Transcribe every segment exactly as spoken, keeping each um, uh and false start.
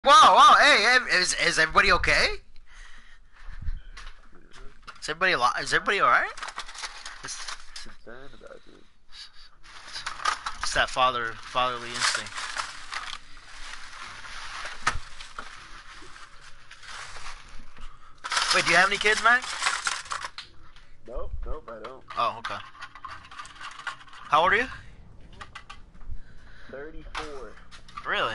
Whoa, whoa, hey, hey, is, is everybody okay? Is everybody alive? Is everybody alright? It's, Concerned about it. it's that father, fatherly instinct. Wait, do you have any kids, Mac? Nope, nope, I don't. Oh, okay. How old are you? thirty-four. Really?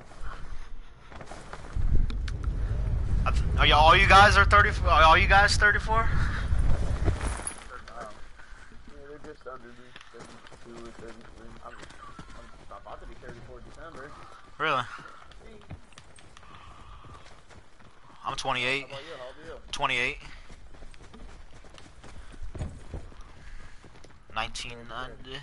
Are you all you guys are thirty? Are all you guys thirty-four? Um, yeah, they're just under me. thirty-two or thirty-three. I'm, I'm about to be thirty-four December. Really? I'm twenty-eight. How about you? How old are you? twenty-eight. nineteen ninety.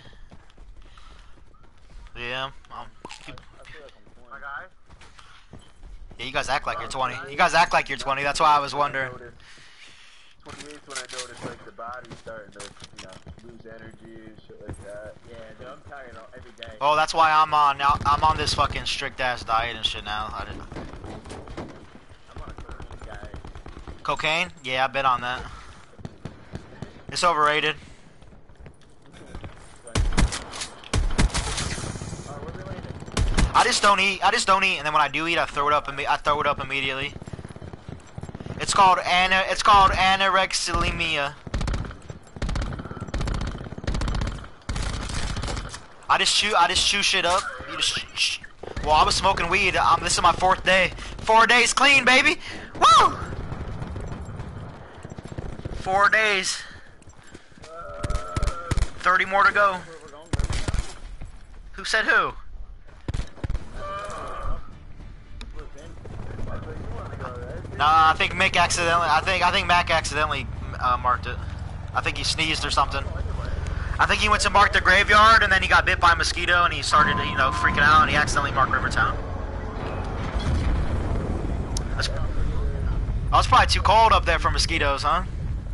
Yeah, um, keep, I feel like I'm twenty. My guy? yeah, you guys act like you're twenty. You guys act like you're twenty. That's why I was wondering. twenty-eight's when I noticed like the body's starting to, you know, lose energy and shit like that. Yeah, dude, I'm tired all, every day. Oh, that's why I'm on now. I'm on this fucking strict ass diet and shit now. I didn't. I'm on a cocaine guy. Cocaine? Yeah, I've been on that. It's overrated. I just don't eat. I just don't eat, and then when I do eat, I throw it up. I throw it up immediately. It's called ana. It's called anorexia. I just chew. I just chew shit up. You just. Sh sh well, I was smoking weed. Um, this is my fourth day. Four days clean, baby. Woo! Four days. Thirty more to go. Who said who? Nah, I think Mick accidentally. I think I think Mac accidentally uh, marked it. I think he sneezed or something. I think he went to mark the graveyard and then he got bit by a mosquito and he started, you know, freaking out and he accidentally marked Rivertown. That's, oh, it's probably too cold up there for mosquitoes, huh?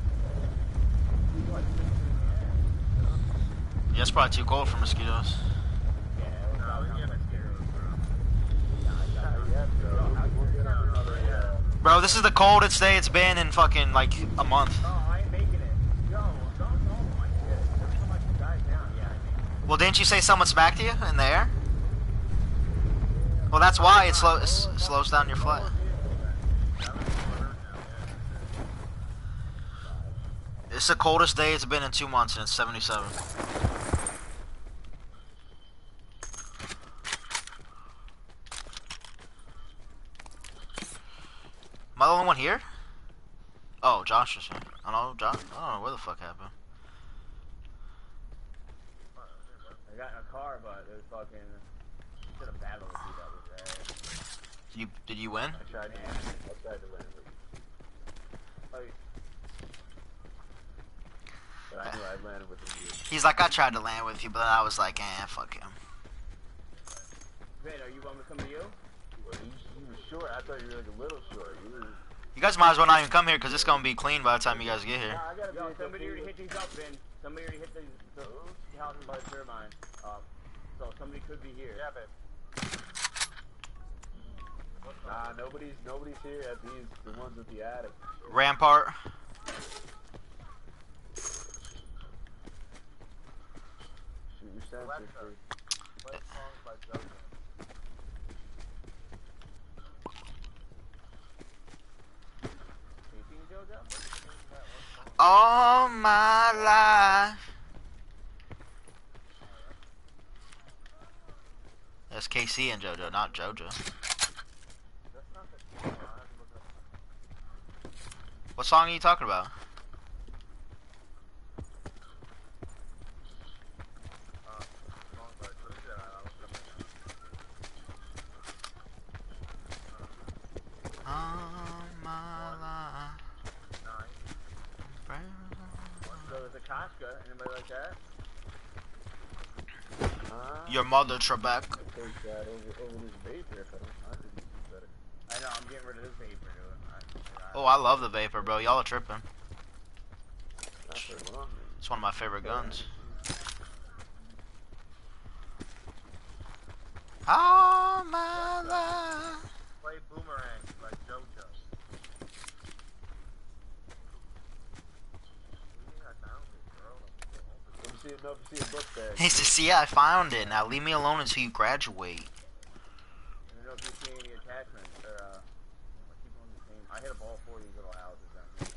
Yeah, it's probably too cold for mosquitoes. Bro, this is the coldest day it's been in fucking, like, a month. Oh, I ain't making it. Yo, don't know my shit. Every time I put guys down, yeah, I make it. Well, didn't you say someone smacked you in the air? Well, that's why it, slow, it slows down your flight. It's the coldest day it's been in two months, and it's seventy-seven. Am I the only one here? Oh, Josh is here. I don't know, Josh. I don't know where the fuck happened. I got in a car, but it was fucking. Should have battled with you. That was bad. You did you win? I tried to, I tried to land with you. Like, But I knew I landed with you. He's like, I tried to land with you, but then I was like, eh, fuck him. Vin, are you want me to come to you? Well, you, you were short. I thought you were like a little short. You were... You guys might as well not even come here, because it's gonna be clean by the time you guys get here. Nah, I gotta Yo, be somebody already hit these up, Vin. Somebody already hit these the houses by the turbine up. So somebody could be here. Yeah, babe. Nah, nobody's nobody's here at these the ones with the attic. Rampart. Shoot your sensor free. Play songs by JoJo. Anything, JoJo? All my life. That's K C and JoJo, not JoJo. What song are you talking about? All my life. So there's a Kashka. Anybody like that? Uh, Your mother, Trebek. take that over, over this vapor if I don't find it better. I know. I'm getting rid of this vapor, dude. I, I, Oh, I love the Vapor, bro. Y'all are tripping. Not for long. It's one of my favorite guns. All my life. Play know if you see a book bag. He says, "See, I found it. Now leave me alone until you graduate." I don't know if you see any attachments or uh. I keep on the same. I hit up all four of these little houses down here.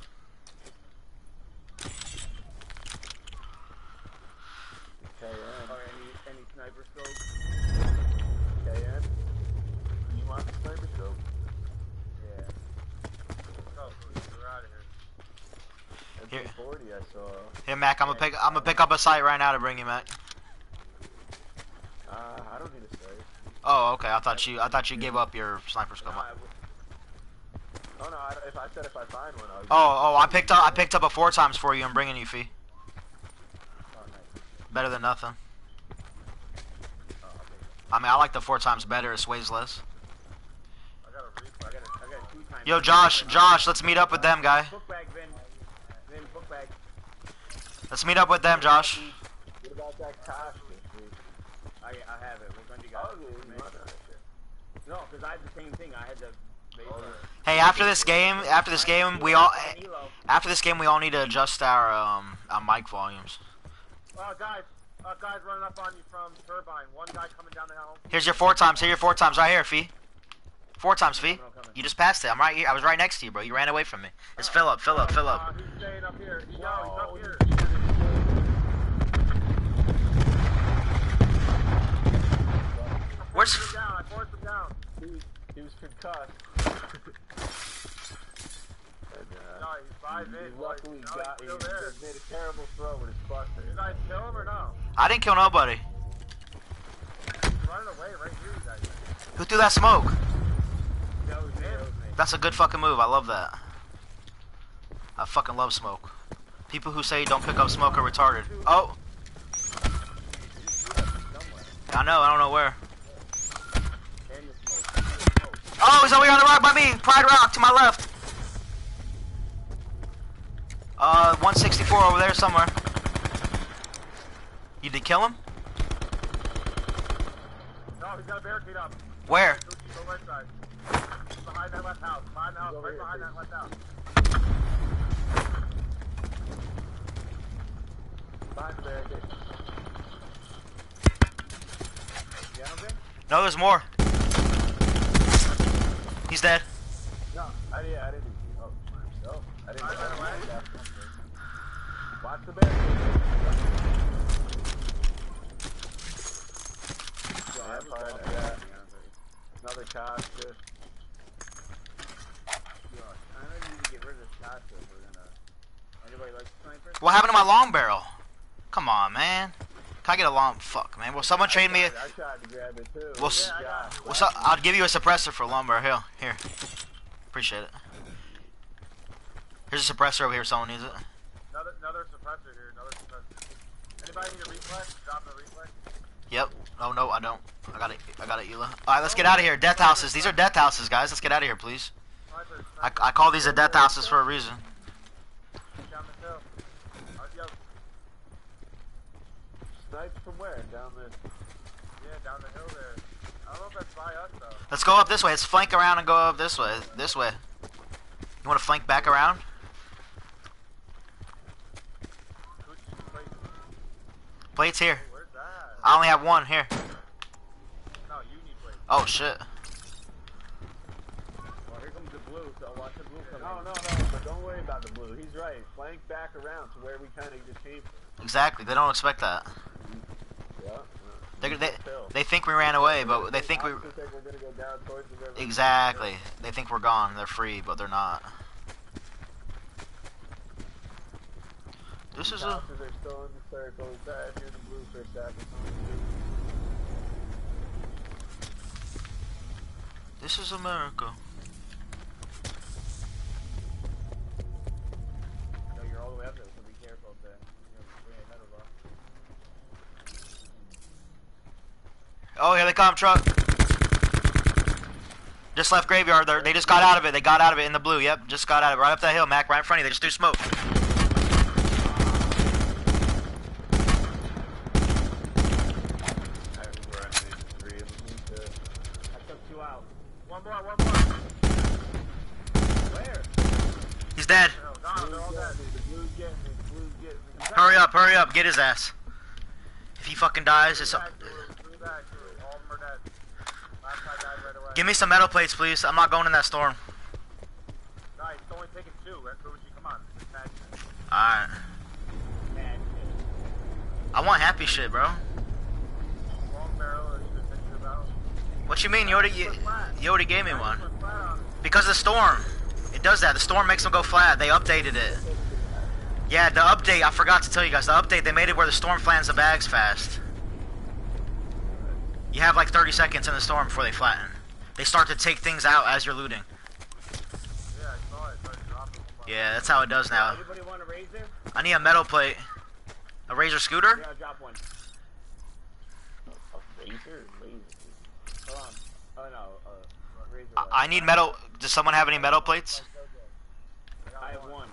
K N. Or any any sniper scope. K N. You want the sniper scope? Yeah. Oh, we're out of here. Here. M P forty I saw. Here, Mac. I'm gonna pick. I'm gonna pick up a sight right now to bring you, Mac. Uh, I don't need a sight. Oh, okay. I thought you. I thought you gave up your sniper scope. No, I would- oh no! I, if I said if I find one, I'll. Oh, oh. I picked up. I picked up a four times for you. I'm bringing you, Fee. Oh, nice. Better than nothing. Oh, I'll take it. I mean, I like the four times better. It sways less. I got a reef. I got a, I got a two times. Yo, Josh. Josh, let's meet up with them, guy. Book bag, Vin. Vin, book bag. Let's meet up with them, Josh. What about that costume? I, I have it. What gun you got? Oh, yeah, you want that shit. No, because I had the same thing. I had the base Oh, on it. Hey, after this game, after this game, we all. After this game, we all need to adjust our um our mic volumes. Uh, guys, uh, guys running up on you from Turbine. One guy coming down the hill. Here's your four times. Here, your four times right here, Fee. Four times, Fee. You just passed it. I'm right here. I was right next to you, bro. You ran away from me. It's Philip. Philip. Philip. Uh, he's staying up here. Yo, he's up here. Where's? Forced him down. I forced him down. He was, he was concussed. and, uh, No, he's five he, in. he boys. luckily No, he's got. He still there. just made a terrible throw with his buster. You guys kill him or no? I didn't kill nobody. He's running away right here, you guys. Who threw that smoke? That was me. That was me. That's a good fucking move. I love that. I fucking love smoke. People who say don't pick up smoke are retarded. Oh. I know. I don't know where. And the smoke. And the smoke. Oh, he's over here on the rock by me. Pride Rock to my left. Uh, one sixty-four over there somewhere. You did kill him? No, he's got a barricade up. Where? The left side. Behind that left house. Behind the house. Right behind that left house. Behind the barricade. You have him? No, there's more. He's dead. No, I didn't. I didn't. Oh, myself. I didn't. I got I away. didn't Watch the barricade. Yeah, I'm fine. I got another costume. Yo, I don't need to get rid of this costume if we're gonna. Anybody like snipers? What happened to my long barrel? Come on, man. Can I get a long? Fuck, man. Will someone trade me? A, I tried to grab it too. Well, s- Yeah, I got it. well, so, I'll give you a suppressor for long barrel. Here, here. Appreciate it. Here's a suppressor over here. Someone needs it. Another, another suppressor here. Another suppressor. Anybody need a reflex? Drop a reflex. Yep. Oh no, I don't. I got it. I got it, Eula. All right, let's get out of here. Death houses. These are death houses, guys. Let's get out of here, please. Sniper, I, sniper. I call these a death houses for a reason. Down the hill. Uh, yo, Sniped from where? Down the. yeah, down the hill there. I don't know if that's by us though. Let's go up this way. Let's flank around and go up this way. This way. You want to flank back around? Gucci plate. Plates here. Where's that? I only have one here. No, you need plate. Oh shit. Well, here comes the blue, so watch the blue come No, in. no, no. But don't worry about the blue. He's right. Flank back around to where we kind of just came from. Exactly. They don't expect that. Yeah. They they, they think we ran away, but they think we. I think we're gonna go down towards the river. Exactly. They think we're gone. They're free, but they're not. This is a. Houses are still in the circle. We sat near the blue for a second. This is America. No, you're all the way up there, so be careful up there. You're way ahead of us. Oh, here they come, truck. Just left graveyard. They're, they just got out of it. They got out of it in the blue. Yep, just got out of it. Right up that hill, Mac. Right in front of you. They just threw smoke. I took two out. One more, one more. Where? He's dead. No, no, they're all dead. The blue's getting me. The blue's getting me. Hurry up, hurry up. Get his ass. If he fucking dies, it's. Three back, three back, three. All of them are dead. Last guy died right away. Give me some metal plates, please. I'm not going in that storm. Guys, it's only taking two. Red Fuji, come on. It's mad shit. Alright. Mad shit. I want happy shit, bro. Long barrel that you've been thinking about. What you mean? You already, you, you already gave me one. Because of the storm. It does that. The storm makes them go flat. They updated it. Yeah, the update, I forgot to tell you guys. The update, they made it where the storm flans the bags fast. You have like thirty seconds in the storm before they flatten. They start to take things out as you're looting. Yeah, I saw it. Started dropping them. Yeah, that's how it does now. Anybody want a razor? I need a metal plate. A Razor scooter? Yeah, I'll drop one. A razor? Laser. Hold on. Oh no, uh, razor. I, I need metal. Does someone have any metal plates? I have one.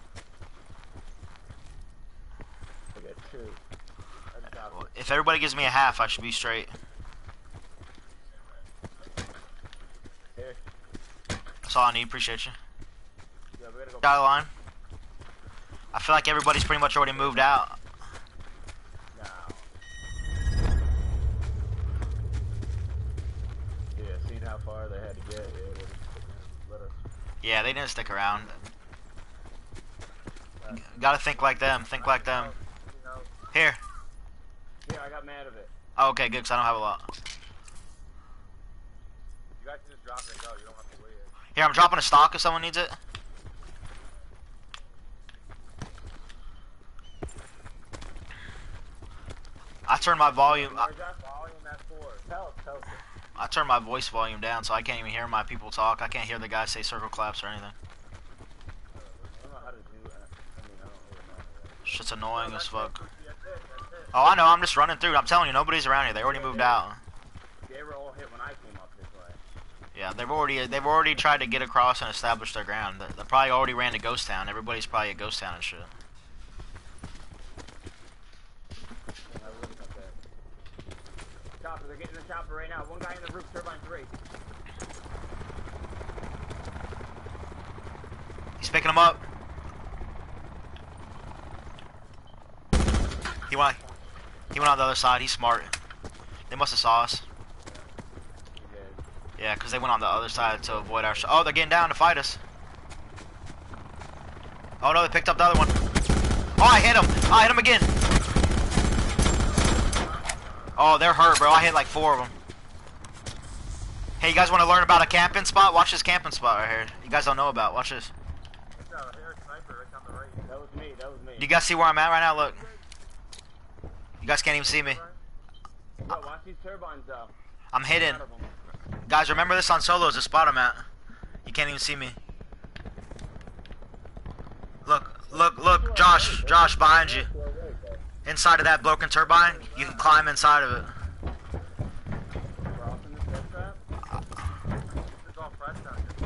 I got two. I just dropped it. If everybody gives me a half, I should be straight. Here. That's all I need. Appreciate you. Yeah, we gotta go. Got a line. I feel like everybody's pretty much already moved out. No. Yeah, seeing how far they had to get, yeah, they just let us. Yeah, they didn't stick around. Gotta think like them. Think like them. Here. Here, I got mad of it. Oh, okay, good, because I don't have a lot. You guys can just drop it and go. You don't have to wait. Here, I'm dropping a stock if someone needs it. I turned my volume. I, Where's that volume? That's four. Tell, tell. I turned my voice volume down, so I can't even hear my people talk. I can't hear the guy say circle claps or anything. I don't know how to do that. I mean, I don't really know. Shit's annoying as fuck. That's it. That's it. Oh, I know. I'm just running through. I'm telling you, nobody's around here. They already moved out. They were all hit when I came up this way. Yeah, they've already they've already tried to get across and establish their ground. They, they probably already ran to Ghost Town. Everybody's probably at Ghost Town and shit. Yeah, I wouldn't have that. Chopper, they're getting the chopper right now. One guy in the roof, turbine three. He's picking them up. He went. He went on the other side. He's smart. They must have saw us. He did. Yeah, because they went on the other side to avoid our. Sh oh, they're getting down to fight us. Oh no, they picked up the other one. Oh, I hit him. Oh, I hit him again. Oh, they're hurt, bro. I hit like four of them. Hey, you guys want to learn about a camping spot? Watch this camping spot right here. You guys don't know about. Watch this. There's a hair sniper right down the right. That was me, that was me. You guys see where I'm at right now? Look. You guys can't even see me. Yo, watch these turbines though. I'm hidden. Out of them. Guys, remember this on solos, the spot I'm at. You can't even see me. Look, look, look, Josh, Josh, behind you. Inside of that broken turbine, you can climb inside of it. Crossing this death trap. This is all fresh down here.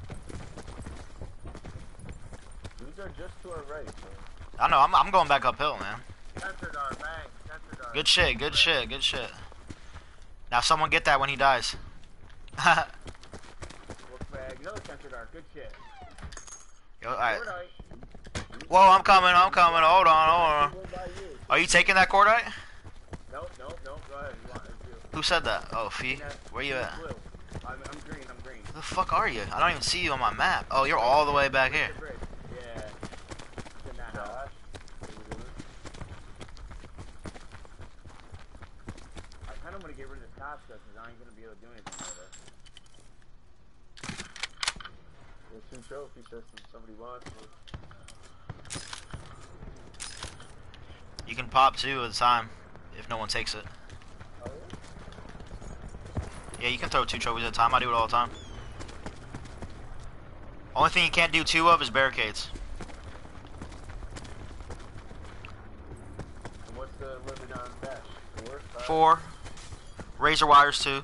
These are just to our right, so. I know, I'm, I'm going back uphill, man. Sensor dart, bang. Sensor dart. Good shit, good shit, good shit. Now someone get that when he dies. Wolf bag, another sensor dart, good shit. Yo, alright. Cordite. Whoa, I'm coming, I'm coming. Hold on, hold on. One by you. Are you taking that cordite? Nope, nope, nope, go ahead. You want it too. Who said that? Oh, Fee. Where you at? Blue. I'm, I'm green, I'm green. Where the fuck are you? I don't even see you on my map. Oh, you're all the way back here. The bridge. Yeah. It's in that house. What are you doing? I kind of want to get rid of the top stuff because I ain't going to be able to do anything with it. There's two trophy systems somebody wants. You can pop two at a time if no one takes it. Oh, Yeah, you can throw two trophies at a time. I do it all the time. Only thing you can't do two of is barricades. and what's the limit on dash? Four? Five? Four. Razor wires two.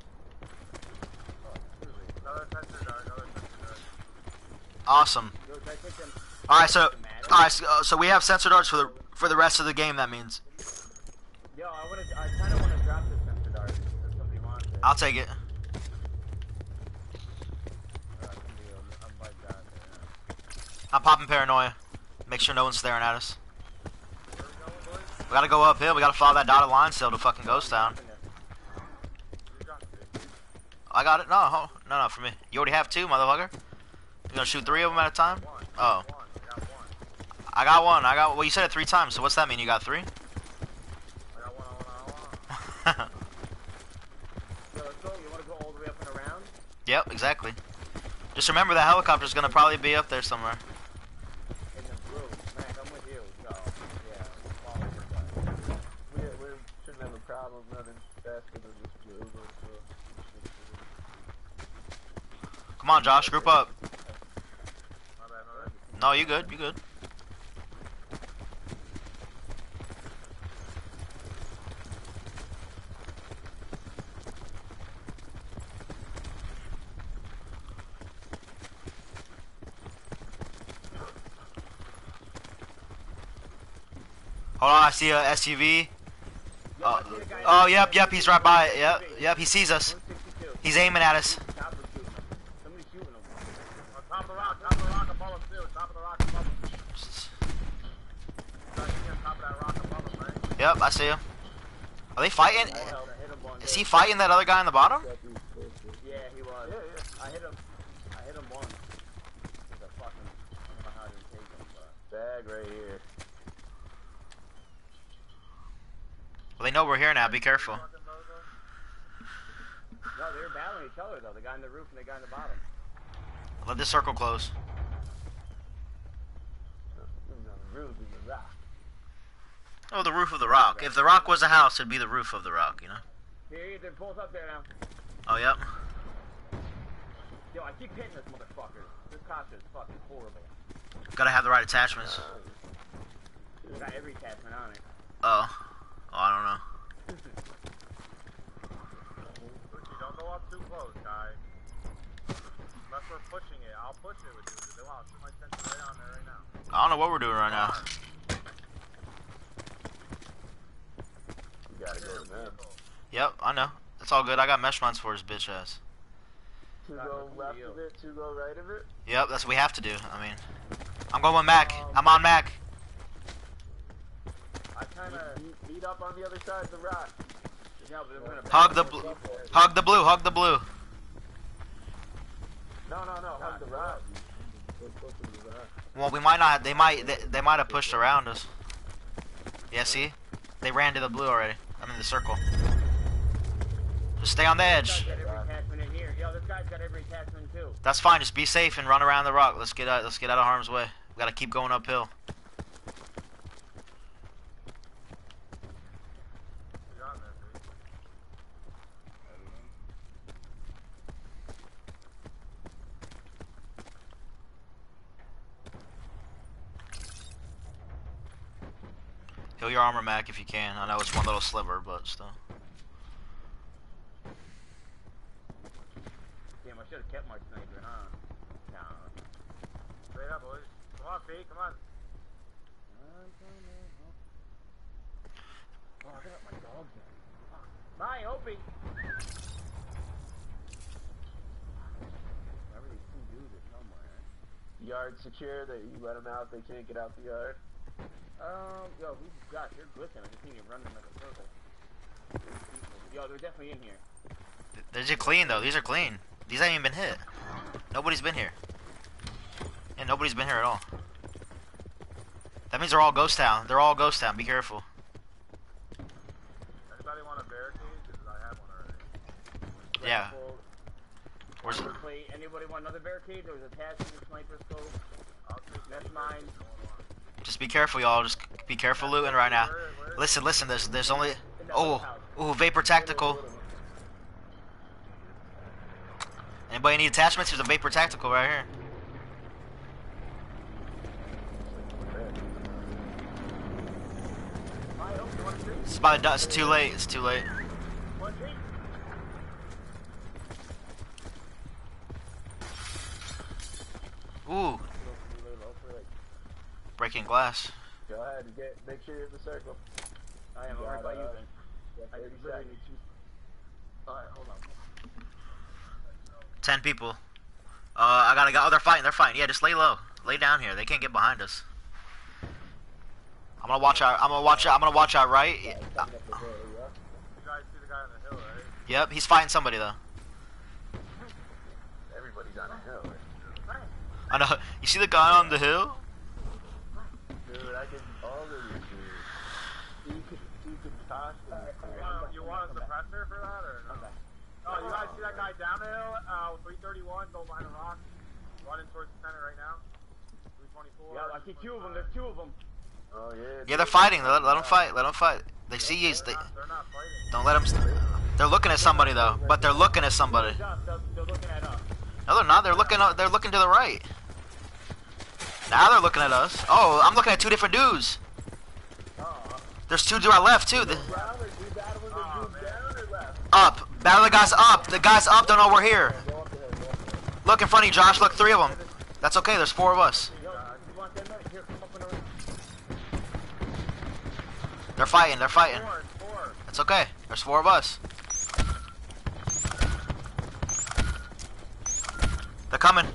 Another sensor dart, another sensor dart. Awesome. Yo, can I take them? All right, so Does it matter? all right, so, uh, so we have sensor darts for the for the rest of the game. That means Yo, I want to. I kind of want to drop this sensor dart if somebody wants it. I'll take it. Uh, somebody, um, I'm like that. Yeah. I'm popping paranoia. Make sure no one's staring at us. Where we going, boys? We gotta go uphill. We gotta follow that dotted line still to fucking Ghost Town. I got it. No, ho- no, no, for me. You already have two, motherfucker. You gonna shoot three of them at a time? Oh. I got one. I got. Well, you said it three times. So what's that mean? You got three? I got one, I want, I want. So let's go. You want to go all the way up and around? Yep, exactly. Just remember that helicopter's gonna probably be up there somewhere. In the blue. Mac, I'm with you. So, yeah. Follow your side. We, we shouldn't have a problem running faster than this blue. So. Come on, Josh, group up. My bad, my bad. No, you good. You good. Hold on, I see a S U V. Yo, Oh, I see the guy- oh, yep, yep, he's right by it. Yep, yep, he sees us. one sixty-two. He's aiming at us. Chopper shooting him. Somebody's shooting him. On top of the rock, top of the rock above him too. Top of the rock above him. I see on top of that rock above him, right? Yep, I see him. Are they fighting? I hit him one. Is he fighting that other guy in the bottom? Yeah, he was. Yeah, yeah. I hit him. I hit him once. With a fucking. I don't know how I didn't take him, but. Bag right here. Well, they know we're here now. Be careful. No, they were battling each other though. The guy on the roof and the guy on the bottom. Let this circle close. The roof is a rock. Oh, the roof of the rock. If the rock was a house, it'd be the roof of the rock, you know? Here, they're both up there now. Oh, yep. Yo, I keep hitting this motherfucker. This Costa is fucking horrible. Gotta have the right attachments. It's got every attachment on it. Oh. Oh, I don't know. Gucci, don't go up too close, guy. Unless we're pushing it, I'll push it with you. They want to put my sensor right on there right now. I don't know what we're doing right now. You gotta go to them. Yep, I know. It's all good. I got mesh mines for his bitch ass. Two go left of it, two go right of it. Yep, that's what we have to do. I mean, I'm going with Mac. I'm on Mac. I kinda. Meet, meet up on the other side of the rock. Yeah, but I'm gonna. Hug the blue. Hug the blue. Hug the blue. No, no, no. Hug the rock. Go closer to the rock. Well, we might not. They might. They, they might have pushed around us. Yeah, see? They ran to the blue already. I'm in the circle. Just stay on the edge. This guy's got every attachment in here. Yo, this guy's got every attachment too. That's fine. Just be safe and run around the rock. Let's get out. Let's get out of harm's way. We gotta keep going uphill. You're on there, dude. Heal your armor, Mac, if you can. I know it's one little sliver, but still. Damn, I should have kept my sniper, huh? No. Straight up, boys. Come on, Pete, come on. Oh, I got my dogs in. Bye, Opie. Wherever these two dudes are somewhere. Yard secure. That you let them out. They can't get out the yard. Um, yo, who's got? You're with him. I just need to run them like a circle. Yo, they're definitely in here. They're just clean though. These are clean. These haven't even been hit. Nobody's been here. Yeah, nobody's been here at all. That means they're all ghost town. They're all ghost town. Be careful. Anybody want a barricade? Because I have one already. Yeah. Rifle, Where's armor plate. Anybody want another barricade? There was attachment, sniper scope, I'll take mesh it. mine. Just be careful, y'all. Just be careful looting right now. Listen, listen. There's, there's only. Oh, oh, Vapor Tactical. Anybody need attachments? There's a Vapor Tactical right here. Hi, Opie, you want a drink? It's by the. It's too late. It's too late. One drink? Ooh, breaking glass. Go ahead and get. Make sure you're in the circle. I am. I'm right by you then. Yeah, I thirty literally seconds. need two. Alright, hold on. Ten people. Uh, I gotta go. Oh, they're fighting. They're fighting. Yeah, just lay low. Lay down here. They can't get behind us. I'm gonna watch out. I'm gonna watch out. I'm gonna watch out right. Yeah, he's coming up the hill, yeah. You guys see the guy on the hill, right? Yep, he's fighting somebody though. Everybody's on a hill. I know. You see the guy on the hill? Dude, I can all of you, dude. You could, you could toss them. You want, you want a suppressor for that, or no? Oh, you guys see that guy down the hill? Uh, three thirty-one, go behind a rock. Running towards the center right now. three twenty-four. Yeah, I see two of them. There's two of them. Oh, yeah. Yeah, they're fighting. Let, let them fight. Let them fight. They see you. They, They're not, they're not fighting. don't let them. St they're looking at somebody though. But they're looking at somebody. They're, they're looking at us. No, they're not. They're looking. They're looking to the right. Now they're looking at us. Oh, I'm looking at two different dudes. There's two to our left too. The, up. Battle the guys up. The guys up don't know we're here. Look in front of you, Josh. Look, three of them. That's okay. There's four of us. They're fighting. They're fighting. It's okay. There's four of us. They're coming.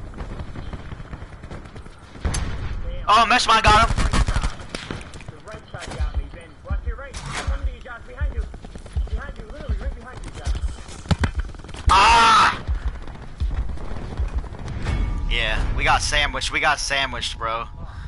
Oh, mesh mine got him. The right side got me, Ben. Watch your right. Somebody, Josh, behind you. Behind you, literally, right behind you, Josh. Ah! Yeah, we got sandwiched. We got sandwiched, bro.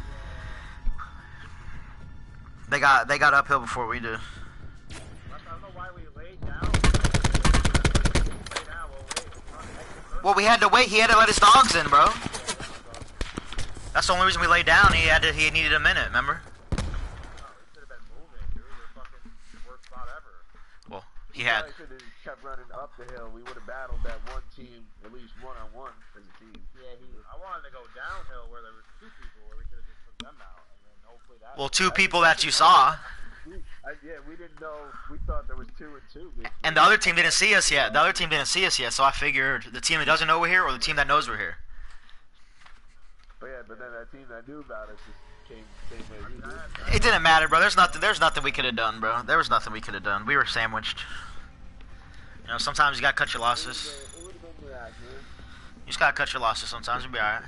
They got they got uphill before we did. I don't know why we laid down. Lay down, we'll wait. Well, we had to wait. He had to let his dogs in, bro. That's the only reason we laid down. He had to. He needed a minute. Remember? Oh, we should have been moving, dude. We're fucking the worst spot ever. Well, he had. I should have kept running up the hill. We would have battled that one team at least one on one as a team. Yeah, he I wanted to go downhill where there was two people, where we could have just took them out, and then hopefully that. Well, two people that you saw, We, I, yeah, we didn't know. We thought there was two and two. We, and the other team didn't see us yet. The other team didn't see us yet, so I figured the team that doesn't know we're here or the team that knows we're here. But yeah, but then that team that knew about us just came same way we did. It didn't matter, bro. There's nothing. There's nothing we could have done, bro. There was nothing we could have done. We were sandwiched. You know, sometimes you gotta cut your losses. It would have been miraculous. You just gotta cut your losses. Sometimes you'll be alright.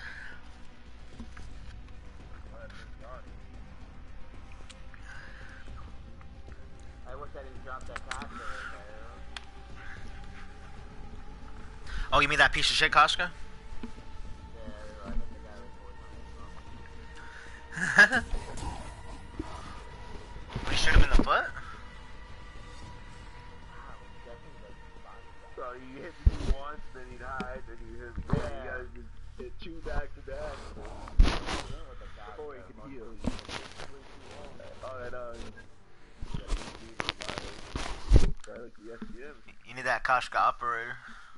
I wish I didn't drop that Costco right there. Oh, you mean that piece of shit, Koska? Yeah, I think the guy was forcing You shoot him in the foot? So you hit me once, then he'd hide, then you hit. Yeah, you gotta just hit two back to back before he can heal. Oh, and uh, like the S D M. You need that Koshka operator.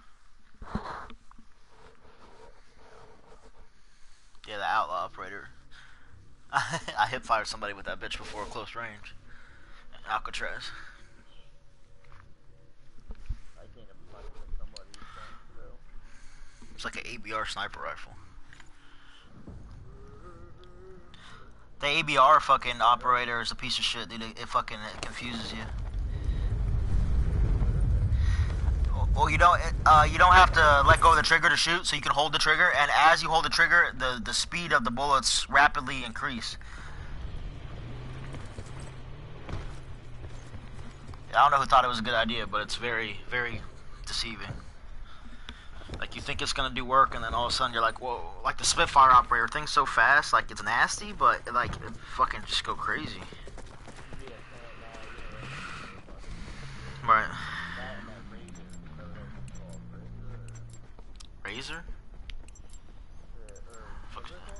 Yeah, the outlaw operator. I hip fired somebody with that bitch before close range. Alcatraz. I can't imagine somebody too. It's like an A B R sniper rifle. The A B R fucking operator is a piece of shit, dude. It, it fucking it confuses you. Well, you don't uh, you don't have to let go of the trigger to shoot, so you can hold the trigger, and as you hold the trigger, the, the speed of the bullets rapidly increase. I don't know who thought it was a good idea, but it's very, very deceiving. Like, you think it's gonna do work, and then all of a sudden you're like, whoa, like the Spitfire operator, thing's so fast, like, it's nasty, but, like, it fucking just go crazy. Right. Razor? Fuck's that?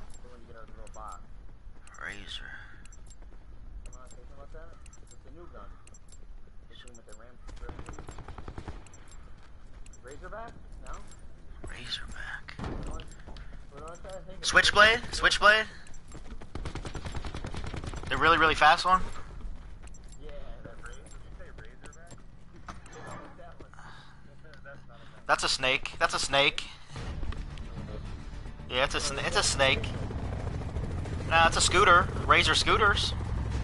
Razor. Razorback? No? Razorback. What do I say? I think it's Switchblade? Switchblade? The really, really fast one? Yeah, that Razor? Did you say Razorback? that one. That's not a That's a snake. That's a snake. Yeah, it's a sn it's a snake. Nah, it's a scooter. Razor scooters.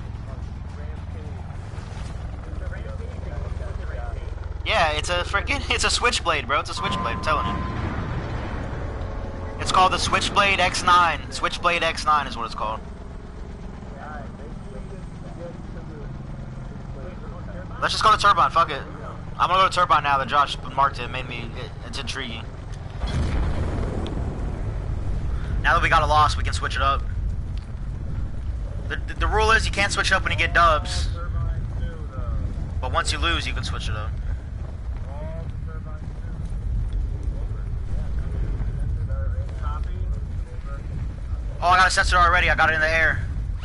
Yeah, it's a freaking it's a Switchblade, bro. It's a Switchblade. I'm telling you. It's called the Switchblade X nine. Switchblade X nine is what it's called. Let's just go to Turbine, fuck it. I'm gonna go to Turbine now that Josh marked it, it made me, it, it's intriguing. Now that we got a loss, we can switch it up. The, the, the rule is you can't switch it up when you get dubs. But once you lose, you can switch it up. Oh, I got a sensor already, I got it in the air.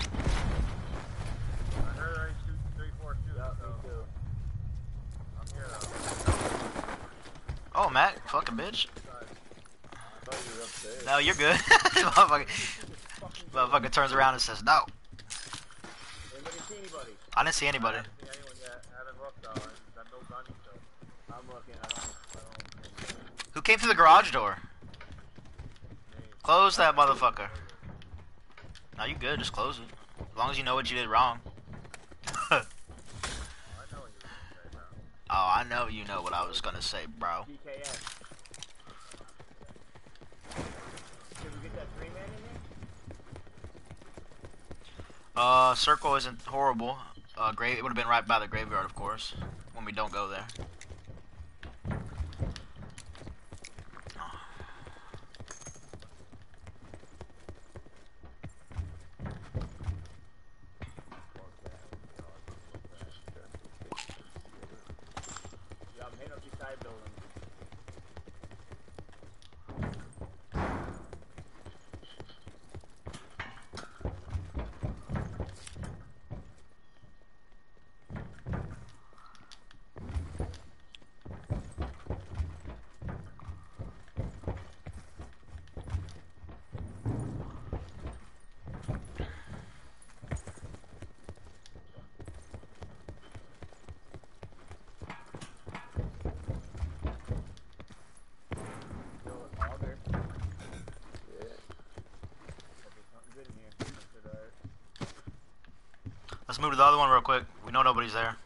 Oh, Matt, fucking bitch. No, you're good. Motherfucker, motherfucker turns around and says no. I didn't see anybody. Who came through the garage door? Close that motherfucker. No, you good, just close it. As long as you know what you did wrong. Oh, I know you know what I was gonna say, bro. D K S. Did we get that three man in there? Uh, circle isn't horrible. Uh, grave. It would have been right by the graveyard, of course, when we don't go there. Let's move to the other one real quick. We know nobody's there.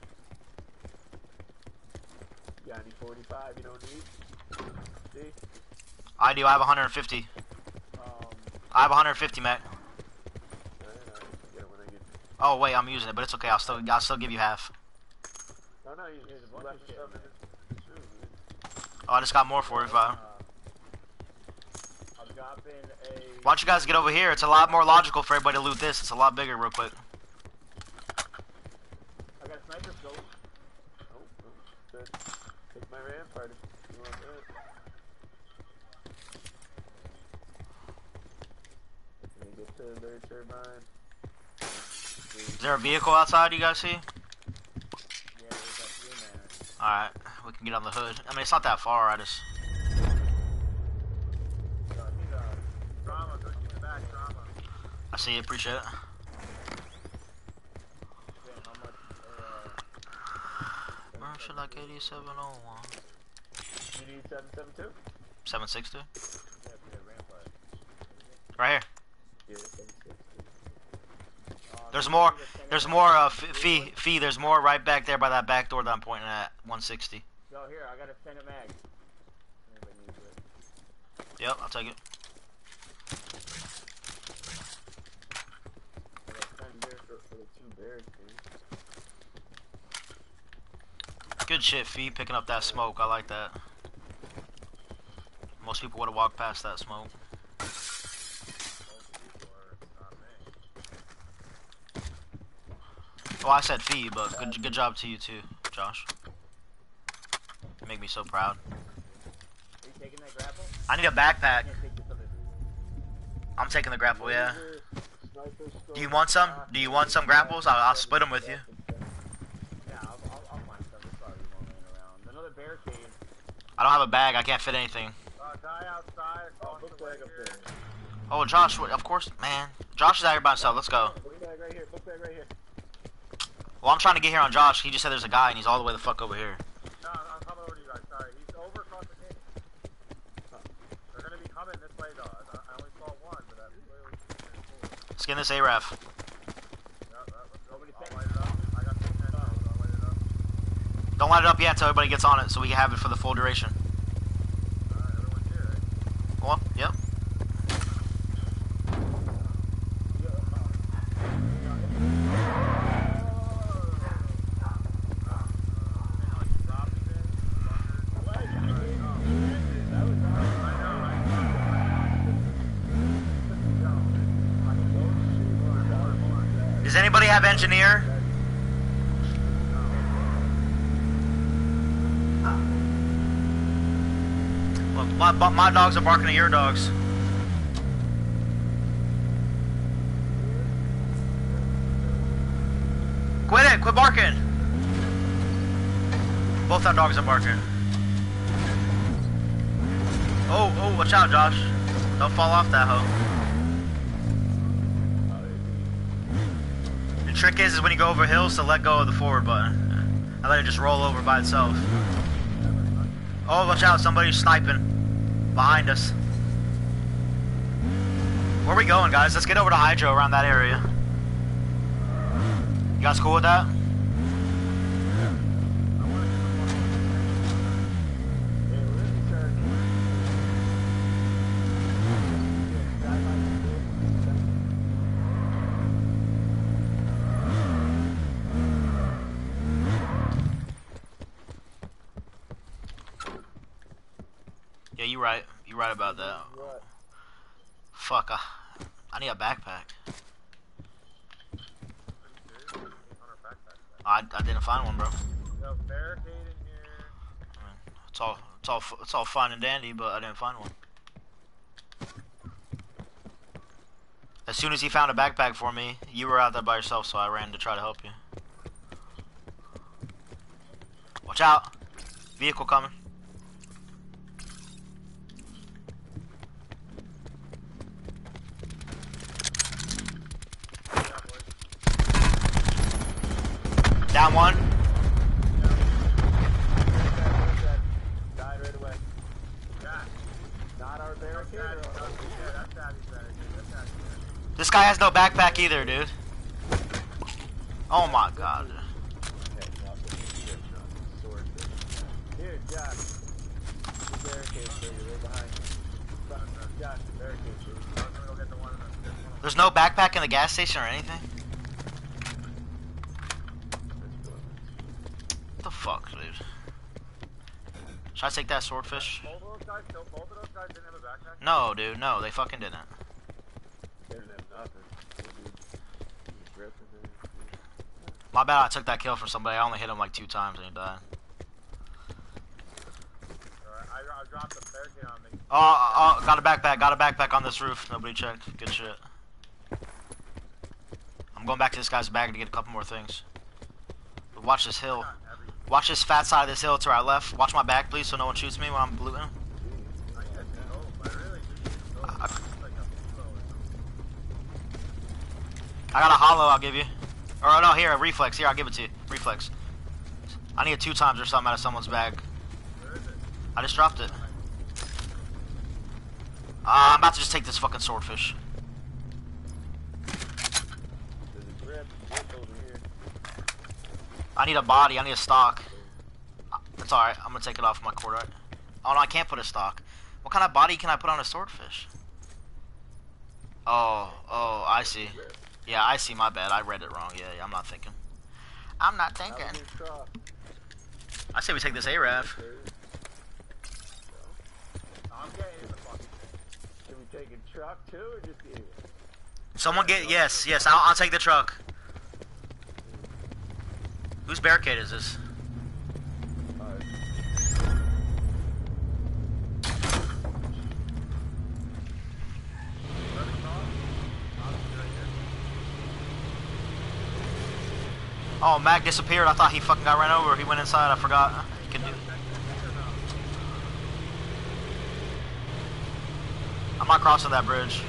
You got any forty-five you don't need? See? I do. I have one hundred fifty. Um, I have one hundred fifty, Mac. alright, alright. Get it when I get it. Oh wait, I'm using it, but it's okay. I'll still, I'll still give you half. No, no, you There's a you bunch left of shit stuff in in there. the shoe, man. Oh, I just got more forty-five. Uh, I'm dropping a. Why don't you guys get over here? It's a lot more logical for everybody to loot this. It's a lot bigger, real quick. I got a sniper scope. Oh, oh, good. Take my ram party. You want that? Let me get to their turbine. Is there a vehicle outside you guys see? Yeah, there's that three man. Alright, we can get on the hood. I mean, it's not that far, I just... Yo, I need, uh, drama, go to the back, drama. I see it, appreciate it. Damn, how much? Uh, Marshall like eighty-seven oh one. You need seven seven two? seven six two? yeah, for the rampart. Right here. Yeah, seven six two. There's more, there's more, uh, Fee, Fee, there's more right back there by that back door that I'm pointing at, one sixty. Yo, here, I got a Senate mag. Anybody needs it. Yep, I'll take it. I got ten bears for, for the two bears, dude. Good shit, Fee, picking up that smoke, I like that. Most people would have walked past that smoke. Oh, I said Fee, but good, good job to you too, Josh. You make me so proud. Are you taking that grapple? I need a I backpack. can't take this other. I'm taking the grapple, yeah. Sniper scope. Do you want some? Do you want some grapples? I'll, I'll split them with you. Yeah, I'll, I'll, I'll find some. There's probably one laying around. Another barricade. I don't have a bag. I can't fit anything. Uh, guy outside, Oh, calling book for bag up here. there. Oh, Josh, what- of course, man. Josh is out here by himself. Let's go. Book bag right here. Book bag right here. Well, I'm trying to get here on Josh. He just said there's a guy, and he's all the way the fuck over here. No, I'm coming over to you guys, sorry. He's over across the gate. They're gonna be coming this way, though. I, I only saw one, but that's clearly cool. Skin this A R A F. Yeah, that, let's go. I'll light it up. I got some ten dollars. I'll light it up. Don't light it up yet until everybody gets on it, so we can have it for the full duration. Alright, everyone's here, right? Well, yep. anybody have engineer? Well, my, my dogs are barking at your dogs. Quit it! Quit barking! Both our dogs are barking. Oh, oh, watch out, Josh. Don't fall off that hoe. The trick is, is when you go over hills to let go of the forward button. And let it just roll over by itself. Oh, watch out, somebody's sniping. Behind us. Where are we going, guys? Let's get over to Hydro around that area. You guys cool with that? Yeah, you right. You right about that. What? Fuck, uh, I need a backpack. I, I didn't find one, bro. Yo, barricade in here. I mean, it's all it's all it's all fine and dandy, but I didn't find one. As soon as he found a backpack for me, you were out there by yourself, so I ran to try to help you. Watch out! Vehicle coming. Down one. Died right away. Not our barricade. This guy has no backpack either, dude. Oh my god. Here, Josh. The barricade for you, right behind you. Josh, the barricade for you. There's no backpack in the gas station or anything? What the fuck, dude? Should I take that swordfish? Both of those guys, both of those guys didn't have a backpack? No, dude, no, they fucking didn't. They didn't have nothing. My bad, I took that kill from somebody. I only hit him like two times and he died. Alright, I, I dropped the barricade on me. Oh, oh, got a backpack, got a backpack on this roof. Nobody checked. Good shit. I'm going back to this guy's bag to get a couple more things. But watch this hill. Watch this fat side of this hill to our left. Watch my back, please, so no one shoots me when I'm looting. I, I got a hollow, I'll give you. Or no, here, a reflex. Here, I'll give it to you. Reflex. I need a two times or something out of someone's bag. I just dropped it. Uh, I'm about to just take this fucking swordfish. I need a body. I need a stock. That's alright. I'm gonna take it off my cord. Oh no, I can't put a stock. What kind of body can I put on a swordfish? Oh, oh, I see. Yeah, I see. My bad. I read it wrong. Yeah, yeah. I'm not thinking. I'm not thinking. I say we take this A R A V. I'm getting in the fucking thing. Should we take a truck too, or just the A R A V? Someone get yes, yes. I'll, I'll take the truck. Whose barricade is this? Oh, Mac disappeared. I thought he fucking got ran over. He went inside. I forgot. He can do. I'm not crossing that bridge.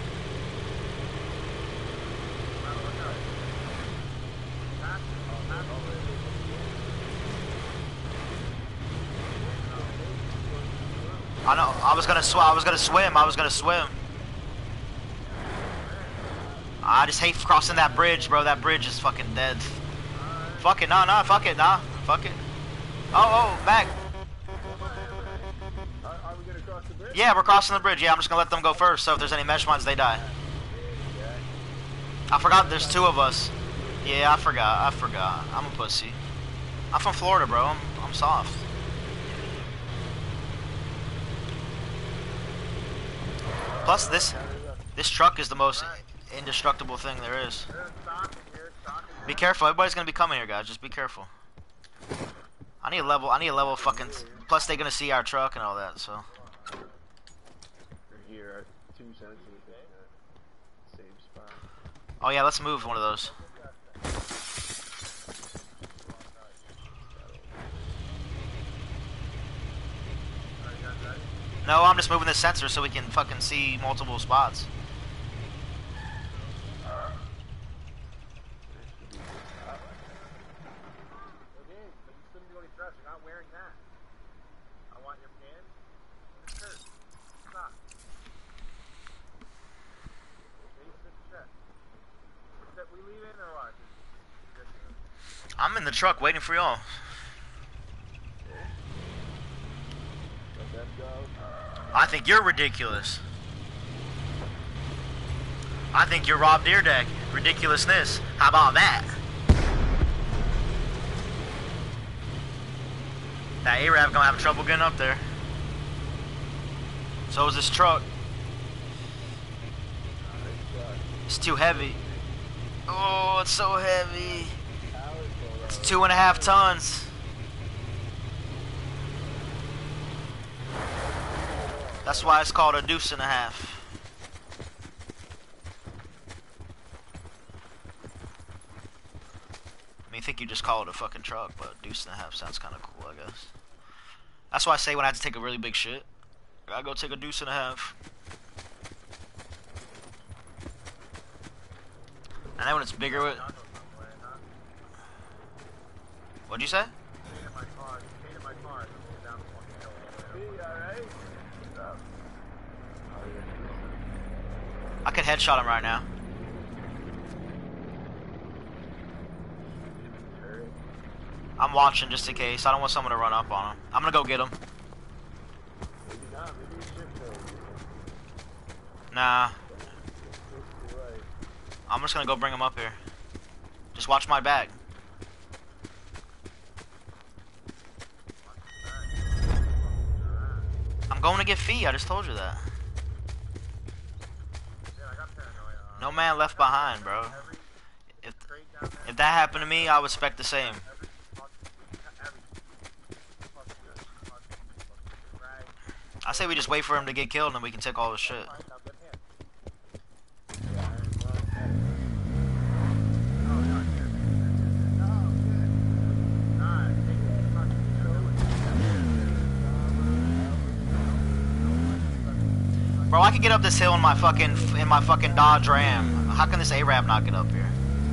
I know. I was gonna sw I was gonna swim. I was gonna swim. I just hate crossing that bridge, bro. That bridge is fucking dead. Fuck it, nah, nah, fuck it, nah, fuck it. Oh, oh, Mac. Are, are we gonna cross the bridge? Yeah, we're crossing the bridge. Yeah, I'm just gonna let them go first. So if there's any mesh mines, they die. I forgot there's two of us. Yeah, I forgot. I forgot. I'm a pussy. I'm from Florida, bro. I'm, I'm soft. Plus, this this truck is the most indestructible thing there is. There's stock in here. Be careful. Everybody's gonna be coming here, guys. Just be careful. I need a level. I need a level fucking. Plus, they're gonna see our truck and all that. So. Here are two sensors in the same spot. Oh yeah, let's move one of those. No, I'm just moving the sensor so we can fucking see multiple spots. I'm in the truck waiting for y'all. I think you're ridiculous. I think you're Rob Deerdeck. Ridiculousness. How about that? That Arab gonna have trouble getting up there. So is this truck. It's too heavy. Oh, it's so heavy. It's two and a half tons. That's why it's called a deuce and a half. I mean, I think you just call it a fucking truck, but deuce and a half sounds kind of cool, I guess. That's why I say when I have to take a really big shit, I gotta go take a deuce and a half. And then when it's bigger, with... What'd you say? I could headshot him right now. I'm watching just in case. I don't want someone to run up on him. I'm gonna go get him. Nah. I'm just gonna go bring him up here. Just watch my back. I'm going to get Fee. I just told you that. No man left behind, bro. If if that happened to me, I would expect the same. I say we just wait for him to get killed and then we can take all his shit. Bro, I could get up this hill in my fucking in my fucking Dodge Ram. How can this Arab not get up here?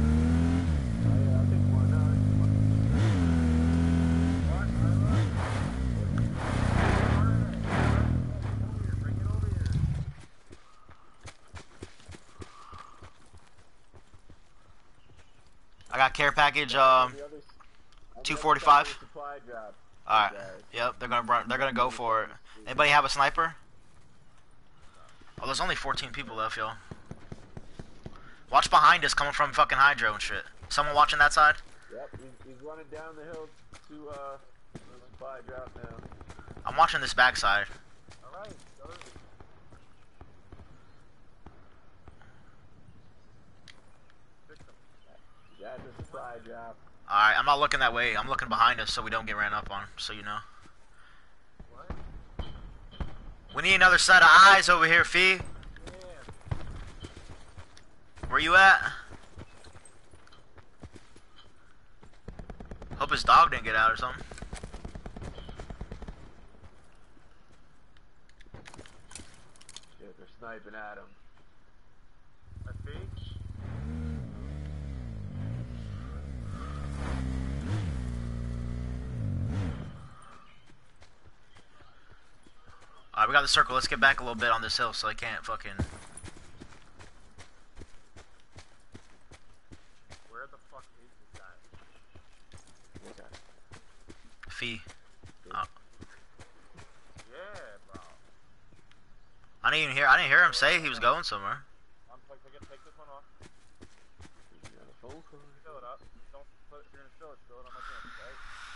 I got care package um two forty-five. All right. Yep, they're gonna run, they're gonna go for it. Anybody have a sniper? Oh, there's only fourteen people left, y'all. Watch behind us, coming from fucking Hydro and shit. Someone watching that side? Yep, he's, he's running down the hill to uh the supply drop now. I'm watching this backside. Alright, go. Yeah, the supply drop. Alright, I'm not looking that way. I'm looking behind us so we don't get ran up on, so you know. What? We need another set of eyes over here, Fee. Yeah. Where you at? Hope his dog didn't get out or something. Shit, they're sniping at him. That's Fee? Alright, we got the circle. Let's get back a little bit on this hill so I can't fucking... Where the fuck is this guy? Okay. Fee. Oh. Yeah, bro. I didn't even hear I didn't hear him say he was going somewhere. I'm like, take, take this one off. You got a phone call? Fill it up. Don't put, if you're gonna fill it, fill it on my chance, right?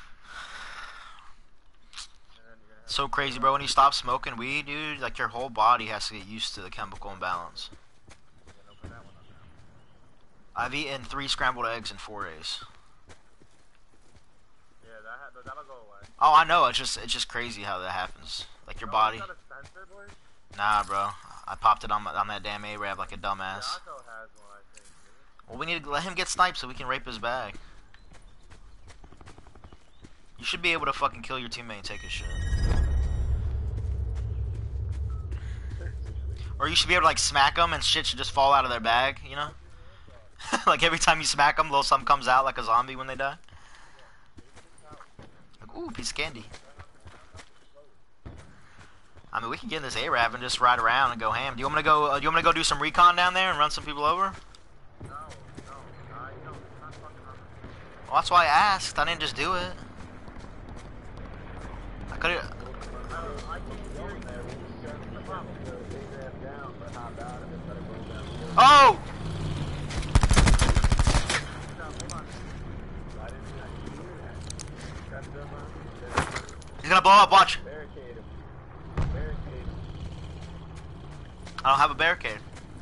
And then you're gonna have So crazy, bro. When you stop smoking weed, dude, like your whole body has to get used to the chemical imbalance. to open that one up now. I've eaten three scrambled eggs and four A's. Yeah, that that'll go away. Oh, I know. It's just it's just crazy how that happens. Like your No, body. it's not a Spencer, boy? Nah, bro. I popped it on my, on that damn A-Rab like a dumbass. Yako has one, I think. Dude. Well, we need to let him get sniped so we can rape his bag. You should be able to fucking kill your teammate and take his shit. Or you should be able to like smack them and shit should just fall out of their bag, you know? Like every time you smack them, little something comes out like a zombie when they die. Like, ooh, piece of candy. I mean, we can get in this A-Rab and just ride around and go ham. Do you want me to go? Uh, do you want me to go do some recon down there and run some people over? No, no, I don't. It's not fucking hard. Well, that's why I asked. I didn't just do it. I could have. I can't hear you. Oh! He's gonna blow up. Watch. Barricade him. Barricade him. I don't have a barricade.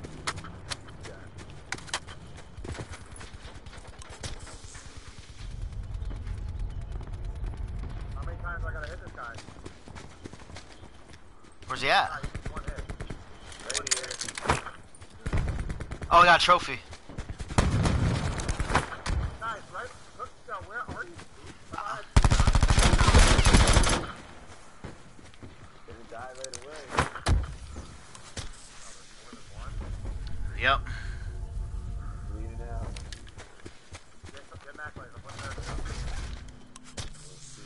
How many times I gotta hit this guy? Where's he at? Ah, you just one hit. Right here. Oh, I got a trophy. Guys, right? Look, uh, where are you? Uh, Gonna die right away. Yep. Bleeding out. Get, get Mac laser. Put there. Let's see.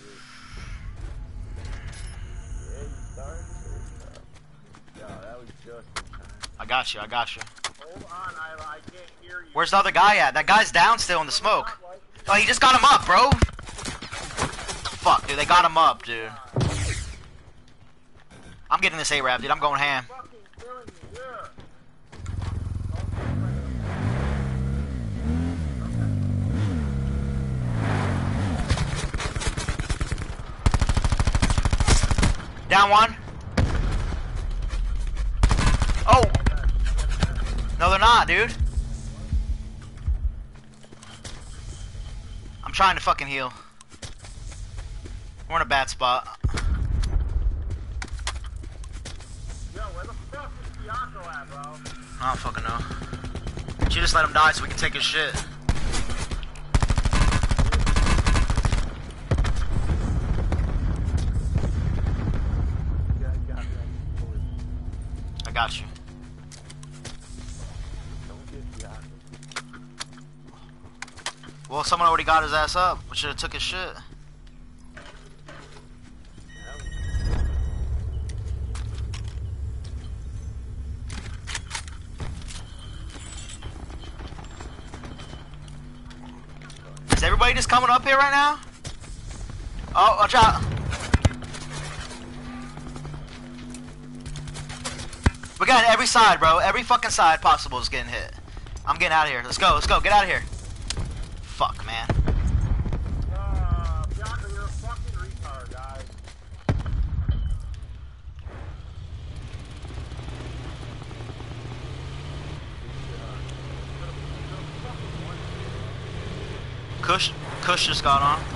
Yeah, you started. Yeah, that was just in time. I got you. I got you. Hold on, Isla. I can't hear you. Where's the other guy at? That guy's down still in the smoke. Oh, he just got him up, bro. Fuck, dude. They got him up, dude. I'm getting this A-Rab, dude. I'm going ham. Fucking killing me. Yeah. Down one. Oh. No, they're not, dude. I'm trying to fucking heal. We're in a bad spot. Yo, where the fuck is Yako at, bro? I don't fucking know. She just let him die so we can take his shit. I got you. Don't get shot. Well, someone already got his ass up. We should have took his shit. Is everybody just coming up here right now? Oh, watch out. We got every side, bro. Every fucking side possible is getting hit. I'm getting out of here. Let's go, let's go. Get out of here. Fuck, man. Uh, Yako, you're a fucking retard, guys. Kush, Kush just got on.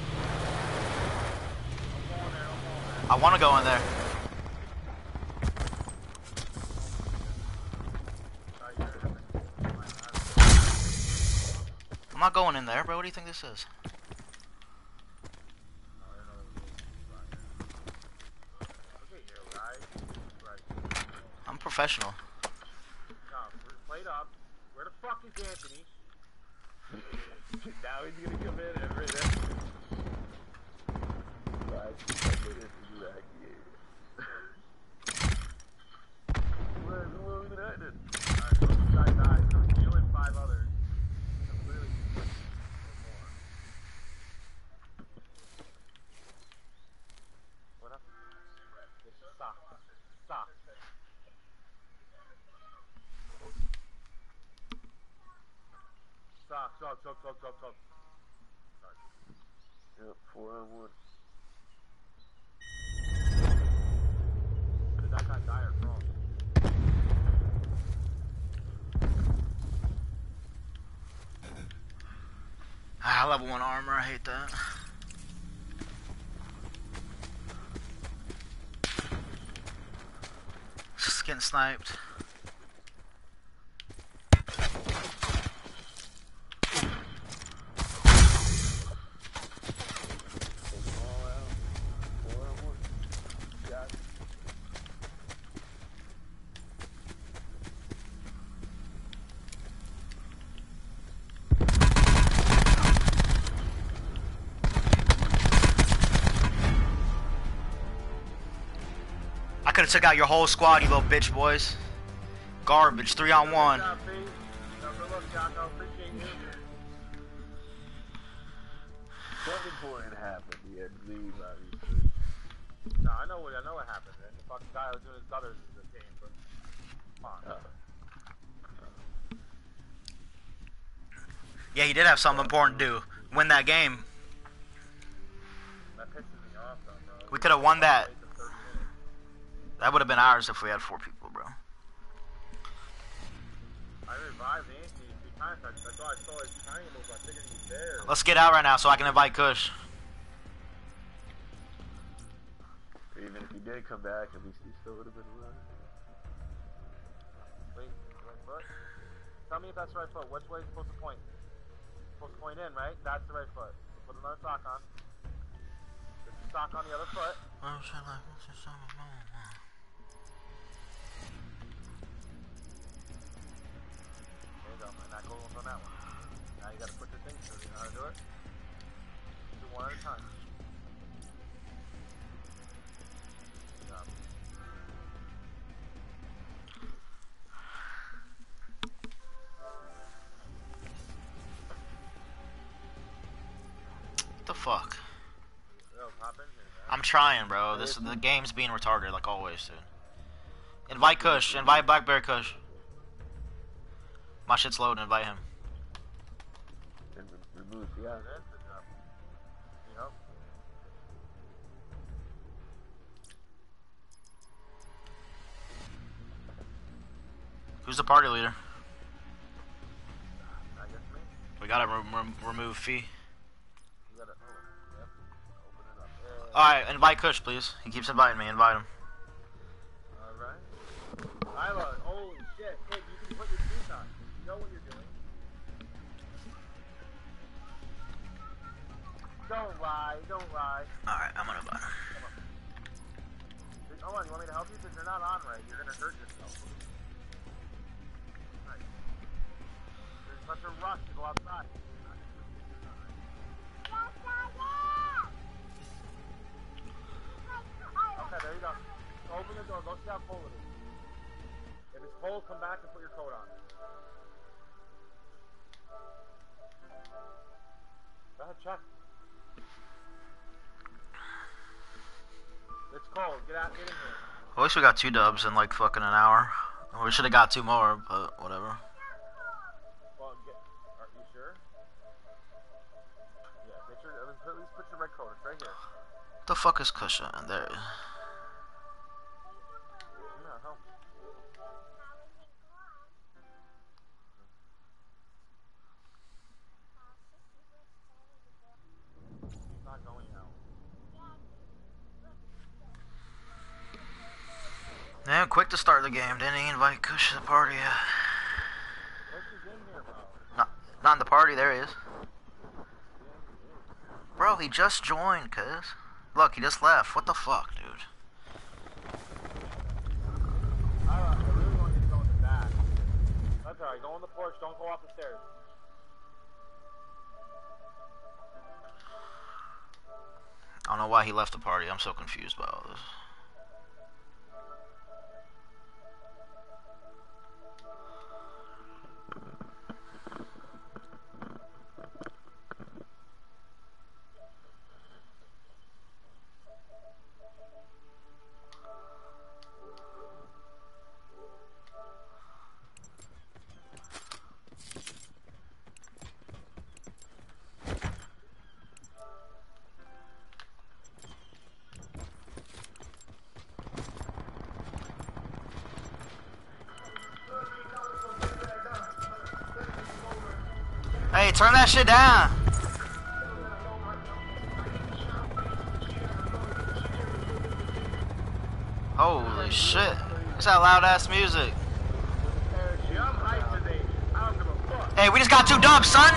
I want to go in there. I'm not going in there, bro. What do you think this is? I'm professional. Played up. Where the fuck is Anthony? Now he's gonna come in and right there. Right, this is right here. Where's the one that I did? Alright, so this guy died. So you and five others. So clearly you put more. What up? This sucks. Sucks. Sucks, sucks, sucks, sucks, sucks, sucks. Yep, four on one. Did that guy die or cross? level one armor. I hate that. Just getting sniped. Could have took out your whole squad, you little bitch boys. Garbage, three on one. Good job, Pete. No, good luck, Jocko. Appreciate you. Something important happened. He had to leave, obviously. No, I know what I know what happened. Man. The fucking guy was doing his brothers in this game, but come on. Uh, Yeah, he did have something important to do. Win that game. That pisses me off, though, bro. We could have won that. Wait till thirty minutes. That would have been ours if we had four people, bro. I revived Anthony three times. I, I thought I saw his triangles. I figured he was there. Let's get out right now so I can invite Kush. even if he did come back, at least he still would have been alive. Wait, right foot? Tell me if that's the right foot. Which way is it supposed to point? Supposed to point in, right? That's the right foot. Put another sock on. Put the sock on the other foot. There you go, and that goes on that one. Now you gotta put your things through. You know how to do it? Do one at a time. Good job. What the fuck? Yo, pop in here, man. I'm trying, bro. This the game's being retarded like always, dude. Invite Kush. Invite Blackberry Kush. My shit's loading. Invite him. And re- remove the other. That's the job. You know? Who's the party leader? I guess me. We gotta re re remove Fee. You gotta, oh, yep. Open it up. Yeah. Alright, invite Kush, please. He keeps inviting me. Invite him. Alright. Isla, holy shit. Kid, you can put your shoes on. You know what you're doing. Don't lie, don't lie. Alright, I'm gonna invite him. Hold on, you want me to help you? Because you're not on right. You're gonna hurt yourself. Right. There's such a rush to go outside. Okay, there you go. Open the door. Go see how cold it is. If it's cold, come back and put your coat on. Go ahead, check. It's cold. Get out. Get in here. At least we got two dubs in like fucking an hour. We should have got two more, but whatever. Well, get. Are you sure? Yeah. Get your. At least put your red coat. It's right here. What the fuck is Kush at? There he is. Yeah, help. He's not going out. Yeah, quick to start the game. Didn't he invite Kush to the party? What's his in here, bro? Not, not in the party. There he is. Bro, he just joined, cuz. Look, he just left. What the fuck, dude? Alright, I really want you to go in the back. That's alright. Go on the porch. Don't go off the stairs. I don't know why he left the party. I'm so confused by all this. Hey, turn that shit down. Holy shit. What's that loud ass music? Yeah, I'm hyped today. I don't give a fuck. Hey, we just got two dubs, son!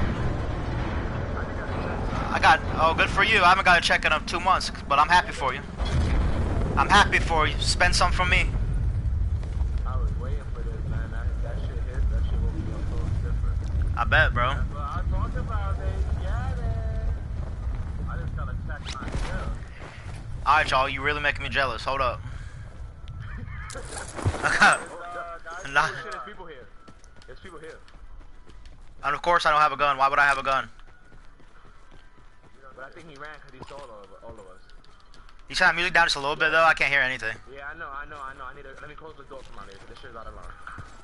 I got, oh, good for you. I haven't got a check in uh, two months, but I'm happy for you. I'm happy for you. Spend some from me. I was waiting for this, man. That, that shit hit. That shit will be on totally different. I bet, bro. That's what I talked about, baby. Yeah, man. I just gotta check my skills. Alright, y'all, you really making me jealous. Hold up. Uh, guys, Nah. Oh shit, there's people here. There's people here. And of course I don't have a gun. Why would I have a gun? But I think he ran because he saw all of, all of us. You turn that music down just a little bit though? I can't hear anything. Yeah, I know, I know, I know. I need to, let me close the door from out here, 'cause this shit's out of line.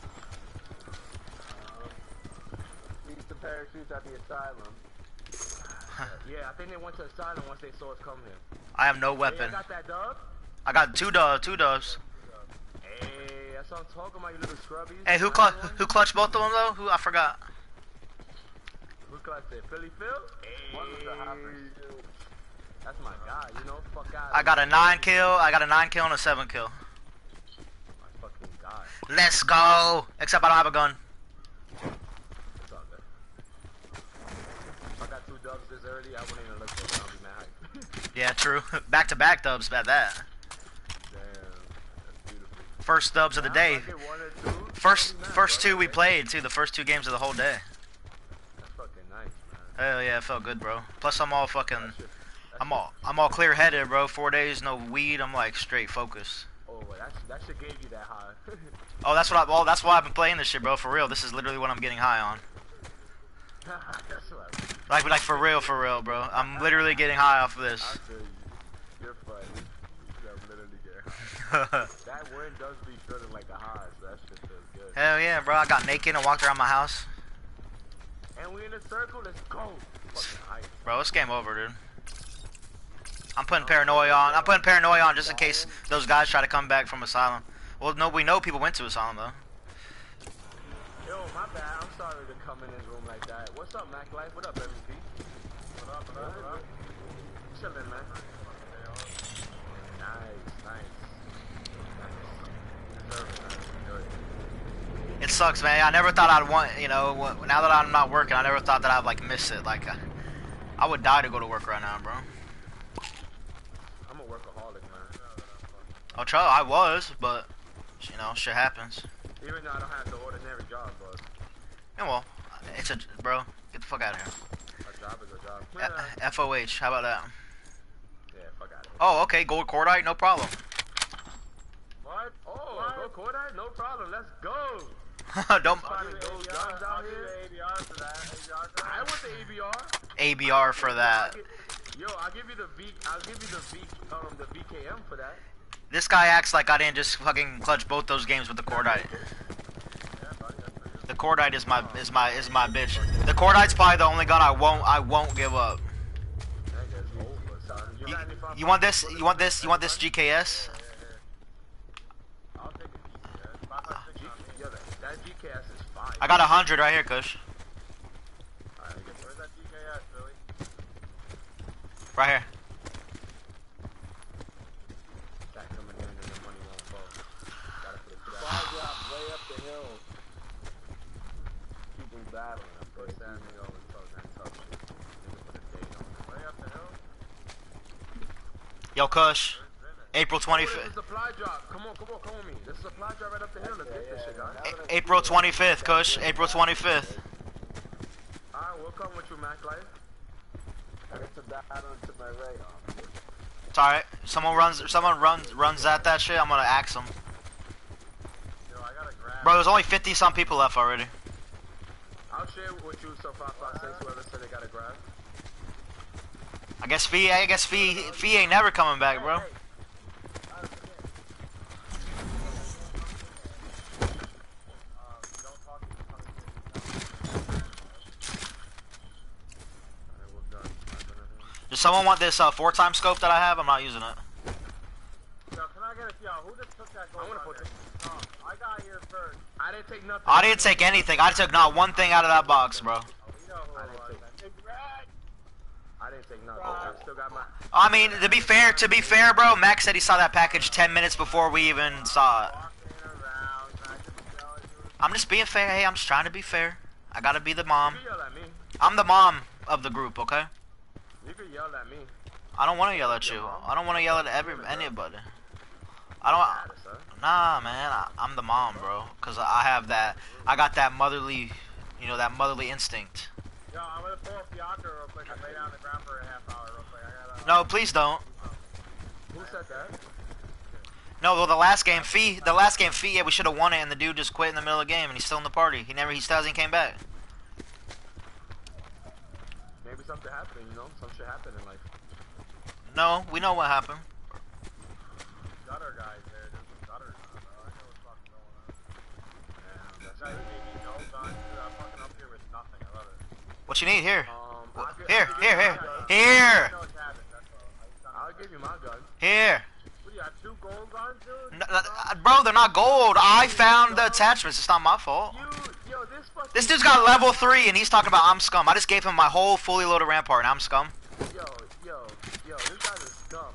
Need some parachutes at the asylum. Yeah, I think they went to asylum once they saw us come here. I have no Hey, weapon. I got that dub. I got two dubs, two dubs. Hey, that's what I'm talking about, you little scrubbies. Hey, who cl who clutched both of them though? Who I forgot. Who clutched it? Philly Phil? Hey, One was the hoppers. that's my guy, you know? Fuck out. I got a nine kill, I got a nine kill and a seven kill. My fucking guy. Let's go! Except I don't have a gun. It's all good. If I got two dubs this early, I wouldn't even look for it. I'll be mad. Yeah, true. Back to back dubs about that. Damn, that's beautiful. First dubs of the day. If I get one or two, First I'll be mad, first bro. two we played too, the first two games of the whole day. That's fucking nice, man. Hell yeah, it felt good, bro. Plus I'm all fucking That shit- that I'm all I'm all clear headed, bro. Four days, no weed, I'm like straight focused. Oh, well, that, that shit gave you that high. Oh, that's what I oh that's why I've been playing this shit, bro, for real. This is literally what I'm getting high on. That's what I mean. Like like for real, for real, bro. I'm literally getting high off of this. I feel you. You're funny. I'm literally getting that wind does be feeling like a high, so that shit feels good. Hell yeah, bro. I got naked and walked around my house. And we in a circle, let's go. Fucking hype. Bro, it's game over, dude. I'm putting paranoia on. I'm putting paranoia on just in case those guys try to come back from asylum. Well, no, we know people went to asylum though. Yo, my bad. I'm sorry to come in this room like that. What's up, Mac Life? What up, M V P? What up, what up, what up? Chillin', man. Nice, nice. Nice. Deserve it, man. Good. It sucks, man. I never thought I'd want, you know, wh- now that I'm not working, I never thought that I'd like miss it. Like, uh, I would die to go to work right now, bro. I'm a workaholic, man. I'll try. I was, but you know, shit happens. Even though I don't have the ordinary job, but Yeah, well, it's a bro. Get the fuck out of here. a job is a job. Uh, F O H. How about that? Yeah, fuck out of here. Oh, okay. Gold cordite, no problem. What? Oh, go Cordite? No problem. Let's go. Don't I'll Finding do the those A B R. guns out I'll do here. the A B R for that. A B R for I that. want the A B R. A B R for that. I'll give- Yo, I'll give you the V. I'll give you the V. Um, the V K M for that. This guy acts like I didn't just fucking clutch both those games with the cordite. Yeah, buddy, that's pretty good. The cordite is my is my is my bitch. The cordite's probably the only gun I won't I won't give up. That guy's over, son. You, You, got any five- you want this? You want this? You want this G K S? I'll take a G K S. five five six G- on me. Yo, that, that G K S is fire. I got a hundred right here, Kush. Alright, I guess Where's that G K S, Billy? Right here. that coming in and the money won't fall. Gotta put it to Fly that. drop way up the hill. People battling. I'm But San Diego always talks that tough shit. Nigga put a date on it. Way up the hill? Yo, Kush. April Oh, there's twenty-fifth. a supply drop. Come on, come on, come on me. There's a supply drop right up the hill. Let's get this shit, guys. April twenty-fifth, Kush. April twenty-fifth. Alright, we'll come with you, Mac Life. I got some battling to my right on. It's alright. Someone runs. Someone runs runs at that shit. I'm gonna axe them. Yo, I gotta grab. Bro, there's only fifty some people left already. I'll share with you so five five six whoever said they gotta grab. I guess Fee. I guess Fee. Fee ain't never coming back, bro. Um, don't talk to me. Alright, we're done. Does someone want this uh, four time scope that I have? I'm not using it. Yo, can I get a yo? Who just took that gold? I wanna right put there? Oh, I got here first. I didn't take nothing. I didn't take anything. I took not one thing out of that box, bro. Oh, we know who I it didn't was. take- man. Big Red. I didn't take nothing. I still got my. I mean, to be fair, to be fair, bro, Max said he saw that package ten minutes before we even saw it. I'm just being fair. Hey, I'm just trying to be fair. I gotta be the mom. You can yell at me. I'm the mom of the group, okay? You can yell at me. I don't want to yell at you. I don't want to yell at every anybody. I don't. Nah, man. I, I'm the mom, bro. Cause I have that. I got that motherly, you know, that motherly instinct. Yo, I'm gonna pull up Bianca real quick and lay down on the ground for a half hour real quick. I gotta. No, please don't. Who said that? No, well, the last game, Fee, the last game, Fee, yeah, we should have won it, and the dude just quit in the middle of the game, and he's still in the party. He never, he still hasn't came back. Maybe something happened, you know? Some shit happened in life. No, we know what happened. Gutter guys there. There's some gutters on, bro. I know what's fucking going on. Damn, that guy gave me no gun. Dude, I'm fucking up here with nothing. I love it. What you need here? Um, Well, I'll gi- Here, I'll here, give you here, my gun. here, I know it's happened, that's all. I just don't I'll know. give you my gun. here. What, you got two gold guns, dude? N- n- Bro, they're not gold. I found the attachments. It's not my fault. You, yo, this fucking. This dude's got level three, and he's talking about I'm scum. I just gave him my whole fully loaded rampart, and I'm scum. Yo, yo, yo, this guy's a scum.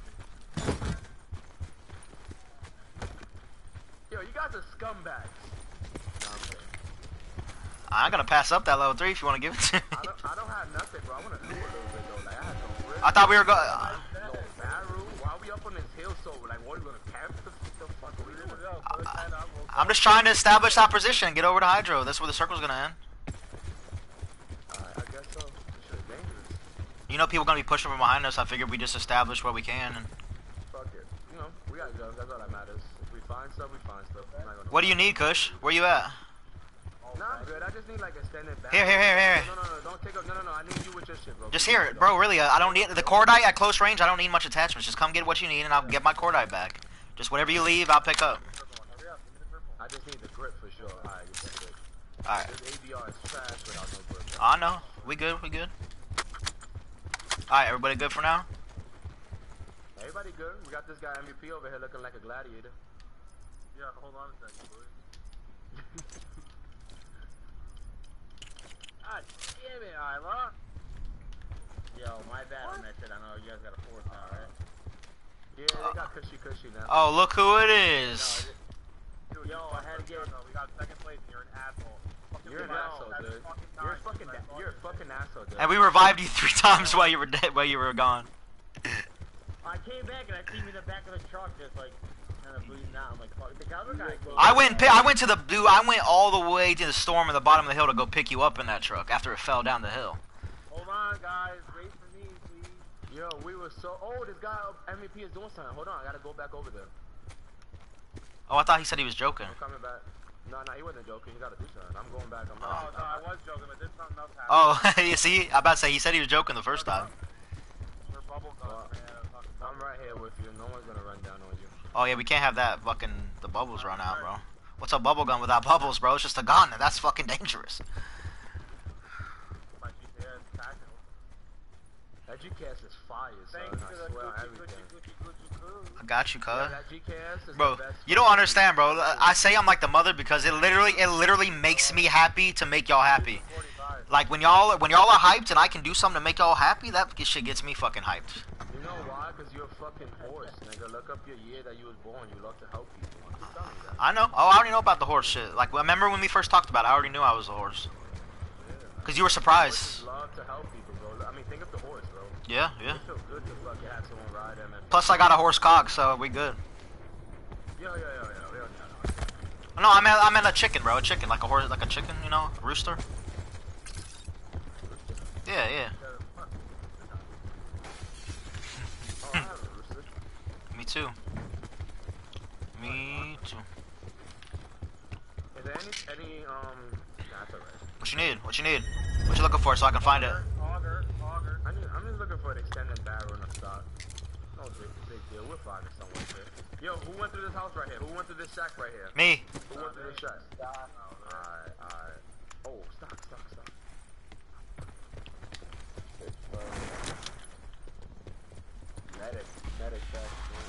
Yo, you guys are scumbags. No, I'm kidding. I'm gonna pass up that level three if you want to give it to me. I don't, I don't have nothing, bro. I want to do a little bit, though. Like, I had no grip. I thought we were going. No barrel. Why are we up on this hill so, like, what, are we gonna camp? The, the fuck are we doing? Yo, put a ten up, we'll I'm just trying to establish that position and get over to Hydro. That's where the circle's gonna end. Alright, I guess so. This shit is dangerous. You know people gonna be pushing from behind us. I figured we just establish what we can. And Fuck it. You know, we got guns. That's all that matters. If we find stuff, we find stuff. I'm not gonna what do you need, Kush? Where you at? Nah, I'm good. I just need like extended back. Here, here, here, here. No, no, no, don't take up. No, no, no. I need you with your shit, bro. Just Please here, don't. bro. Really, uh, I don't need the cordite at close range. I don't need much attachments. Just come get what you need, and I'll get my cordite back. Just whatever you leave, I'll pick up. I just need the grip for sure. Alright, get that grip. All right. This A D R is trash without no grip. I know. We good. We good. All right, everybody good for now? Everybody good? We got this guy M V P over here looking like a gladiator. Yeah, hold on a second, boys. God damn it, Isla. Yo, my bad on that shit. I know you guys got a fourth now, right? Yeah, they got cushy cushy now. Oh, look who it is. Dude, yo, I had to get. We got second place. And you're an asshole. Fucking You're an wow, asshole, that's dude. fucking You're a time, fucking, dude. da- you're a fucking asshole, dude. And we revived you three times while you were dead, while you were gone. I came back and I seen me in the back of the truck just like kind of bleeding out. I'm like, fuck, the other guy came I went. And pi- I went to the dude. I went all the way to the storm at the bottom of the hill to go pick you up in that truck after it fell down the hill. Hold on, guys. Wait for me, please. Yo, we were so. Oh, this guy M V P is doing something. Hold on, I gotta go back over there. Oh, I thought he said he was joking. I'm coming back. No, no, he wasn't joking. You gotta do something. I'm going back. I'm Oh, not. no, I was joking, but then something else happened. Oh, you see, I'm about to say he said he was joking the first time. We're bubble guns, man. I'm fucking I'm right here with you. No one's gonna run down on you. Oh yeah, we can't have that fucking the bubbles run out, bro. What's a bubble gun without bubbles, bro? It's just a gun. That's fucking dangerous. My G P S tactical. That G K S is fire, son. Thanks to I the swear on Gucci, everything. Gucci, Gucci, Gucci, Gucci. I got you, Yeah, cuz. that G K S is Bro, the best. you don't understand, bro. I say I'm like the mother because it literally, it literally makes me happy to make y'all happy. forty-five. Like when y'all, when y'all are hyped and I can do something to make y'all happy, that shit gets me fucking hyped. You know why? Because you're a fucking horse, nigga. Look up your year that you was born. You love to help people. Keep telling me that. I know. Oh, I already know about the horse shit. Like, remember when we first talked about it? I already knew I was a horse. Cause you were surprised. Horses love to help people, bro. I mean, think of the horse, bro. Yeah, yeah. It feels good to fucking have someone ride them. And Plus, I got a horse cock, so we good. Yo, yo, yo, yo, yo, yo. No, I meant, I meant a chicken, bro. A chicken, like a horse, like a chicken, you know, a rooster. Yeah, yeah. Oh, I have a rooster. Me too. Me too. Is there any, any, um, nah, that's alright. What you need? What you need? What you looking for so I can find it? Auger, auger. I need, I'm just looking for an extended barrel in a stock. No big, big deal. We'll find it somewhere here. Yo, who went through this house right here? Who went through this shack right here? Me. Who went through this shack? Alright, alright. Oh, stock, stock, stock. Medic, medic back.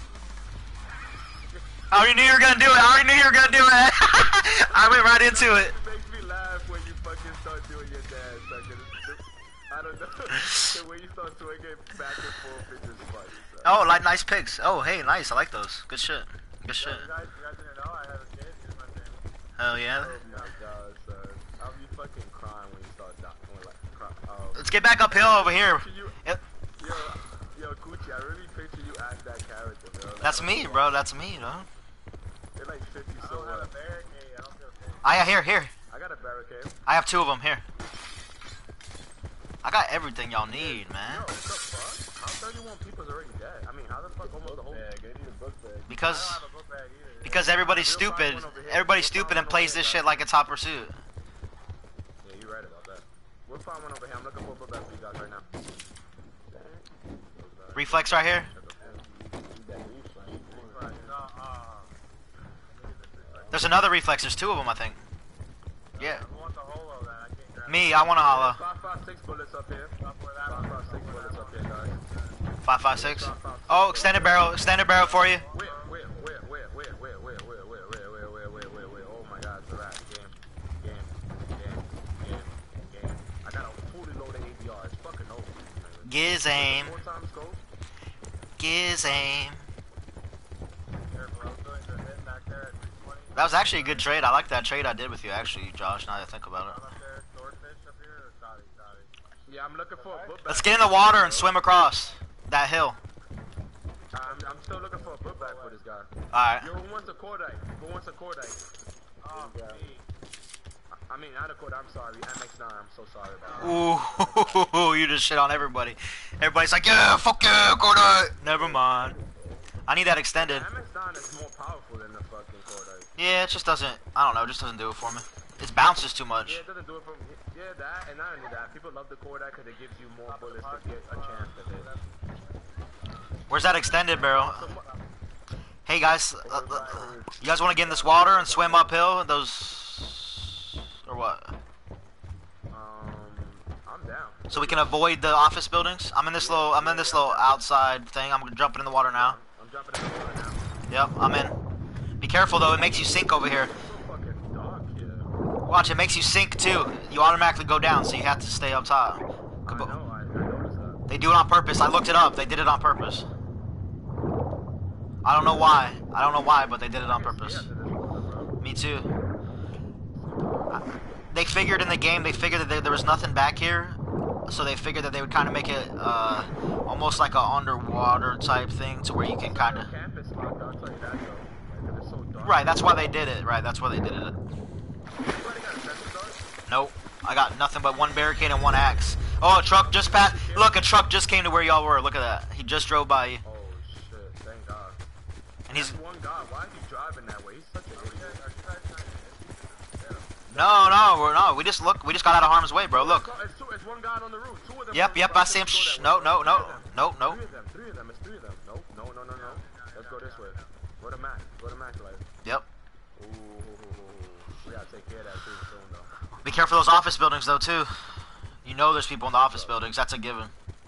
I already knew you were gonna do it. I already knew you were gonna do it. I went right into it. It makes me laugh when you fucking start doing your dance. Like, I don't know. The way you start start swinging back and forth in this fight. So. Oh, like nice picks. Oh, hey, nice. I like those. Good shit. Good shit. You guys, you guys didn't know I had a kid. Here's my family. Hell yeah. Oh my god, son. I'll be fucking crying when you start dying. Like, cry. Oh. Let's get back uphill over here. You, Yep. yo, yo, Gucci, I really picture you as that character, bro. Like, That's me, bro. That's me, bro. It like fits you I so don't have well. a barricade. I don't feel safe. I here, here. I got a barricade. I have two of them here. I got everything y'all need, Yo, man. what the fuck? How thirty-one people's already dead? I mean, how the fuck almost the whole bag. I need a book bag. I Because don't have a book bag either. because everybody's stupid. Everybody's stupid and plays this shit like it's Hot Pursuit. Yeah, you're right about that. We'll find one over here. I'm looking for a book bag for you guys right now. Reflex right here. Right, no, uh, There's another reflex. There's two of them, I think. Yeah. who wants a holo then? I can't grab Me, I want to holla. Five, five, six bullets up here. it. Up where that Five, one. five, six bullets up here, guys. Five, five, six. Oh, extended barrel. Extended barrel for you. Wait, wait, wait, wait, wait, wait, wait, wait, wait, wait, wait, wait, wait, wait, wait. Oh my god, it's a rat. Game, game, game, game, game. I got a fully loaded A D R. It's fucking over. Giz aim. Four times go. Giz aim. Careful, those buildings are hitting back there at three twenty. That was actually a good trade. I like that trade I did with you, actually, Josh, now that I think about I'm it. up there, swordfish up here, or Saudi, Saudi. Yeah, I'm looking for a book bag. Let's get in the water and swim across that hill. I'm, I'm still looking for a book bag for this guy. Alright. Yo, who wants a cordite? Who wants a cordite? Oh, me. I mean, not a cordite. I'm sorry. M X nine. I'm so sorry about that. Ooh, you just shit on everybody. Everybody's like, yeah, fuck yeah, Gordon. Never mind. I need that extended. M X nine is more powerful than the fucking cordite. Yeah, it just doesn't, I don't know, it just doesn't do it for me. It bounces too Yeah, much. it doesn't do it for me. Yeah, that, and not only that, people love the cordite because it gives you more bullets to get a chance to hit. Where's that extended barrel? Hey guys, uh, uh, you guys want to get in this water and swim uphill? Those, or what? Um, I'm down. So we can avoid the office buildings. I'm in this little, I'm in this little outside thing. I'm jumping in the water now. I'm jumping in the water now. Yep, I'm in. Be careful though, it makes you sink over here. It's so fucking dark here. Watch, it makes you sink too. You automatically go down, so you have to stay up top. I know, I, I noticed that. They do it on purpose. I looked it up. They did it on purpose. I don't know why. I don't know why, but they did it on purpose. Yeah, this water, bro. Me too. They figured in the game, they figured that there, there was nothing back here, so they figured that they would kind of make it uh, almost like an underwater type thing, to where you can kind of. Campus spot, I'll tell you that though. Like, it's so dark. Right, that's why they did it. Right, that's why they did it. Anybody got a sensor dart? Nope. I got nothing but one barricade and one axe. Oh, a truck just passed. Look, a truck just came to where y'all were. Look at that. He just drove by you. Oh shit, thank God. And he's. That's one guy. Why is he driving that way? He's such an idiot. No, no, we're no. We just look. We just got out of harm's way, bro. Look. It's, two, it's one guy on the roof. Two of them. Yep, on the yep. roof. I see him. think we Shh. go No, that way. no, no, Three of them. no, no. Three of them. Three of them. It's three of them. Nope. No, no, no, no. Let's go this way. Where the Mac? Where the Mac like? Yep. Ooh, we gotta take care of that too soon though. Be careful of those office buildings, though, too. You know there's people in the office buildings. That's a given.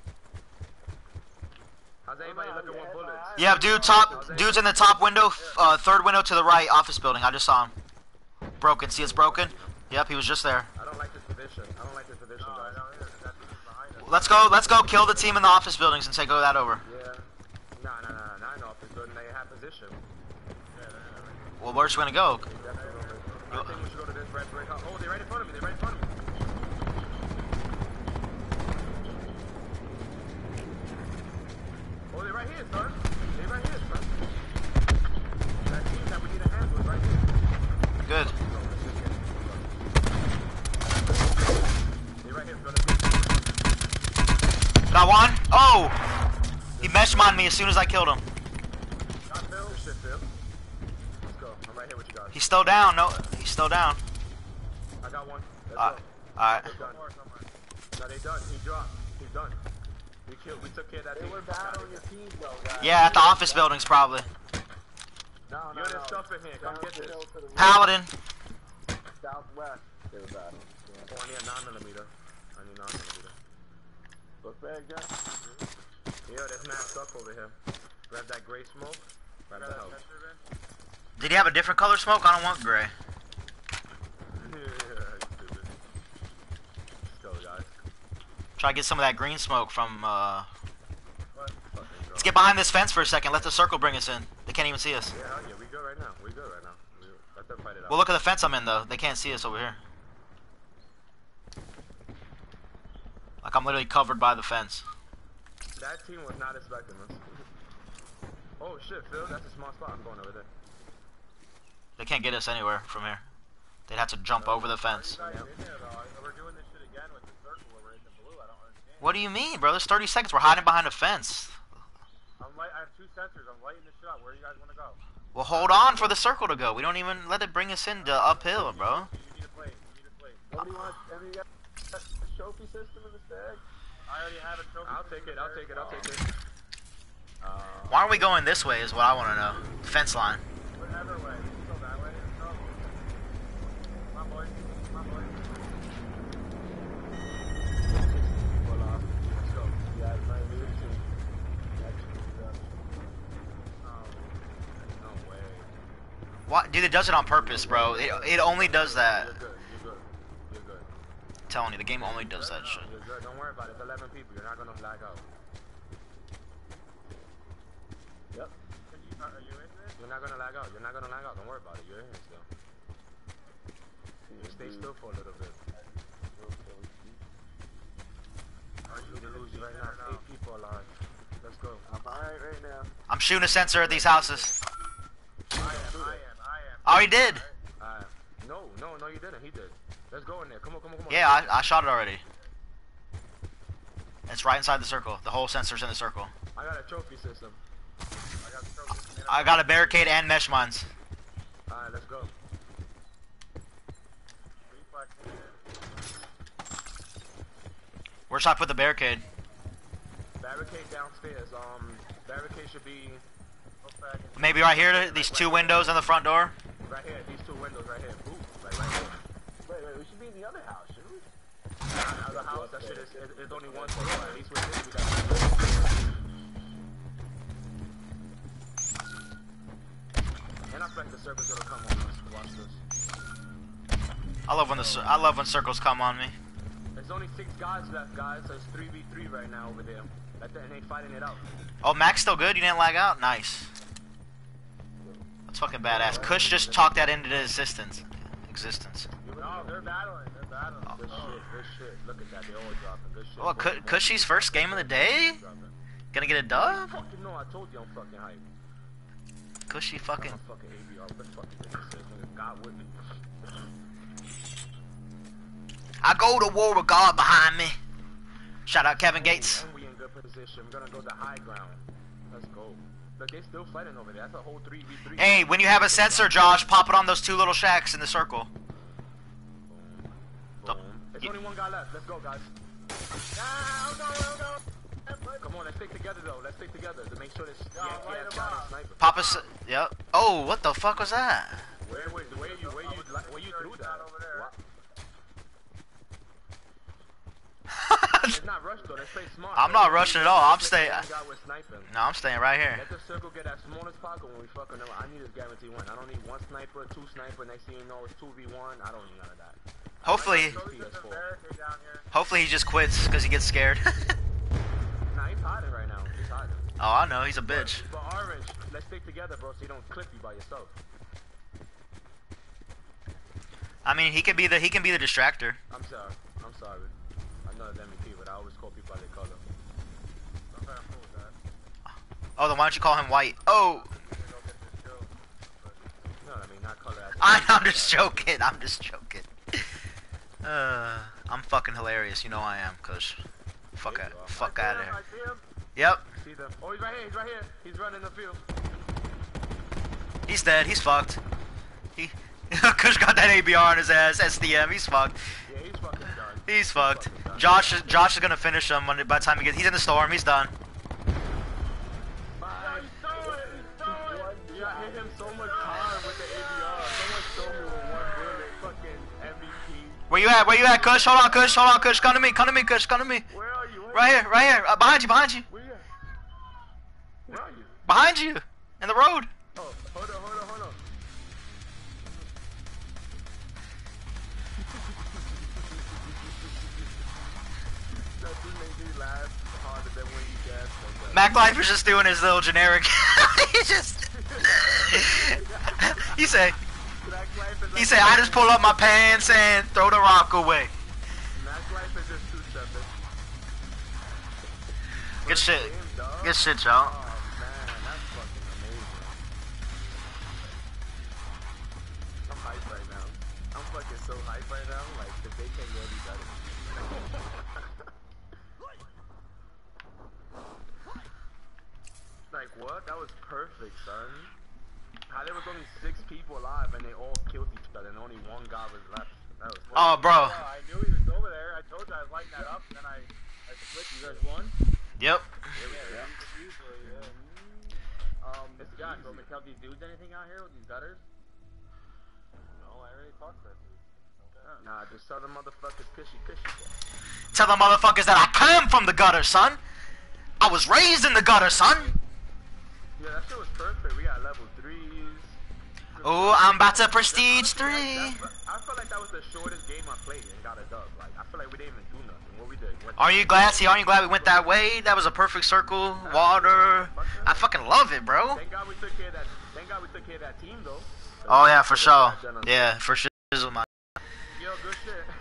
How's everybody looking with bullets? Yeah, dude. Top. Dude's in the top window. Uh, third window to the right. Office building. I just saw him. Broken. See, it's broken. Yep, he was just there. I don't like this division. I don't like this division, guys. Let's go. Let's go. Kill the team in the office buildings and take that over. Yeah. Nah, nah, nah, nah. Not in office building. They have position. Well, where's we gonna go? Definitely over. I think we should go to this red brick house. Oh, they're right in front of me. They're right in front of me. Oh, they're right here, son. They're right here, son. That team that we need a hand with right here. Good. They're right here in front of me. Got one. Oh! He mesh mined me as soon as I killed him. Got Phil. Good shit, Phil. Let's go. I'm right here with you guys. He's still down. No, he's still down. I got one. Let's Uh, go. Alright. They're done. No, they done. He dropped. He's done. We killed. We took care of that They thing. were bad on your team, though, guys. Yeah, at the office buildings, probably. No, no, Yo, there's no. stuff in here. Come Down get the this. hill to the Paladin. southwest. They were bad. Oh, I need a nine millimeter. I need nine millimeter. Book bag, Jack? Yo, there's mad stuff over here. Grab that gray smoke. Grab the house. Did he have a different color smoke? I don't want gray. Yeah, stupid. Let's go, guys. Try to get some of that green smoke from, uh... What? Let's get behind this fence for a second. Let the circle bring us in. They can't even see us. Yeah, yeah, we good right now. We good right now. We, let them fight it out. Well, look at the fence I'm in, though. They can't see us over here. Like, I'm literally covered by the fence. That team was not expecting us. Oh shit, Phil, that's a small spot. I'm going over there. They can't get us anywhere from here. They'd have to jump over the fence. You guys in there, though? We're doing this shit again with the circle where we're in the blue. I don't understand. What do you mean, bro? There's thirty seconds. We're hiding behind a fence. I'm light, I have two sensors. I'm lighting this shit out. Where do you guys want to go? Well, hold on for the circle to go. We don't even let it bring us into uphill, bro. You need a plate. You need a plate. What do you want? Have you got a trophy system in the stag? I already have a trophy. I'll take it, I'll take it, I'll take it. Uh, Why aren't we going this way is what I want to know. Fence line. Whatever way. We can go that way. Let's go. Come on, boys. Come on, boys. Well, uh, let's go. Yeah, it's my lead team. Oh. No way. What? Dude, it does it on purpose, bro. It, it only does that. You're good, you're good. You're good. I'm telling you, the game only does that shit. You're good, don't worry about it. It's eleven people, you're not gonna lag out. Yep. Can you, are you in this? You're not gonna lag out, you're not gonna lag out, don't worry about it. You're in here still. You stay still for a little bit. Are you You in lose this right or now. no? Eight people alive. Let's go. I'm behind right now. I'm shooting a sensor at these houses. I am, I am, I am. Oh, he did. Uh, no, no, no, you didn't. He did. Let's go in there. Come on, come on, come on. Yeah, I, I shot it already. It's right inside the circle. The whole sensor's in the circle. I got a trophy system. I got the trophy. And I got a barricade and mesh mines. Alright, let's go. reflex in it. Where should I put the barricade? Barricade downstairs. Um, barricade should be Look back and Maybe right here, these two windows on the front door. right here. These two windows right here. Ooh, right, right here. Wait, wait, we should be in the other house, shouldn't we? Nah, the house, that shit is, is, is only one floor. At least with this, we got. And I bet the circle's gonna come on us. Watch this. I love when the cir- I love when circles come on me. There's only six guys left, guys. So it's three v three right now over there. Like that, and they fighting it out. Oh, Mac's still good. You didn't lag out. Nice. That's fucking badass. Kush just talked that into existence. Existence. no, they're battling. They're battling. Good shit, good shit. Look at that, they all dropping. Good shit. Oh, Ku- Cushy's first game of the day. Gonna get a dub. Fucking no, I told you I'm fucking hype. Cushy fucking. I'm fucking A B R. What the fuck is this? Nigga, God with me. I go to war with God behind me. Shout out Kevin Gates. And we in good position. We're gonna go to high ground. Let's go. Look, they still fighting over there. That's a whole three v three. Hey, when you have a sensor, Josh, pop it on those two little shacks in the circle. Boom. There's only one guy left. Let's go, guys. Ah, no, no, no. Come on, let's stick together though. Let's stick together to make sure this. No, Yeah, light yeah, 'em yeah, up. sniper. Pop us. Yep. Oh, what the fuck was that? Where, where, where you, where you, where you threw that? Over there. What? It's not rushed though. Let's play smart. I'm not rushing at all. I'm Let's staying. play one guy with sniping. No, I'm staying right here. Let the circle get as small as possible when we fucking know. I need a guarantee win. I don't need one sniper, two sniper. Next thing you know, it's two v one. I don't need none of that. Hopefully, So we put the barricade down here. hopefully he just quits because he gets scared. Nah, he's hiding right now. He's hiding. Oh, I know. He's a bitch. But Orange, let's stick together, bro, so you don't clip you by yourself. I mean, he can be the he can be the distractor. I'm sorry. I'm sorry. I'm not an M V P, but I always call people by their color. Okay, I'm cool with that. Oh, then why don't you call him White? Oh, I'm gonna go get this kill. You know what I mean? Not color. as- I, I'm just joking. I'm just joking. Uh, I'm fucking hilarious. You know I am, cause fuck There out, you are. fuck I out see of him, here. I see him. Yep, See them? Oh, he's right here. He's right here. He's running the field. he's dead. He's fucked. He, Kush got that A B R on his ass. S D M. He's fucked. Yeah, he's fucking done. He's fucked. fucking done. Josh, is, Josh is gonna finish him when, by the time he gets. He's in the storm. He's done. Bye. Oh, he stole it. He stole it. Yeah, I hit him so much hard with the A B R. Someone stole me with one bullet. Fucking M V P. Where you at? Where you at, Kush? Hold on, Kush. Hold on, Kush. Come to me. Come to me, Kush. Come to me. Where are you? Where Right here. Right here. Uh, behind you. Behind you. Where you at? Where are you? Behind you. In the road. Oh, hold on, hold on, hold on. Stop doing then when you guess, like, Mac Life is just doing his little generic. He just. He say. Mac Life is He like, say I just pull up my pants and throw the rock away. Mac Life is just two-stepping. Good shit. Game, dog. Good shit, y'all. Oh man, that's fucking amazing. I'm hyped right now. I'm fucking so hyped right now. Like, the day can't get any better. Like, what? That was perfect, son. How there was only six people alive and they all killed each other and only one guy was left. That was Oh, bro. Oh, I knew he was over there. I told you I was lighting that up, and then I, I switched. You guys won? Yep. Yeah, usually, yeah. Um, Mister Josh, will we tell these dudes anything out here with these gutters? No, I already talked to that dude. Okay. Nah, just tell the motherfuckers cushy cushy. Tell the motherfuckers that I come from the gutter, son. I was raised in the gutter, son. Yeah, that shit was perfect. We got level threes. Oh, I'm about to prestige three. I feel like that was the shortest game I played and got a dub. Like, I feel like we didn't even do nothing. What we did? Went Are you glad? See, aren't you glad we went that way? That was a perfect circle. Water. I fucking love it, bro. Thank God we took care of that. Thank God we took care of that team, though. Oh yeah, for sure. Yeah, for sure. This is my. Yo, good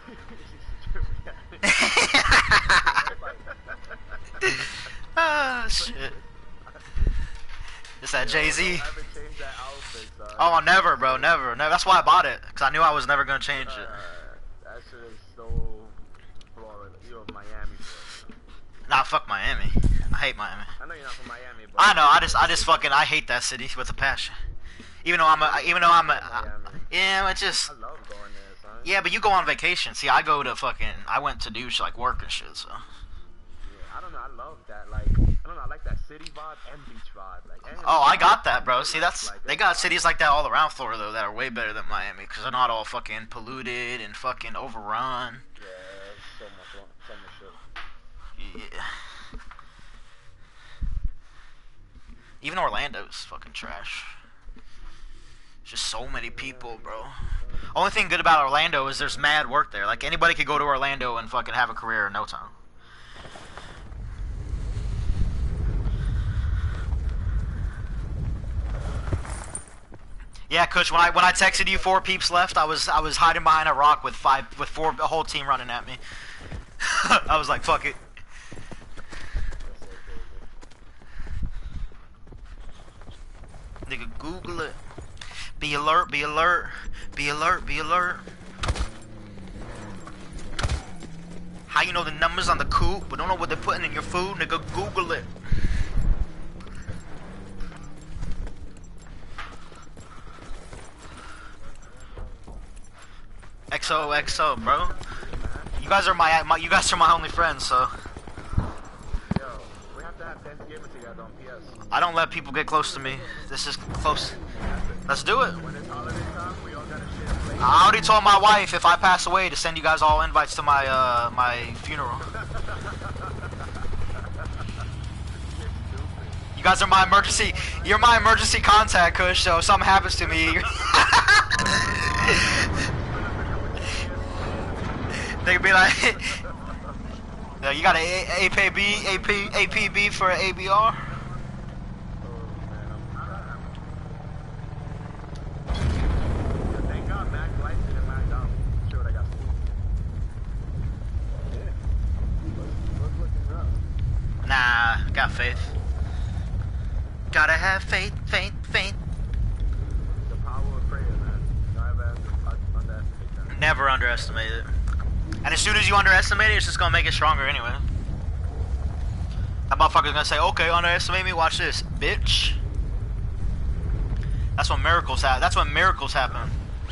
shit. Ah, shit. It's that Jay-Z. Never change that outfit, son. Oh, never, bro. Never. Never. That's why I bought it. Because I knew I was never going to change it. Uh, that shit is so Florida. You're Miami, bro. Nah, fuck Miami. I hate Miami. I know you're not from Miami, but I know. I just, I just fucking, I hate that city with a passion. Even though I'm a, even though I'm a, I, yeah, it's just, I love going there, son. yeah, but you go on vacation. See, I go to fucking, I went to do like work and shit, so. Yeah, I don't know. I love that. Like, I don't know. I like that city vibe and beach vibe. Like, and Oh, I got that, bro. See, that's, they got cities like that all around Florida, though, that are way better than Miami, because they're not all fucking polluted and fucking overrun. Yeah, so much, so much shit. Yeah. Even Orlando's fucking trash. Just so many people, bro. Only thing good about Orlando is there's mad work there. Like, anybody could go to Orlando and fucking have a career in no time. Yeah, Kush, when I when I texted you four peeps left, I was I was hiding behind a rock with five with four a whole team running at me. I was like, fuck it. Nigga, Google it. Be alert, be alert, be alert, be alert. How you know the numbers on the coop, but don't know what they're putting in your food? Nigga, Google it. X O X O, bro. You guys are my, my you guys are my only friends, so. Yo, we have to have Thanksgiving together on P S. I don't let people get close to me. This is close. Let's do it. When it's holiday time, we all got a shit plate. I already told my wife if I pass away to send you guys all invites to my uh my funeral. You guys are my emergency. You're my emergency contact, Kush. So if something happens to me, you're they could be like, no, you got a A P B, A P, A P B for an A B R? Thank God Mac Life didn't lag down. Sure, I got food. Yeah. What's looking rough? Nah, got faith. Gotta have faith, faith, faith. The power of prayer, man. Don't ever underestimate that. Never underestimate it. And as soon as you underestimate it, it's just gonna make it stronger anyway. That motherfucker's gonna say, okay, underestimate me, watch this, bitch. That's when miracles happen. That's when miracles happen.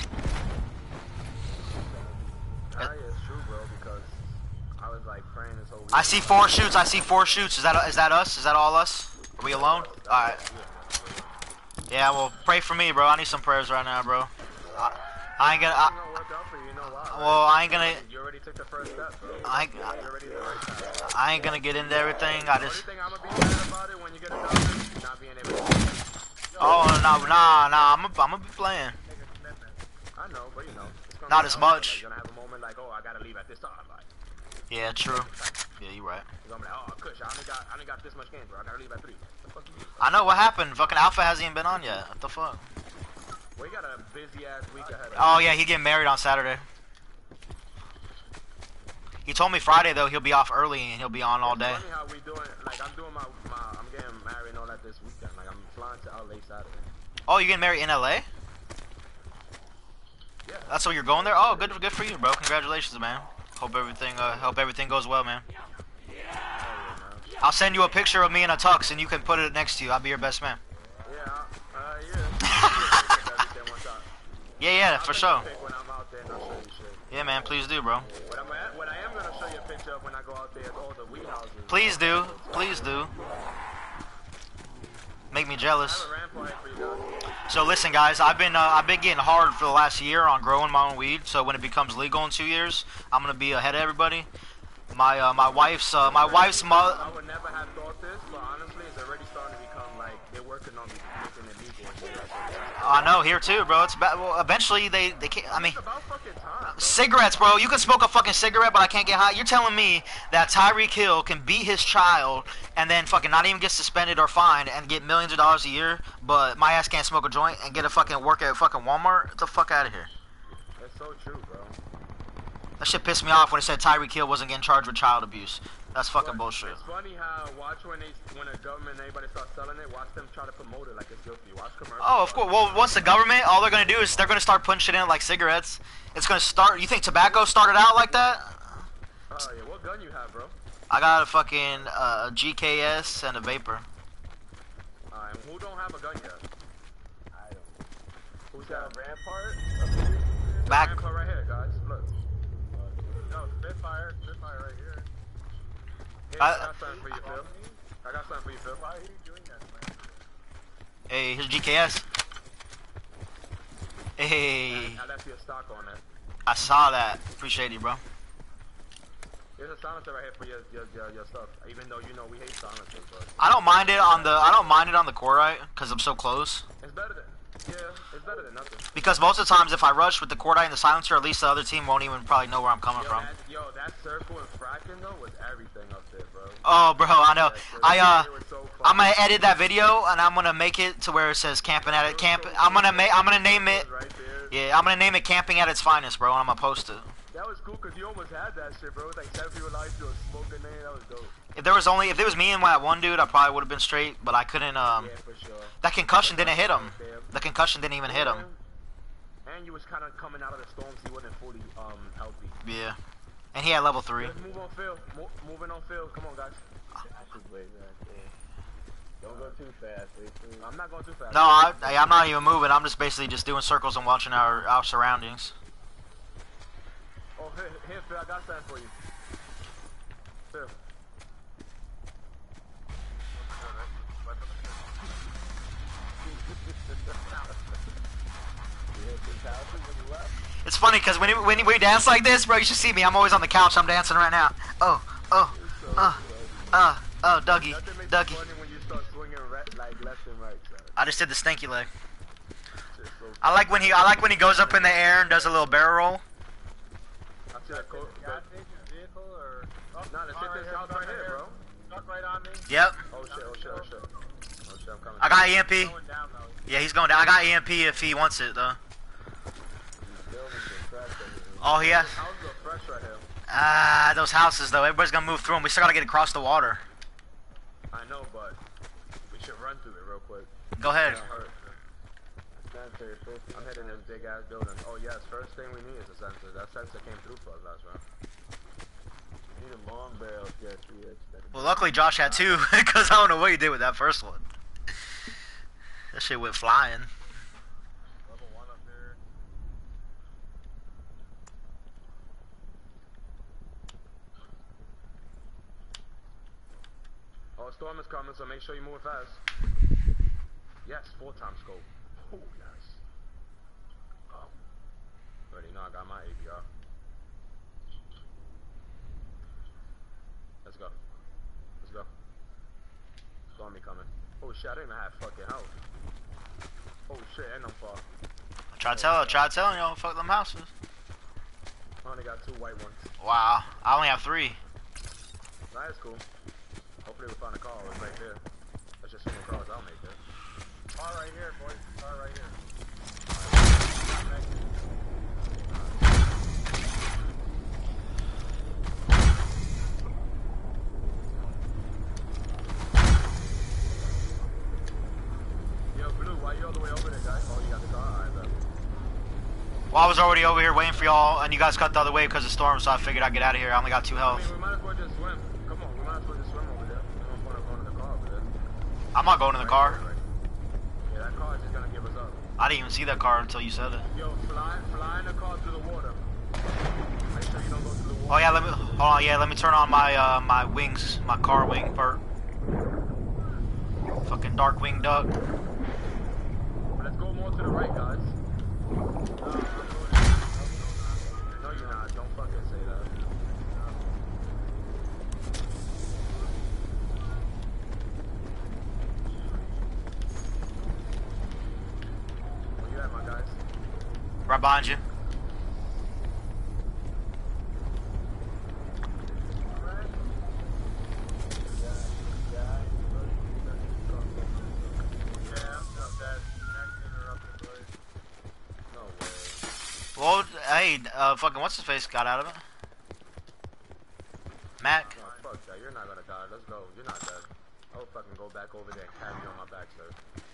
Nah, yeah, it's true, bro, because I was like praying this whole week. I see four shoots, I see four shoots. Is that is that us? Is that all us? Are we alone? Alright. Yeah, well, pray for me, bro. I need some prayers right now, bro. I, I ain't gonna... I, It's gonna work out for you, you know why? well, I ain't gonna... You already took the first step, bro. I, You're already the right time. I ain't gonna get into everything. I The just... only thing I'm gonna be mad about it when you get a dub is not being able to. Oh, no, nah, nah. I'm gonna be playing. I know, but you know. It's gonna Not be as out. much. Like, you're gonna have a moment like, oh, I gotta leave at this time. Like, Yeah, true. Yeah, you right. Cause I'm like, oh, Kush, I only got, I only got this much games, bro. I gotta leave at three. What the fuck you do? I know what happened. Fucking Alpha hasn't even been on yet. What the fuck? Well, he got a busy ass week ahead of him. Oh yeah, he getting married on Saturday. He told me Friday though he'll be off early and he'll be on all day. It's funny how we doing, like I'm doing my, my, I'm getting married and all that this weekend. Like I'm flying to L A Saturday. Oh, you getting married in L A? Yeah. That's where you're going there? Oh, good, good for you, bro. Congratulations, man. Hope everything, uh, hope everything goes well, man. I'll send you a picture of me in a tux and you can put it next to you. I'll be your best man. Yeah, uh, yeah. Yeah, yeah, for sure. When I'm out there and I'll show you shit. Yeah, man, please do, bro. What, I'm at, what I am gonna show you a picture of when I go out there is all the weed houses. Please do, please do. Make me jealous. I have a ramp for you guys. So listen, guys, I've been uh, I've been getting hard for the last year on growing my own weed. So when it becomes legal in two years, I'm gonna be ahead of everybody. My uh, my wife's uh, my wife's mother. I would never have thought this, but honestly, it's already starting to become like they're working on making it legal. And shit. I know here too, bro. It's bad. Well, eventually they they can't. I mean, It's about fucking time. Bro. cigarettes, bro. You can smoke a fucking cigarette, but I can't get high. You're telling me that Tyreek Hill can beat his child and then fucking not even get suspended or fined and get millions of dollars a year, but my ass can't smoke a joint and get a fucking work at fucking Walmart? Get the fuck out of here. That's so true, bro. That shit pissed me off when it said Tyreek Hill wasn't getting charged with child abuse. That's fucking But bullshit. It's funny how watch when they when a government and everybody starts selling it, watch them try to promote it like it's guilty. Watch commercials. Oh, of course. Well, once the government, all they're gonna do is they're gonna start putting shit in like cigarettes. It's gonna start. You think tobacco started out like that? Oh yeah, what gun you have, bro? I got a fucking uh, G K S and a vapor. Alright, who don't have a gun yet? I don't. Who's got a Rampart? Back. Rampart right here, guys. Look. No, Spitfire, Spitfire right here. Here, I- I got something for you, Phil. I got something for you, Phil. Why are you doing that, man? Hey, here's G K S. Hey, I left you a stock on it. I saw that. Appreciate you, bro. There's a silencer right here for your your, your, your stuff. Even though you know we hate silencers, but I don't mind it on the I don't mind it on the cordite because I'm so close. it's better than yeah, it's better than nothing. Because most of the times if I rush with the cordite and the silencer, at least the other team won't even probably know where I'm coming Yo, from. that, yo, that circle and fracking though was everything up there, bro. Oh, bro, I know. I uh, It was so fun. I'm gonna edit that video and I'm gonna make it to where it says camping at it. Camp. I'm gonna make. I'm gonna name it. Right there. Yeah, I'm gonna name it camping at its finest, bro. And I'm gonna post it. That was cool because you almost had that shit, bro. It was like seven people alive, you were smoking there. That was dope. If there was only if there was me and that one dude, I probably would have been straight. But I couldn't. Um, Yeah, for sure. that concussion didn't hit him. The concussion didn't even hit him. And you was kind of coming out of the storm, so you wasn't fully um healthy. Yeah, and he had level three. Let's move on, Phil. Mo moving on, Phil. Come on, guys. I should wait back there. Don't go too fast, wait please. I'm not going too fast. No, I, I- I'm not even moving. I'm just basically just doing circles and watching our our surroundings. Oh, here, here, Phil. I got something for you. Phil. You hit this house and then left. It's funny because when it- when we dance like this, bro, you should see me. I'm always on the couch. I'm dancing right now. Oh, oh, uh, uh, oh, Dougie, Nothing makes Dougie. it funny when you start swinging right, like left and right, son. I just did the stinky leg. Shit's so I like when he I like when he goes up in the air and does a little barrel roll. I see that coat. Gas station, vehicle, or... Oh, Nah, let's car hit this here, house truck right here, bro. Truck right on me. Yep, Oh shit, oh shit, oh shit. Oh shit, I'm coming. I got E M P. Going down, though. Yeah, he's going down. I got E M P if he wants it though. These buildings are fresh over here. Oh yeah. Houses are fresh right here. Ah, those houses though. Everybody's gonna move through them. We still gotta get across the water. I know, but we should run through it real quick. Go ahead. Don't hurt. Sensor fifty. I'm hitting this big ass building. Oh yes, first thing we need is a sensor. That sensor came through for us last round. Need a long barrel to get three X. Well, luckily Josh had two because I don't know what he did with that first one. That shit went flying. Level one up there. Oh, a storm is coming, so make sure you move fast. Yes, four times scope. Oh yes. Oh. Already know I got my A B R. Let's go. Let's go. Stormy coming. Oh shit, I didn't even have fucking house. Oh shit, and I'm far. Try to tell, try to tell you, fuck them houses. Oh, only got two white ones. Wow, I only have three. Nah, that's cool. Hopefully we find a car. It's right there. Let's just swing across. I'll make it. Car right here, boys. Car right here. Yo, Blue, why you all the way over there, guys? Oh, you got the car? Alright, bet. Well, I was already over here waiting for y'all, and you guys cut the other way because of storm, so I figured I'd get out of here. I only got two I health. mean, we might as well just swim. Come on, we might as well just swim over there. We don't want to go to the car over there. I'm not going to the car. Yeah, that car is just gonna give us up. I didn't even see that car until you said it. Yo, fly, fly in the car to the water. Make sure you don't go to the water. Oh yeah, let me hold on. Yeah, let me turn on my uh, my wings, my car wing part. Fucking dark wing duck. Let's go more to the right, guys. Uh, no, you're not. Don't fucking say that. Where you at, my guys? Right behind you. Well, hey, uh, fucking what's his face got out of it? Mac. Oh, fuck that. You're not gonna die. Let's go. You're not dead. I'll fucking go back over there and carry you on my back, sir.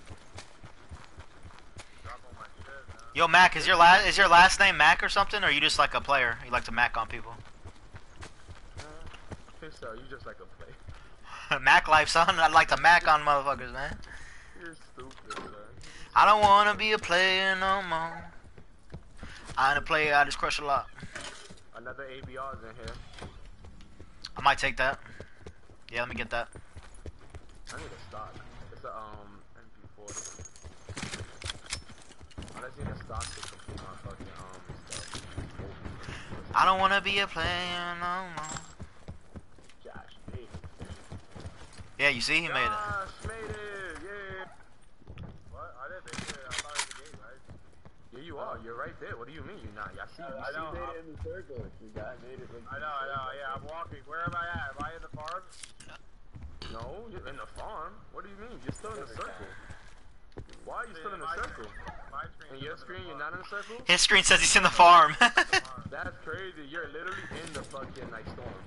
Drop on my shit, man. Yo, Mac, is your last is your last name Mac or something, or are you just like a player? You like to Mac on people? Uh, hey, sir, you just like a play. Mac life, son. I'd like to Mac on motherfuckers, man. You're stupid, sir. I don't wanna be a player no more. I ain't a player. I just crush a lot. Another A B R's in here. I might take that. Yeah, let me get that. I need a stock. It's a um M P forty. I just need a stock to complete my fucking um stuff. I don't wanna be a player no more. Josh made it. Yeah, you see, he made it. Josh made it. Yeah. What? I didn't make it. I thought it was a game, right? Yeah, you are. You're right there. What do you mean you're not? I see you. I know. You made it in the circle. You guys made it. I know, I know. Yeah, I'm walking. Where am I at? Am I in the farm? No, you're in the farm. What do you mean? You're still in the circle. Why are you still in the My circle? screen- My screen. In your screen, you're not in the circle? His screen says he's in the farm. That's crazy. You're literally in the fucking like storm.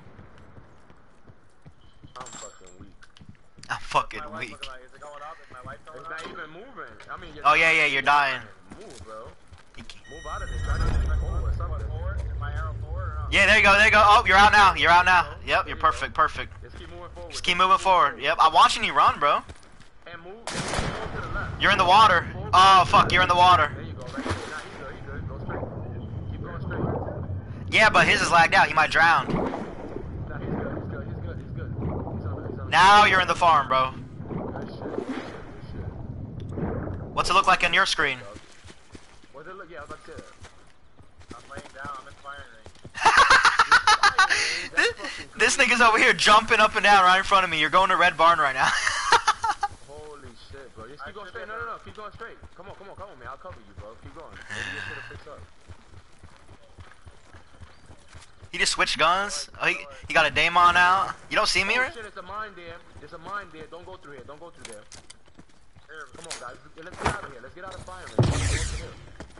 I'm fucking weak. I'm fucking My light weak. looking like? Is it going up? Is my light going It's up? not even moving. I mean, you're Oh yeah, yeah, you're dying. Move, bro. He can't- Move out of this. Try to get forward or something. Forward? Is my arrow forward or not? Yeah, there you go, there you go. Oh, you're out now. You're out now. Yep, you're perfect, perfect. Just keep moving forward. Just keep moving forward. Yep, I'm watching you run, bro. And move. And move to the left. You're in the water. Oh fuck, you're in the water. There you go. Right there. Nah, he's good. He's good. Go straight. Keep going straight. Yeah, but his is lagged out. He might drown. Nah, he's good. He's good. He's good. He's good. He's on. He's on. Now you're in the farm, bro. Good shit. Good shit. Good shit. What's it look like on your screen? What's it look? Yeah, I was about to say that. I'm laying down. I'm in firing range. this, this nigga's over here jumping up and down right in front of me. You're going to Red Barn right now. Holy shit, bro. Just I keep going should straight. No, have- no, no. Keep going straight. Come on, come on, come on, man. I'll cover you, bro. Keep going. Maybe you should have fixed up. He just switched guns. Oh, he, he got a Daemon out. You don't see me, Oh right? shit, there's a mine there. There's a mine there. Don't go through here. Don't go through there. Here, come on, guys. Let's get out of here. Let's get out of fire. Let's go up the hill.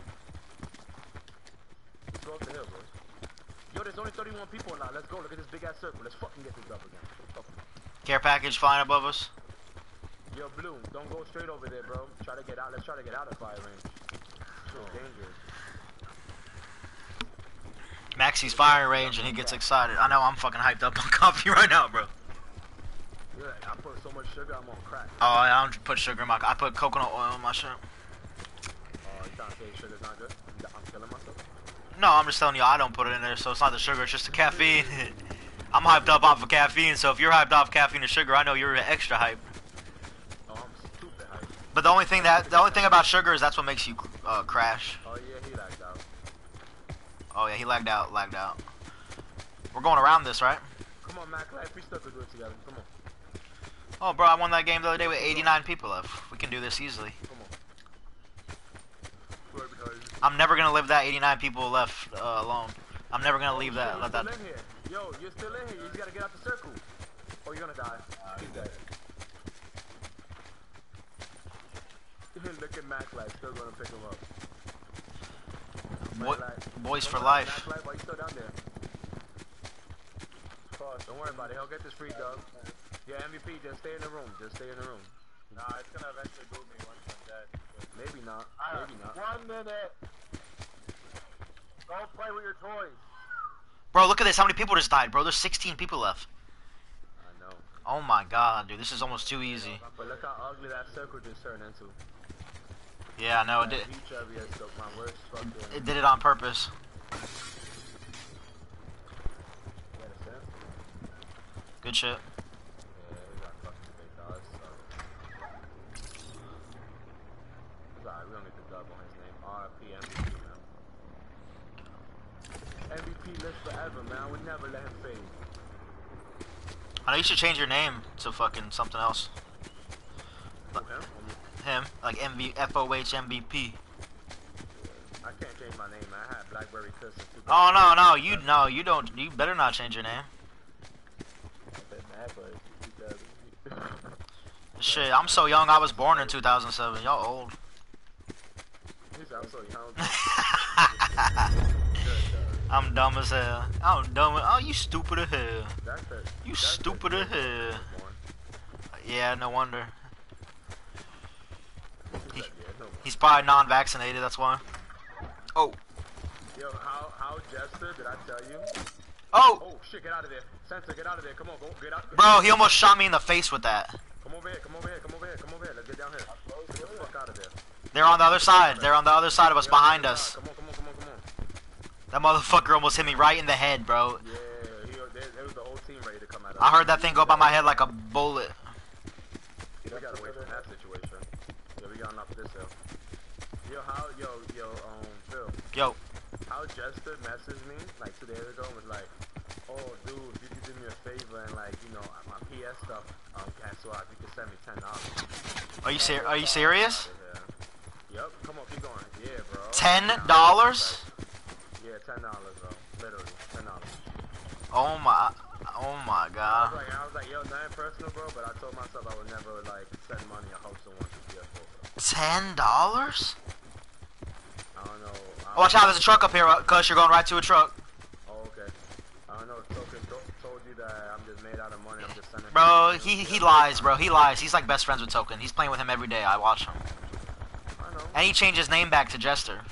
Let's go up the hill, bro. Yo, there's only thirty-one people now. Let's go. Look at this big ass circle. Let's fucking get this up again. Fuck. Care package flying above us. Yo, Blue, don't go straight over there, bro. Try to get out. Let's try to get out of fire range. It's dangerous. Maxi's firing range and he gets excited. I know I'm fucking hyped up on coffee right now, bro. Yeah, I put so much sugar, I'm on crack. Oh, I don't put sugar in my. I put coconut oil in my shit. Oh, you trying to say sugar's not good? I'm killing myself. No, I'm just telling you I don't put it in there, so it's not the sugar. It's just the caffeine. I'm hyped up off of caffeine, so if you're hyped off caffeine and sugar, I know you're extra hyped. Oh, I'm stupid hype. But the only thing that the only thing about sugar is that's what makes you uh, crash. Oh yeah, he lagged out. Oh yeah, he lagged out, lagged out. We're going around this, right? Come on, Mac, like, we still could do it together. Come on, Oh, bro, I won that game the other day with eighty-nine people left. We can do this easily. come on. Right behind you. I'm never gonna live that eighty-nine people left uh, alone. I'm never gonna leave that. You're Let still that. in here. Yo, you're still in here. You just gotta get out the circle. Or you're gonna die. Uh, he's dead. Look at Mac Life, still gonna pick him up. Boy, Mac, boys for don't life. Mac Life, why you still down there? Cross, don't worry about it. He'll get this free dub. Yeah, M V P, just stay in the room. Just stay in the room. Nah, it's gonna eventually boot me once I'm dead. Maybe not. Alright, Maybe not. one minute. Go play with your toys. Bro, look at this. How many people just died, bro? There's sixteen people left. I know. Oh my god, dude. This is almost too easy. But look how ugly that circle just turned into. Yeah, no, it did. Each of you is my worst fucking. It did it on purpose. Good shit. Yeah, we got fucking big dogs, so. It's alright, we don't need to dub on his name. R I P M V P, man. M V P lives forever, man. We never let him fade. I know you should change your name to fucking something else. Who, him? Him, like M V F O H M V P. I can't change my name, man. I had Blackberry Kiss in two thousand. Oh no, no, you no, you don't. You better not change your name. Shit, I'm so young. I was born in two thousand seven. Y'all old. He's I'm so young. I'm dumb as hell. I'm dumb. As, oh, you stupid as hell. That's it. You That's stupid as hell. Yeah, no wonder. He, he's probably non-vaccinated. That's why. Oh. Yo, how how Jester? Did I tell you? Oh. Oh shit! Get out of there. Sensor, get out of there. Come on, go get out. Bro, he almost shot me in the face with that. Come over here. Come over here. Come over here. Come over here. Let's get down here. Get the fuck out of there. They're on the other side. They're on the other side of us, behind us. Come on, come on, come on, come on. That motherfucker almost hit me right in the head, bro. Yeah, he, there, there was the whole team ready to come at us. I heard that thing go by my head like a bullet. We gotta wait from that situation. Yeah, we gotta knock this hill. Yo, how, yo, yo, um, Phil. Yo. How Jester messaged me like two days ago and was like, oh, dude, if you could do me a favor and like, you know, my P S stuff, um, cancel out, you can send me ten dollars. Are you ser Are you serious? Yep. Come on, keep going. Yeah, bro. Ten dollars? Yeah, ten dollars, bro. Literally, ten dollars. Oh my, oh my I god. was like, I was like, yo, nothing personal, bro. But I told myself I would never like send money or hope someone to P S four. Ten dollars? I don't know. I Watch don't out! There's a truck up here, cuz you're going right to a truck. Oh, okay. I don't know if Token to told you that I'm just made out of money. I'm just sending. Bro, he he lies, bro. He lies. He's like best friends with Token. He's playing with him every day. I watch him. I know. And he changed his name back to Jester.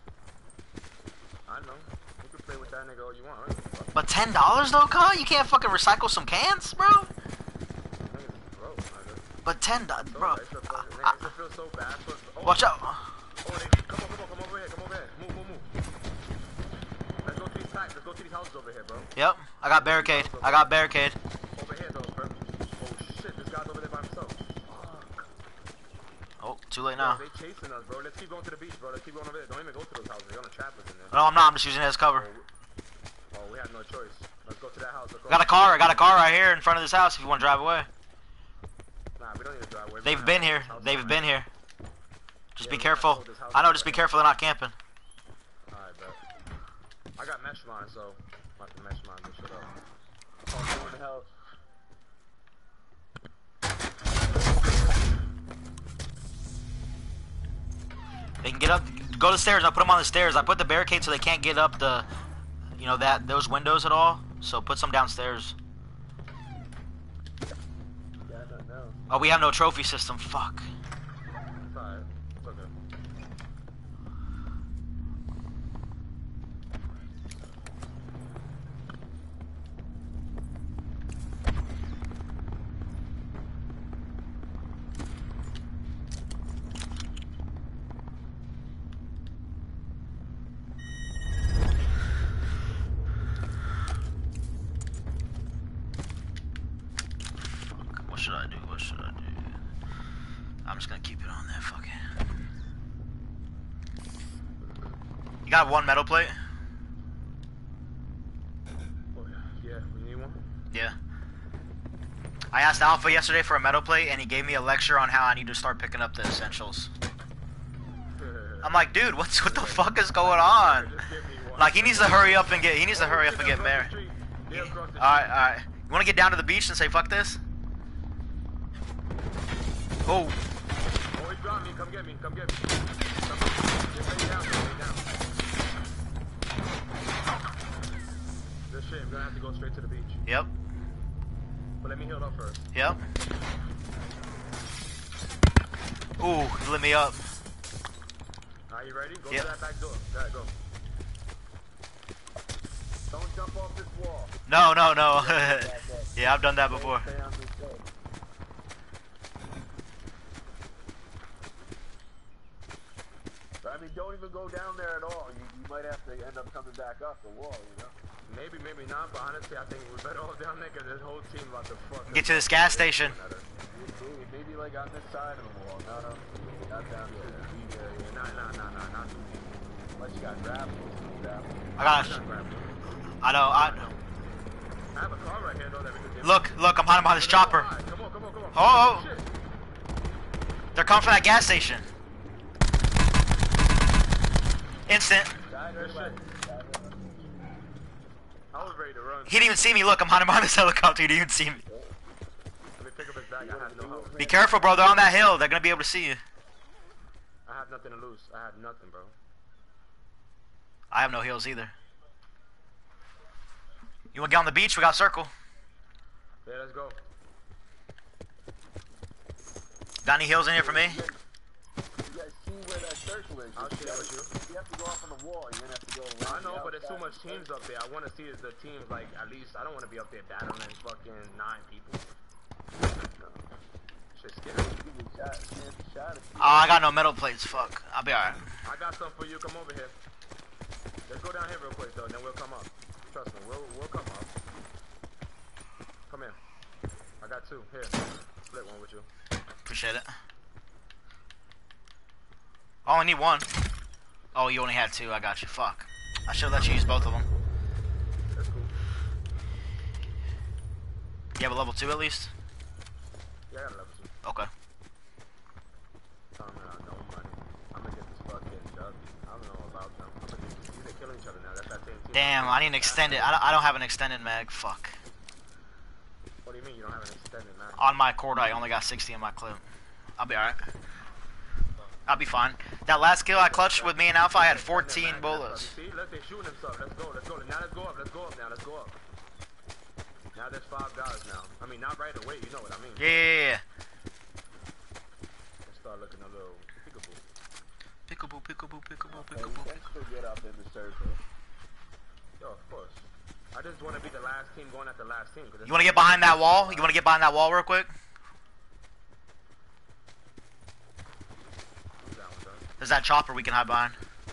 I know. You can play with that nigga all you want. Right? But ten dollars though, cuz? You can't fucking recycle some cans, bro? Niggas is broke, nigga. But ten dollars, bro. It should feel, I- it should feel so bad. For, oh, Watch out. Oh, they, come on, come on, come over here, come over here. Move, move, move. Let's go to these sites. Let's go to these houses over here, bro. Yep, I got barricade. I got barricade. Over here, though, bro. Oh shit, this guy's over there by himself. Fuck. Oh, too late Yo, now. they chasing us, bro. Let's keep going to the beach, bro. Let's keep going over there. Don't even go to those houses. They're gonna trap us in there. No, I'm not. I'm just using it as cover. Oh, we, oh, we have no choice. Let's go to that house. Let's go. I got a car. I got a car right here in front of this house if you want to drive away. Nah, we don't need to drive away. They've been here. They've been here. Just Yeah, be we careful. gotta hold this house I know, up. just be careful they're not camping. Alright, bet. I got mesh mine, so I'm about to mesh mine this shit up. Oh, go in the house. They can get up. Go to the stairs. I put them on the stairs. I put the barricade so they can't get up the, you know, that those windows at all. So put some downstairs. Yeah, I don't know. Oh, we have no trophy system. Fuck. It's alright. It's okay. What should I do? What should I do? I'm just gonna keep it on there. Fuck it. You got one metal plate? Oh, yeah. Yeah, we need one? Yeah. I asked Alpha yesterday for a metal plate, and he gave me a lecture on how I need to start picking up the essentials. I'm like, dude, what's what the fuck is going on? Just give me Like he needs to hurry up and get. He needs to hurry up and get married. They're across the All right, all right. You want to get down to the beach and say fuck this? Oh, Oh, he dropped me. Come get me. Come get me. Come get me. Lay down. Lay down. This shit, I'm gonna have to go straight to the beach. yep, But let me heal up first. yep. Ooh, he lit me up. Are you ready? Go Yep. to that back door. Go ahead, go. Don't jump off this wall. No, no, no. Yeah, I've done that before. Stay on this side. I mean, don't even go down there at all. You, you might have to end up coming back up the wall, you know? Maybe, maybe not, but honestly, I think we're better off down there because this whole team about to fuck. Get to this gas station. Maybe, maybe like on this side of the wall, not on, not down here. Yeah, yeah, nah, nah, nah, nah, not too deep. Unless you got grapples. grapples. I got. Not grab it. I know. I I have a car right here though that we could get. look, look. I'm hiding behind this chopper. Come on, come on, come on. Oh, oh. Shit. They're coming from that gas station. Instant. Side or Good left? shit. Side or left? I was ready to run. He didn't even see me. Look, I'm hiding behind this helicopter. He didn't even see me. Let me pick up his bag. I have no help. Be careful, bro. They're on that hill. They're gonna be able to see you. I have nothing to lose. I have nothing, bro. I have no heals either. You wanna get on the beach? We got a circle. Yeah, let's go. Got any heals in here for me? You guys see where that circle is? I'll share with you. You have to go off on the wall. You're gonna have to go I around know, the but there's too outside. much teams up there. I want to see is the teams like at least. I don't want to be up there battling fucking nine people. Shit's scary. Give you a shot, chance to shot it. Oh, I got no metal plates. Fuck. I'll be alright. I got some for you. Come over here. Let's go down here real quick though, then we'll come up. Trust me, we'll we'll come up. Come here. I got two. Here, split one with you. Appreciate it. I only need one. Oh, you only had two. I got you. Fuck. I should let you use both of them. That's cool. You have a level two at least? Yeah, I got a level two. Okay. Tell them I no money. I'm gonna get this fucking dub. I don't know about them. I'm gonna get, they're killing each other now. That's that same team. Damn, I need an extended. I don't, I don't have an extended mag. Fuck. What do you mean you don't have an extended mag? On my cord, I only got sixty in my clip. I'll be alright. I'll be fine. That last kill I clutched with me and Alpha, I had fourteen bullets. You see? Look, they're shooting themselves. Let's go. Let's go. Now let's go up. Let's go up. Now let's go up. Now there's five guys now. I mean, not right away. You know what I mean? Yeah, yeah, yeah. Let's start looking a little peekaboo. Peekaboo, peekaboo, peekaboo, Hey, you peekaboo. can still get up in the circle. Yo, of course. I just want to be the last team going at the last team. You want to get behind that wall? You want to get behind that wall real quick? There's that chopper we can hide behind.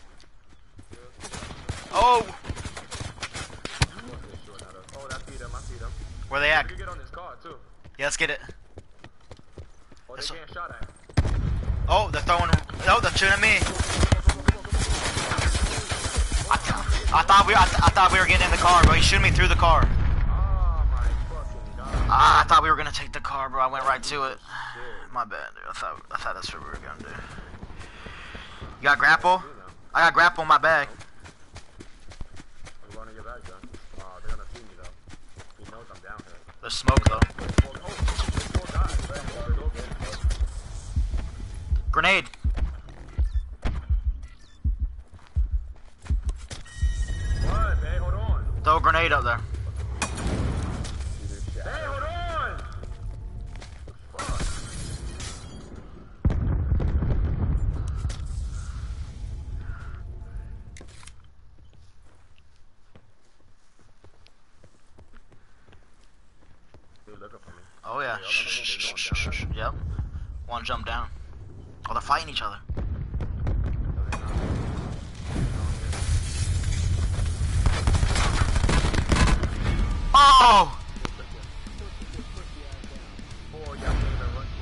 Oh! Oh, I see them. I see them. Where they We at? can get on this car too. Yeah, let's get it. Oh, they That's getting shot at. Oh, they're throwing. No, they're shooting at me. I, th I thought we. I, th I thought we were getting in the car, bro. He shooting me through the car. Oh my fucking god. Ah, I thought we were gonna take the car, bro. I went right to it. Shit. My bad, dude. I thought. I thought that's what we were gonna do. You got grapple? I got grapple in my bag. I'm going to your back, John. Oh, they're gonna see me though. He knows I'm down here. There's smoke though. There's four, oh, there's four guys. Right? Oh, they're open. Grenade. What? Hey, hold on. Throw a grenade up there. Hey, hold on. Fuck. Dude, looking for me. Oh yeah. They Shh, know shh, I'm shh, down shh, shh. Yep. One jump down. Oh, they're fighting each other. Oh! Oh, yeah, I'm gonna run.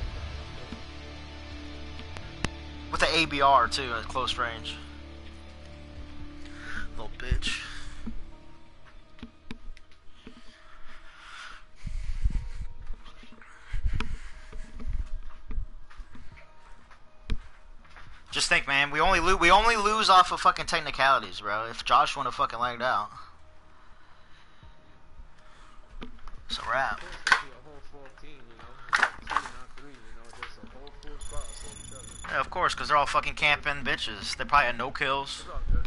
With the A B R too at close range. Little bitch. Just think, man. We only lo we only lose off of fucking technicalities, bro. If Josh would have fucking lagged out, it's a wrap. Yeah, of course, because they're all fucking camping bitches. They probably had no kills.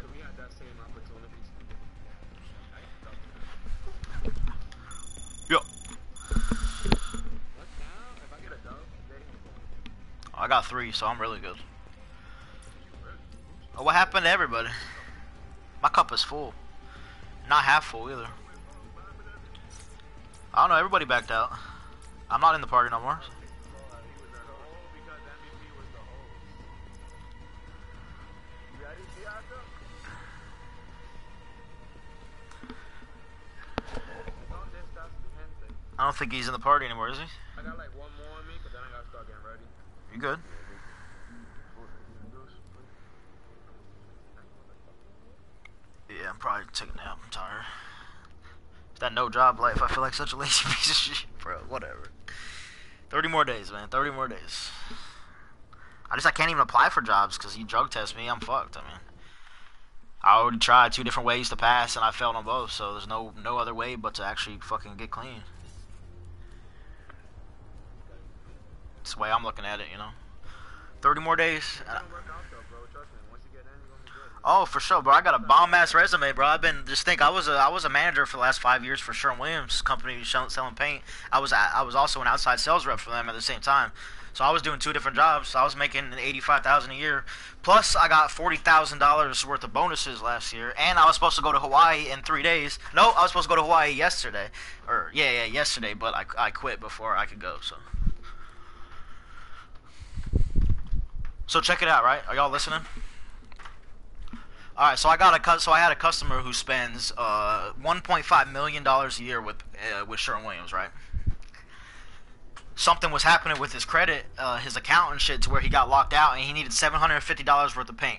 Yo. I got three, so I'm really good. Oh, what happened to everybody? My cup is full. Not half full either. I don't know, everybody backed out. I'm not in the party no more. I don't think he's in the party anymore, is he? I got like one more on me, but then I gotta start getting ready. You good? Yeah, I'm probably taking a nap. I'm tired. It's that no job life. I feel like such a lazy piece of shit, bro. Whatever. thirty more days, man. thirty more days. I just I can't even apply for jobs because you drug test me. I'm fucked. I mean, I already tried two different ways to pass and I failed on both. So there's no no other way but to actually fucking get clean. That's the way I'm looking at it, you know. thirty more days. Oh, for sure, bro. I got a bomb-ass resume, bro. I've been just think I was a I was a manager for the last five years for Sherwin-Williams company selling paint. I was I was also an outside sales rep for them at the same time. So I was doing two different jobs. So I was making eighty-five thousand a year. Plus, I got forty thousand dollars worth of bonuses last year, and I was supposed to go to Hawaii in three days. No, I was supposed to go to Hawaii yesterday, or yeah, yeah, yesterday. But I I quit before I could go. So. So check it out, right? Are y'all listening? All right, so I got a cu so I had a customer who spends uh, one point five million dollars a year with uh, with Sherwin-Williams, right? Something was happening with his credit, uh, his account and shit, to where he got locked out, and he needed seven hundred fifty dollars worth of paint.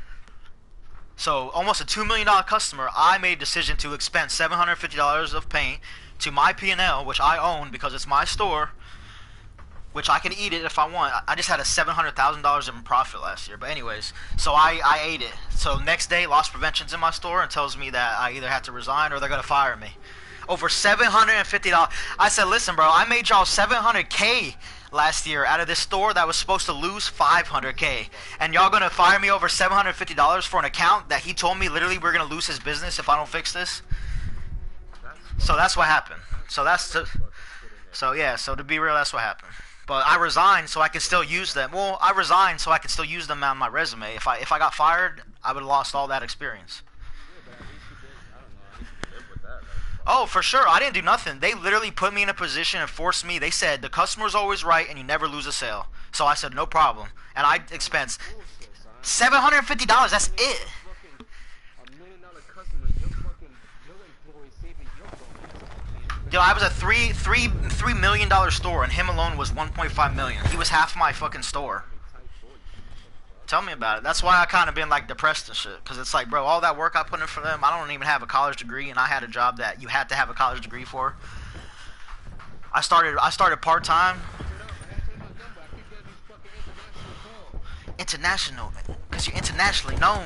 So almost a two million dollar customer, I made a decision to expend seven hundred fifty dollars of paint to my P and L, which I own because it's my store. Which I can eat it if I want. I just had a seven hundred thousand dollars in profit last year. But anyways, so I, I ate it. So next day, Loss Prevention's in my store and tells me that I either have to resign or they're going to fire me. Over seven hundred fifty dollars. I said, listen, bro, I made y'all seven hundred K last year out of this store that was supposed to lose five hundred K. And y'all going to fire me over seven hundred fifty dollars for an account that he told me literally we're going to lose his business if I don't fix this? So that's what happened. So that's... To, so yeah, so to be real, that's what happened. But I resigned so I could still use them. Well, I resigned so I could still use them on my resume. If I if I got fired, I would have lost all that experience. Oh, for sure. I didn't do nothing. They literally put me in a position and forced me. They said the customer's always right and you never lose a sale. So I said no problem. And I expense seven hundred fifty dollars. That's it. Yo, I was a three, three, three million dollar store, and him alone was one point five million. He was half my fucking store. Tell me about it. That's why I kind of been like depressed and shit, because it's like, bro, all that work I put in for them, I don't even have a college degree, and I had a job that you had to have a college degree for. I started, I started part time. International, because you're internationally known.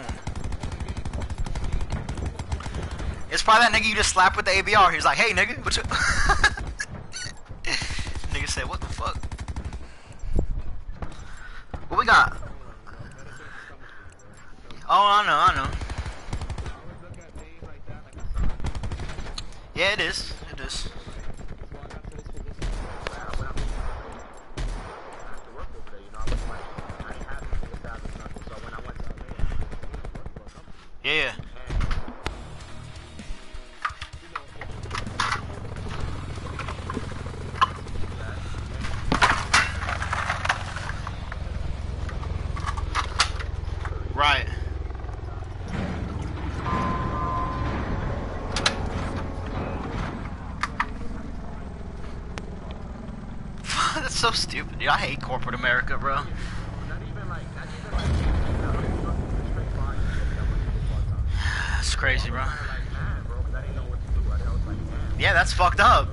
It's probably that nigga you just slapped with the A B R. He's like, hey, nigga, what you... Nigga said, what the fuck? What we got? Oh, I know, I know. Yeah, it is. It is. Yeah. Right. That's so stupid, dude. I hate corporate America, bro. That's crazy, bro. Yeah, that's fucked up.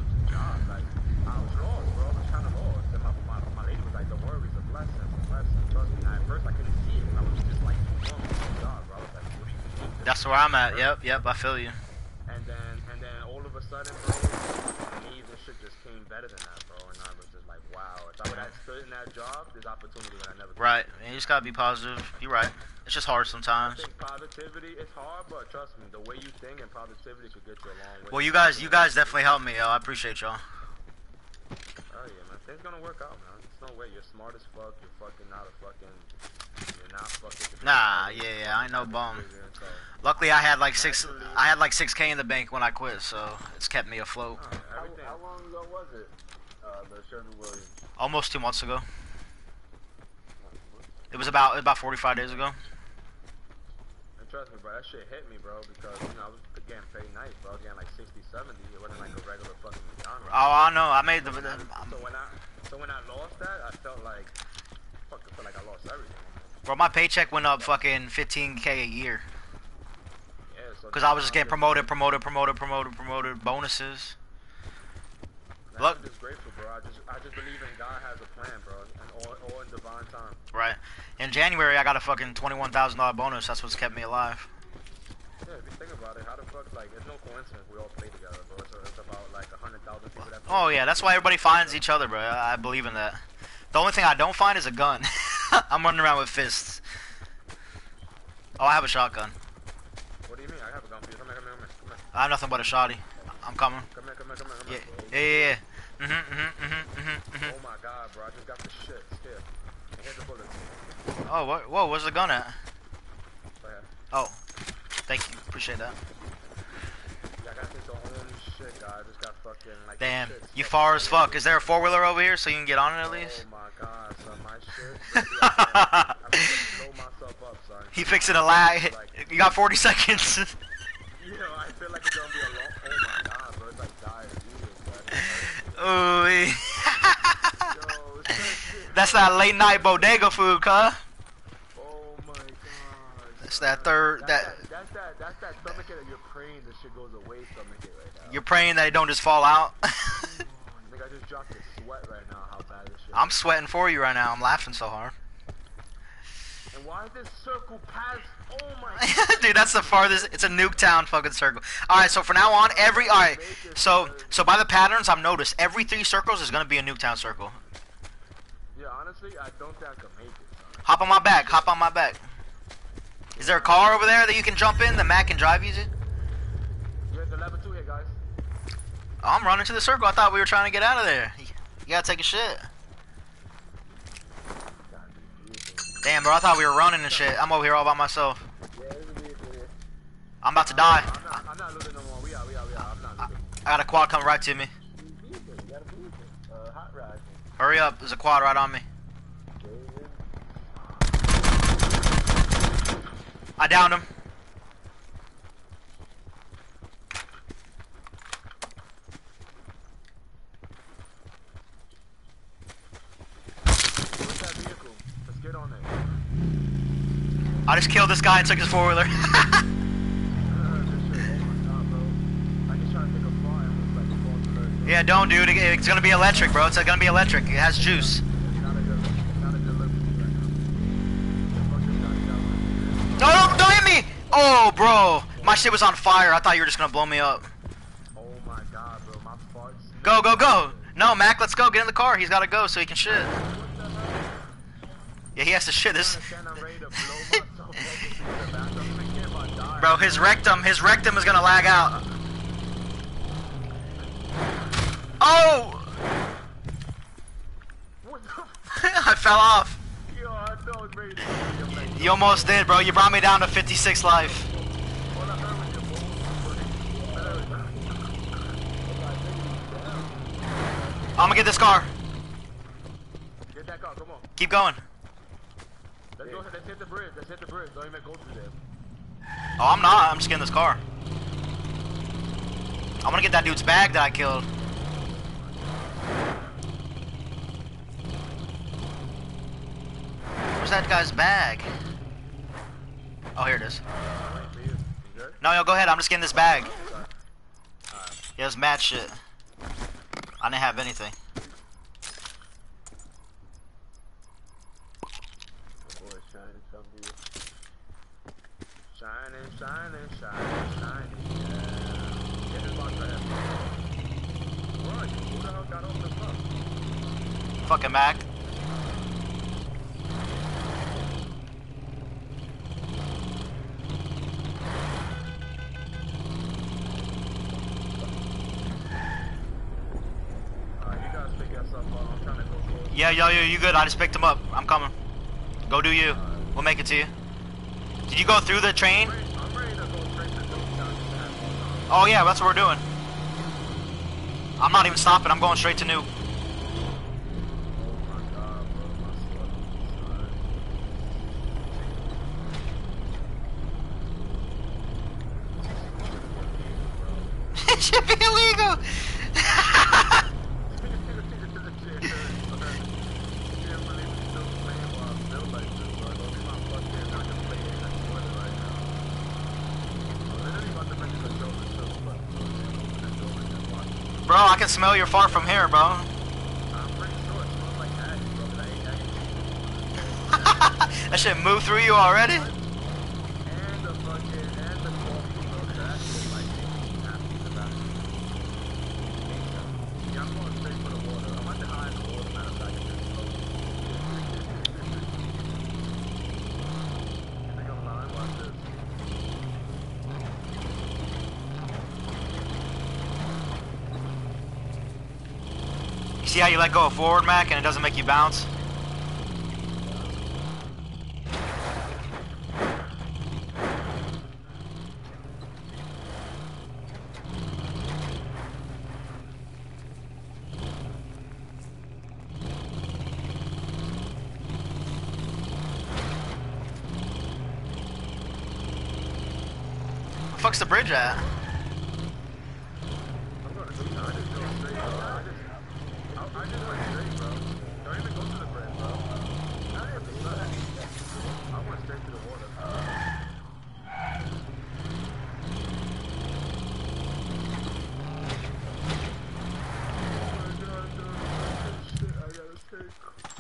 That's where I'm at. Yep, yep. I feel you. And then, and then all of a sudden, bro, needs and shit just came better than that, bro. And I was just like, wow, if I would have stood in that job, there's opportunity that I never. Right. And you just gotta be positive. You're right. It's just hard I sometimes. think positivity is hard, but trust me, the way you think and positivity could get you a long way. Well, you guys, you guys definitely helped me, yo. I appreciate y'all. Oh yeah, man. Things gonna work out, man. There's no way. You're smart as fuck. You're fucking not a fucking. You're not fucking. Nah, yeah, yeah. I ain't no bum. So, Luckily, I had like six. I had like six K in the bank when I quit, so it's kept me afloat. uh, How, everything. how long ago was it? Uh, the Sherman Williams. Almost two months ago. It was about about forty-five days ago. And trust me, bro, that shit hit me, bro, because, you know, I was getting paid nice, bro. I was getting like sixty, seventy. It wasn't like a regular fucking genre. Oh, I know. I made the. So when I, the so when I, so when I lost that, I felt like, fuck, I felt like I lost everything. bro, my paycheck went up fucking fifteen K a year. Yeah, so Cause I was just getting promoted, promoted, promoted, promoted, promoted, bonuses. Man, Look. I'm just grateful, bro. I just, I just believe in God has a plan, bro, and all, all in divine time. Right. In January, I got a fucking twenty-one thousand dollar bonus. That's what's kept me alive. Yeah, if you think about it, how the fuck, like, it's no coincidence we all play together, bro. It's, it's about like a hundred thousand people that. Play Oh yeah, that's why everybody finds each other, bro. I I believe in that. The only thing I don't find is a gun. I'm running around with fists. Oh, I have a shotgun. What do you mean? I have a gun for you. Come here, come here, come here. Come here, I have nothing but a shotty. I'm coming. come here, come here, come here. Come Yeah, here. yeah, yeah. yeah. Mhm, mhm, mhm, mhm, mhm. Oh my god, bro. I just got the shit. Still. And here's the bullets. Oh, what? Whoa, where's the gun at? Right here. Oh, thank you. Appreciate that. Yeah, I gotta take the own shit, guys. I just got fucking like. Damn, shit you stuck far in as my fuck. head. Is there a four wheeler over here so you can get on it at least? Oh my god, son. My shit. Really, I I'm gonna blow myself up, son. He fixing a lag. You got forty seconds. You know, I feel like it's gonna be a long. Oh my god, bro. It's like diarrhea, bro. Ooh. Yo, it's that shit. That's that late night bodega food, cuh. Oh my god. That's son. that third. That's That that. That's that. That's that stomach ache that you're praying the shit goes away. Stomach ache right now. you're praying that it don't just fall out. Oh, I think I just dropped a sweat right now. How bad this shit. I'm sweating for you right now. I'm laughing so hard. And why is this circle past? Oh my god. Dude, that's the farthest. It's a Nuketown fucking circle. All right, so from now on, every all right. So so by the patterns, I've noticed every three circles is gonna be a Nuketown circle. Yeah, honestly, I don't think I can make it. Son. Hop on my back. Hop on my back. Is there a car over there that you can jump in? The Mac can drive easy. Yeah, the level two here, guys. Oh, I'm running to the circle. I thought we were trying to get out of there. You gotta take a shit. Damn, bro, I thought we were running and shit. I'm over here all by myself. Yeah, there's a vehicle here. I'm about to die. I'm not, I'm not losing no more. We are, we are, we are. I'm not losing. I got a quad coming right to me. Vehicle, you got a vehicle. Uh, hot rod. Hurry up. There's a quad right on me. I downed him. Where's that vehicle? Let's get on it. I just killed this guy and took his four-wheeler. Uh, this shit. Oh my god, bro. I just trying to take a fly and it's like a false alert. Yeah, don't, dude. It- It's gonna be electric, bro. It's gonna be electric. It has juice. It's not a good, it's not a good look for me right now. The fuck is that guy? No, no, don't hit me! Oh, bro. My shit was on fire. I thought you were just gonna blow me up. Oh my god, bro. My farts. Go, go, go. No, Mac, let's go. Get in the car. He's gotta go so he can shit. What the hell? Yeah, he has to shit. I This, understand I'm ready to blow myself up into the back. I'm gonna get my die. bro. His rectum, his rectum is gonna lag out. Oh! What the I fell off. f- Yo, I thought I was ready to kill you. Like, You almost did, bro. You brought me down to fifty-six life. all I heard was your bones. I'm gonna get this car. Get that car, come on. Keep going. Let's go, let's hit the bridge. Let's hit the bridge. Don't even go through there. Oh, I'm not. I'm just getting this car. I'm gonna get that dude's bag that I killed. Where's that guy's bag? Oh, here it is. Wait for you. You good? No, yo, go ahead. I'm just getting this bag. Alright. Yeah, it's mad shit. I didn't have anything. Boy, trying to come to you. Shining, shining, shining, shining. Yeah. Get this box right here. What? Who the hell got off the fuck? Fucking Mac. Alright, you guys pick yourself up. I'm trying to go close. Yeah, yo, yo, you good? I just picked him up. I'm coming. Go do you. We'll make it to you. Did you go through the train? I'm ready to go straight to Newtown. Oh yeah, that's what we're doing. I'm not even stopping. I'm going straight to New. Oh my god, bro. My son. It should be illegal. Bro, I can smell your fart from here, bro. I'm pretty sure it smells like ash, bro. But I, I, That shit moved through you already? and the fucking, and the coffee, bro. That shit, like, makes me happy in the back. Yeah, I'm going straight for the water. I'm at the high in the water, matter of fact. It's just slow. You think I'm lying? Watch this. You see how you let go of forward, Mac, and it doesn't make you bounce? Where the fuck's the bridge at? I'm going to go, I just go straight, bro. I just, I, I just went straight, bro. Don't even go to the bridge, bro. Not even the sun. I went straight to the water. Shit, I gotta take.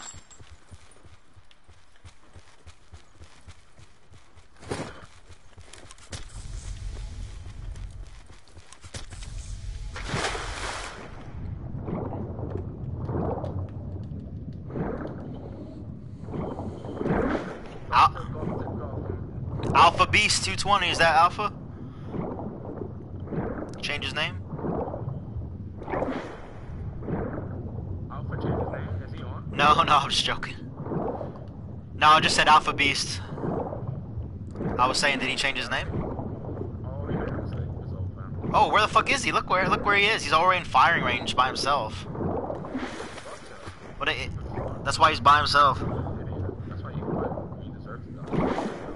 Al- Take off, take off. Alpha Beast two twenty, is that Alpha? Change his name? Alpha changed his name? Is he on? No, no, I'm just joking. No, I just said Alpha Beast. I was saying, did he change his name? Oh, he made a mistake. It's old, fam. Oh, where the fuck is he? Look where, look where he is. He's already in firing range by himself. Fuck What? It, that's why he's by himself. that. Idiot. That's why you quit. You deserve to die.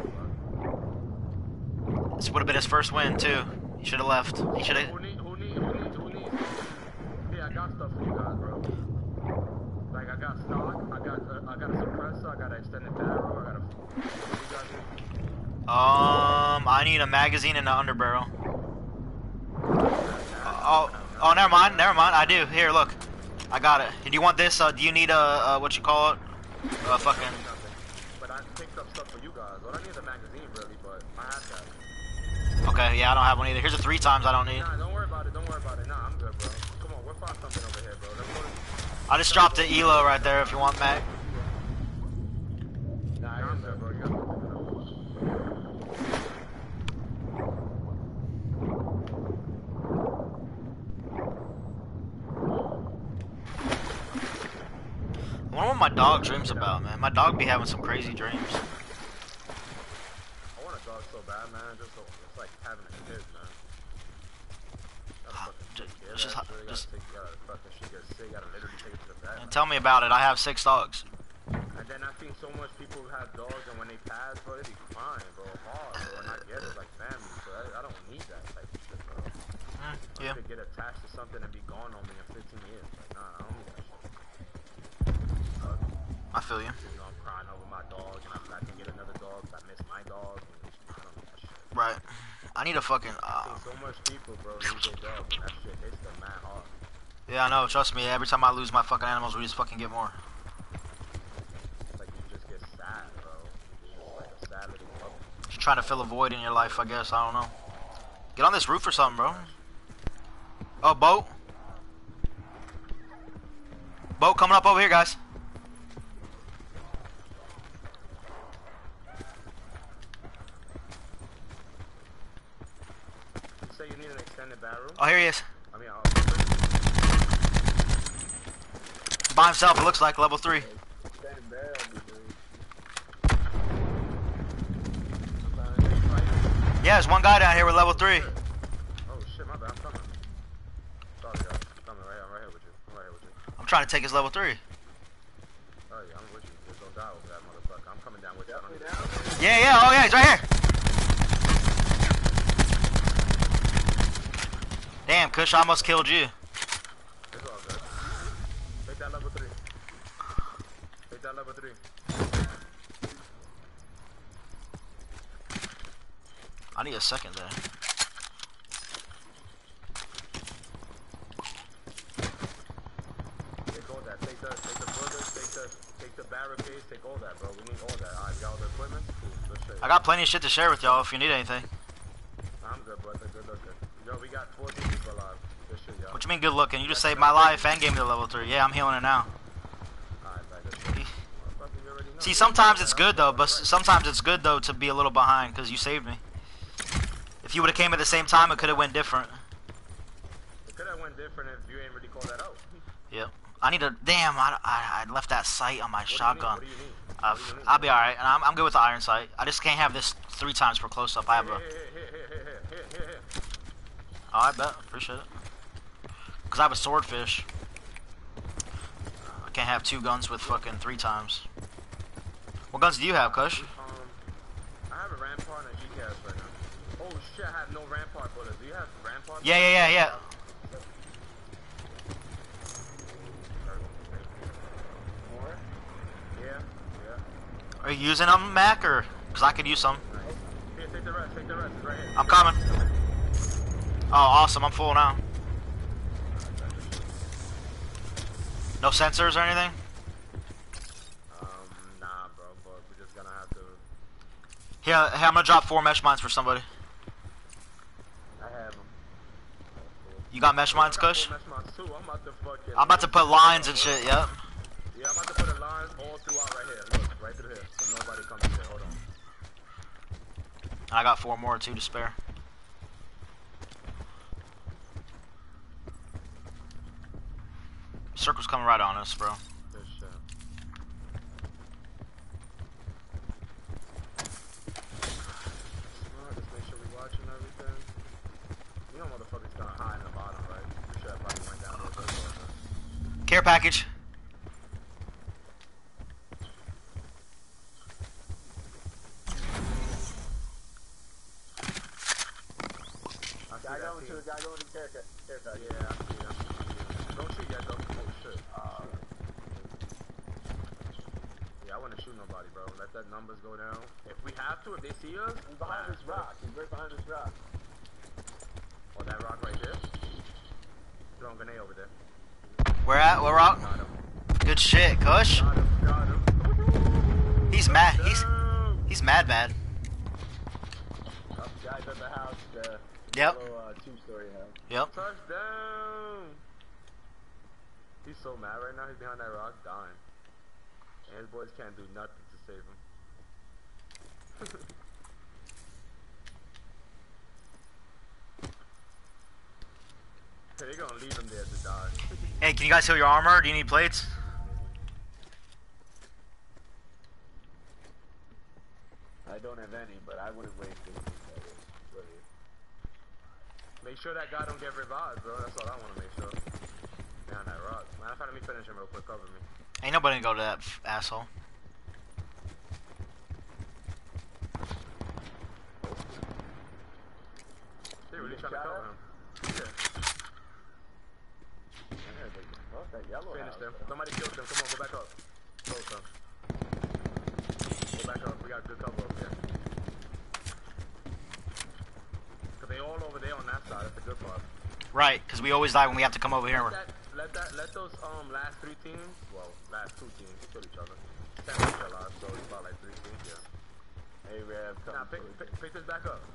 This would have been his first win too. He should have left. He should have. Who need, who need, who need, who need? Yeah, I got stuff for you guys, bro. Like, I got stock, I got, uh, I got a suppressor, I got an extended barrel, I got a... What do you guys need? Um, I need a magazine and an underbarrel. Oh, oh, never mind, never mind. I do. Here, look, I got it. Do you want this? Uh, do you need a, uh, what you call it? Uh, fucking. Nothing. But I picked up stuff for you guys. Well, I need a magazine, really, but I have that. Okay, yeah, I don't have one either. Here's the three times I don't need. Nah, don't worry about it, don't worry about it. Nah, I'm good, bro. Come on, we'll find something over here, bro. Let's go to... I just dropped the E L O right there if you want, Mac. Nah, I'm there, bro. You got something. I wonder what my dog dreams about, man. My dog be having some crazy dreams. I want a dog so bad, man. Just so, it's like having a kid, man. Gotta Ah, fucking ju- take care of just that ha- shit. just- Gotta take, gotta fucking shit gets sick. Gotta literally take it to the vet. And man. tell me about it. I have six dogs. And then I've seen so much people who have dogs, and when they pass, bro, they be crying, bro, hard, bro. And I get it, like family, so I, I don't need that type of shit, bro. Mm, I yeah, could get attached to something and be gone on me in fifteen years. Like, nah, I don't need that shit. I feel you. You know, I'm crying over my dog, and I'm not gonna get another dog 'cause I miss my dog. And I don't need that shit. Right. I need a fucking. I've Uh, seen so much people, bro, lose their dogs, and that shit hits them mad hard. yeah, I know. Trust me. Every time I lose my fucking animals, we just fucking get more. It's like you just get sad, bro. It's just like a sad little puppy. Trying to fill a void in your life, I guess. I don't know. Get on this roof or something, bro. Oh, boat. Boat coming up over here, guys. So you need an extended barrel? Oh, here he is. I mean, I'll... By himself, it looks like, level three. Extended barrel, dude. Yeah, there's one guy down here with level three. Oh shit, my bad, I'm coming. Sorry guys, I'm coming right, I'm right here with you. I'm right here with you. I'm trying to take his level three. Oh yeah, I'm with you. Just don't die over that motherfucker. I'm coming down with you. I don't need Down. Yeah, yeah, oh yeah, he's right here. Damn, Kush, I almost killed you. It's all good. Take that level three. Take that level three. I need a second there. Take all that. Take the, take the bullets, take the, take the barricades, take all that, bro. We need all that. Alright, you got all the equipment? Cool. Good shit. I got plenty of shit to share with y'all if you need anything. I'm good, brother. Good looking. Yo, we got fourteen people alive. Good shit, y'all. What you mean good looking? You just saved my life and gave me the level three. Yeah, I'm healing it now. Alright, back. Good shit. Motherfucker, you already know. See, sometimes it's good though, but sometimes it's good though to be a little behind because you saved me. If you would have came at the same time, it could have went different. It could have went different if you ain't really called that out. Yep. I need a damn. I, I, I left that sight on my What shotgun. Do you need? What do you need? Uh, What do you need? I'll be all right, and I'm, I'm good with the iron sight. I just can't have this three times per close up. I have a. Here, here, here, here, here, here, here, here. Oh, I bet. Appreciate it. Cause I have a swordfish. I can't have two guns with fucking three times. What guns do you have, Kush? Um, I have a Rampart and a G C A S right now. Oh shit, I have no Rampart bullets. Do you have Rampart? Yeah, yeah, yeah, yeah. More? Yeah, yeah. Are you using them, Mac, or? Cause I could use some. Here, take the rest, take the rest. It's right here. I'm coming. Oh, awesome. I'm full now. No sensors or anything? Um, nah, bro, but we're just gonna have to. Yeah, hey, I'm gonna drop four mesh mines for somebody. I have them. You got mesh mines, Kush? That's my two. I'm about to fucking. I'm about to put lines and shit, yep. Yeah, I'm about to put the lines all throughout right here. Look, right through here. So nobody comes in here. Hold on. I got four more, too, to spare. Circle's coming right on us, bro. Good shit. Alright, just make sure we watching everything. You know motherfuckers gonna hide in the bottom, right? We should have probably went down there first. Care package. I see Guy that going to team. the guy going to the haircut. Haircut. Yeah, I see them. Don't shoot yet, though. Oh, shit. Uh, Yeah, I wouldn't shoot nobody, bro. Let that numbers go down. If we have to, if they see us, he's behind this rock. He's right behind this rock. oh, that rock right there. Throwing grenade over there. Where at? Where rock? Got him. Good shit, Kush. Got him. Got him. He's mad. He's Down. he's mad, mad. Up, guys at the house. The Yep. little uh, two-story house. Yep. Touchdown. He's so mad right now. He's behind that rock, dying. And his boys can't do nothing to save him. They're gonna leave him there to die. Hey, can you guys heal your armor? Do you need plates? I don't have any, but I wouldn't waste it. Really. Make sure that guy don't get revived, bro. That's all I want to make sure. Behind that rock. Matter of fact, let me finish him real quick. Cover me. Ain't nobody gonna go to that f asshole. They really You trying to shot kill him? him. Yeah. Yeah, they- oh, that yellow Finish house, them. though. Somebody killed them. Come on, go back up. Close them. Go back up. We got good cover over here. Cause they all over there on that side. That's the good part. Right, because we always die when we have to come over here. Let that, let that, let those um last three teams, well, last two teams, kill each other. Ten each alive, so it's about like three teams, yeah. A-Rab coming. Nah, pick, pick, pick this back up.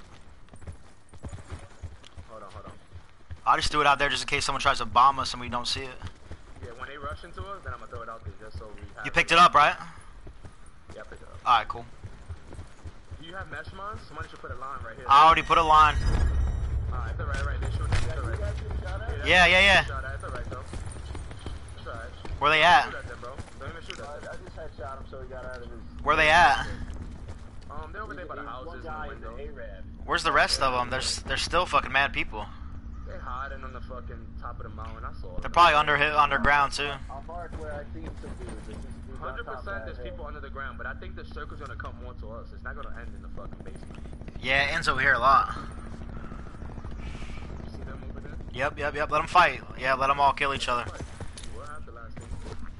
Hold on, hold on. I'll just do it out there just in case someone tries to bomb us and we don't see it. Yeah, when they rush into us, then I'm gonna throw it out there just so we have You picked it up, right? Yeah, I picked it up. Alright, cool. Do you have mesh mines? Somebody should put a line right here. I already put a line. Alright, it's alright, right. They shoot it. It's alright. Yeah, yeah, yeah. It's alright, though. It's alright. Where they at? Shoot at them, bro. Don't even shoot at them. I just headshot him so he got out of his... Where they at? Um, they're over there by the houses and the windows. A-Rab. Where's the rest of them? There's there's still fucking mad people. They're hiding on the fucking top of the mountain. I saw them. They're probably under underground too. I'll mark where I see some dudes. This is- these on Hundred top of percent, that there's hill. people under the ground, but I think the circle's gonna come more to us. It's not gonna end in the fucking basement. Yeah, it ends over here a lot. You see them over there? Yep, yep, yep. Let them fight. Yeah, let them all kill each other. We'll have the last thing.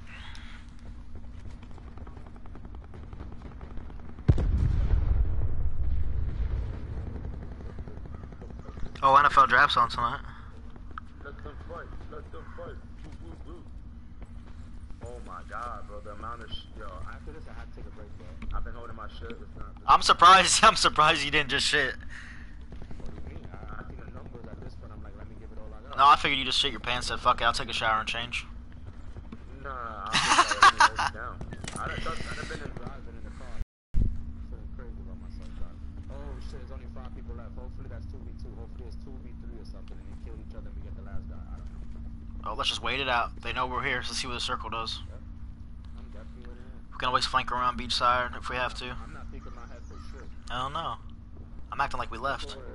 Oh, N F L draft's on tonight. Let them fight. Let them fight. Woo, woo, woo. Oh my god, bro. The amount of sh yo. After this, I have to take a break, bro. I've been holding my shit. It's not. I'm surprised. I'm surprised you didn't just shit. What do you mean? I, I think the numbers at this point. I'm like, let me give it all I got. No, I figured you just shit your pants. Said, "Fuck it, I'll take a shower and change." Nah, nah, I'm just like, let me hold it down. I done, I done been in driving in the car. Feeling crazy about myself driving. Oh shit, there's only five people left. Hopefully that's two v two. Hopefully it's two v three or something, and they kill each other and we get the last guy. I don't know. Oh, let's just wait it out. They know we're here. So let's see what the circle does. I'm definitely with it. We can always flank around beachside if we have to. I'm not peeking my head for shit. I don't know. I'm acting like we left. Well,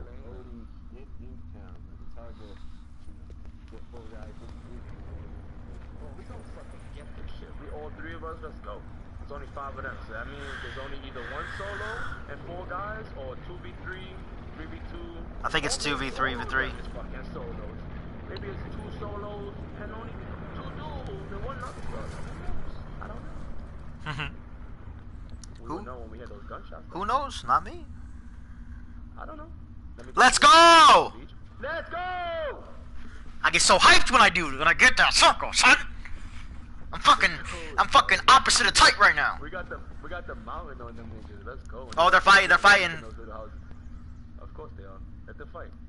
we don't fucking get this shit. We all three of us, let's go. There's only five of them, so that means there's only either one solo and four guys, or two v three, three v two. I think it's two v three v three. It's fucking solos. Maybe it's two solos and only two dudes and one other brother. I don't know. We Who? will know when we hear those gunshots. Who knows? Not me. I don't know. Let me Let's go! Let's go! I get so hyped when I do when I get that circle, son. I'm fucking I'm fucking opposite of tight right now. We got the we got the mountain on them niggas. Let's go. Oh, they're fighting. They're fighting. Of course they are. Let them fight.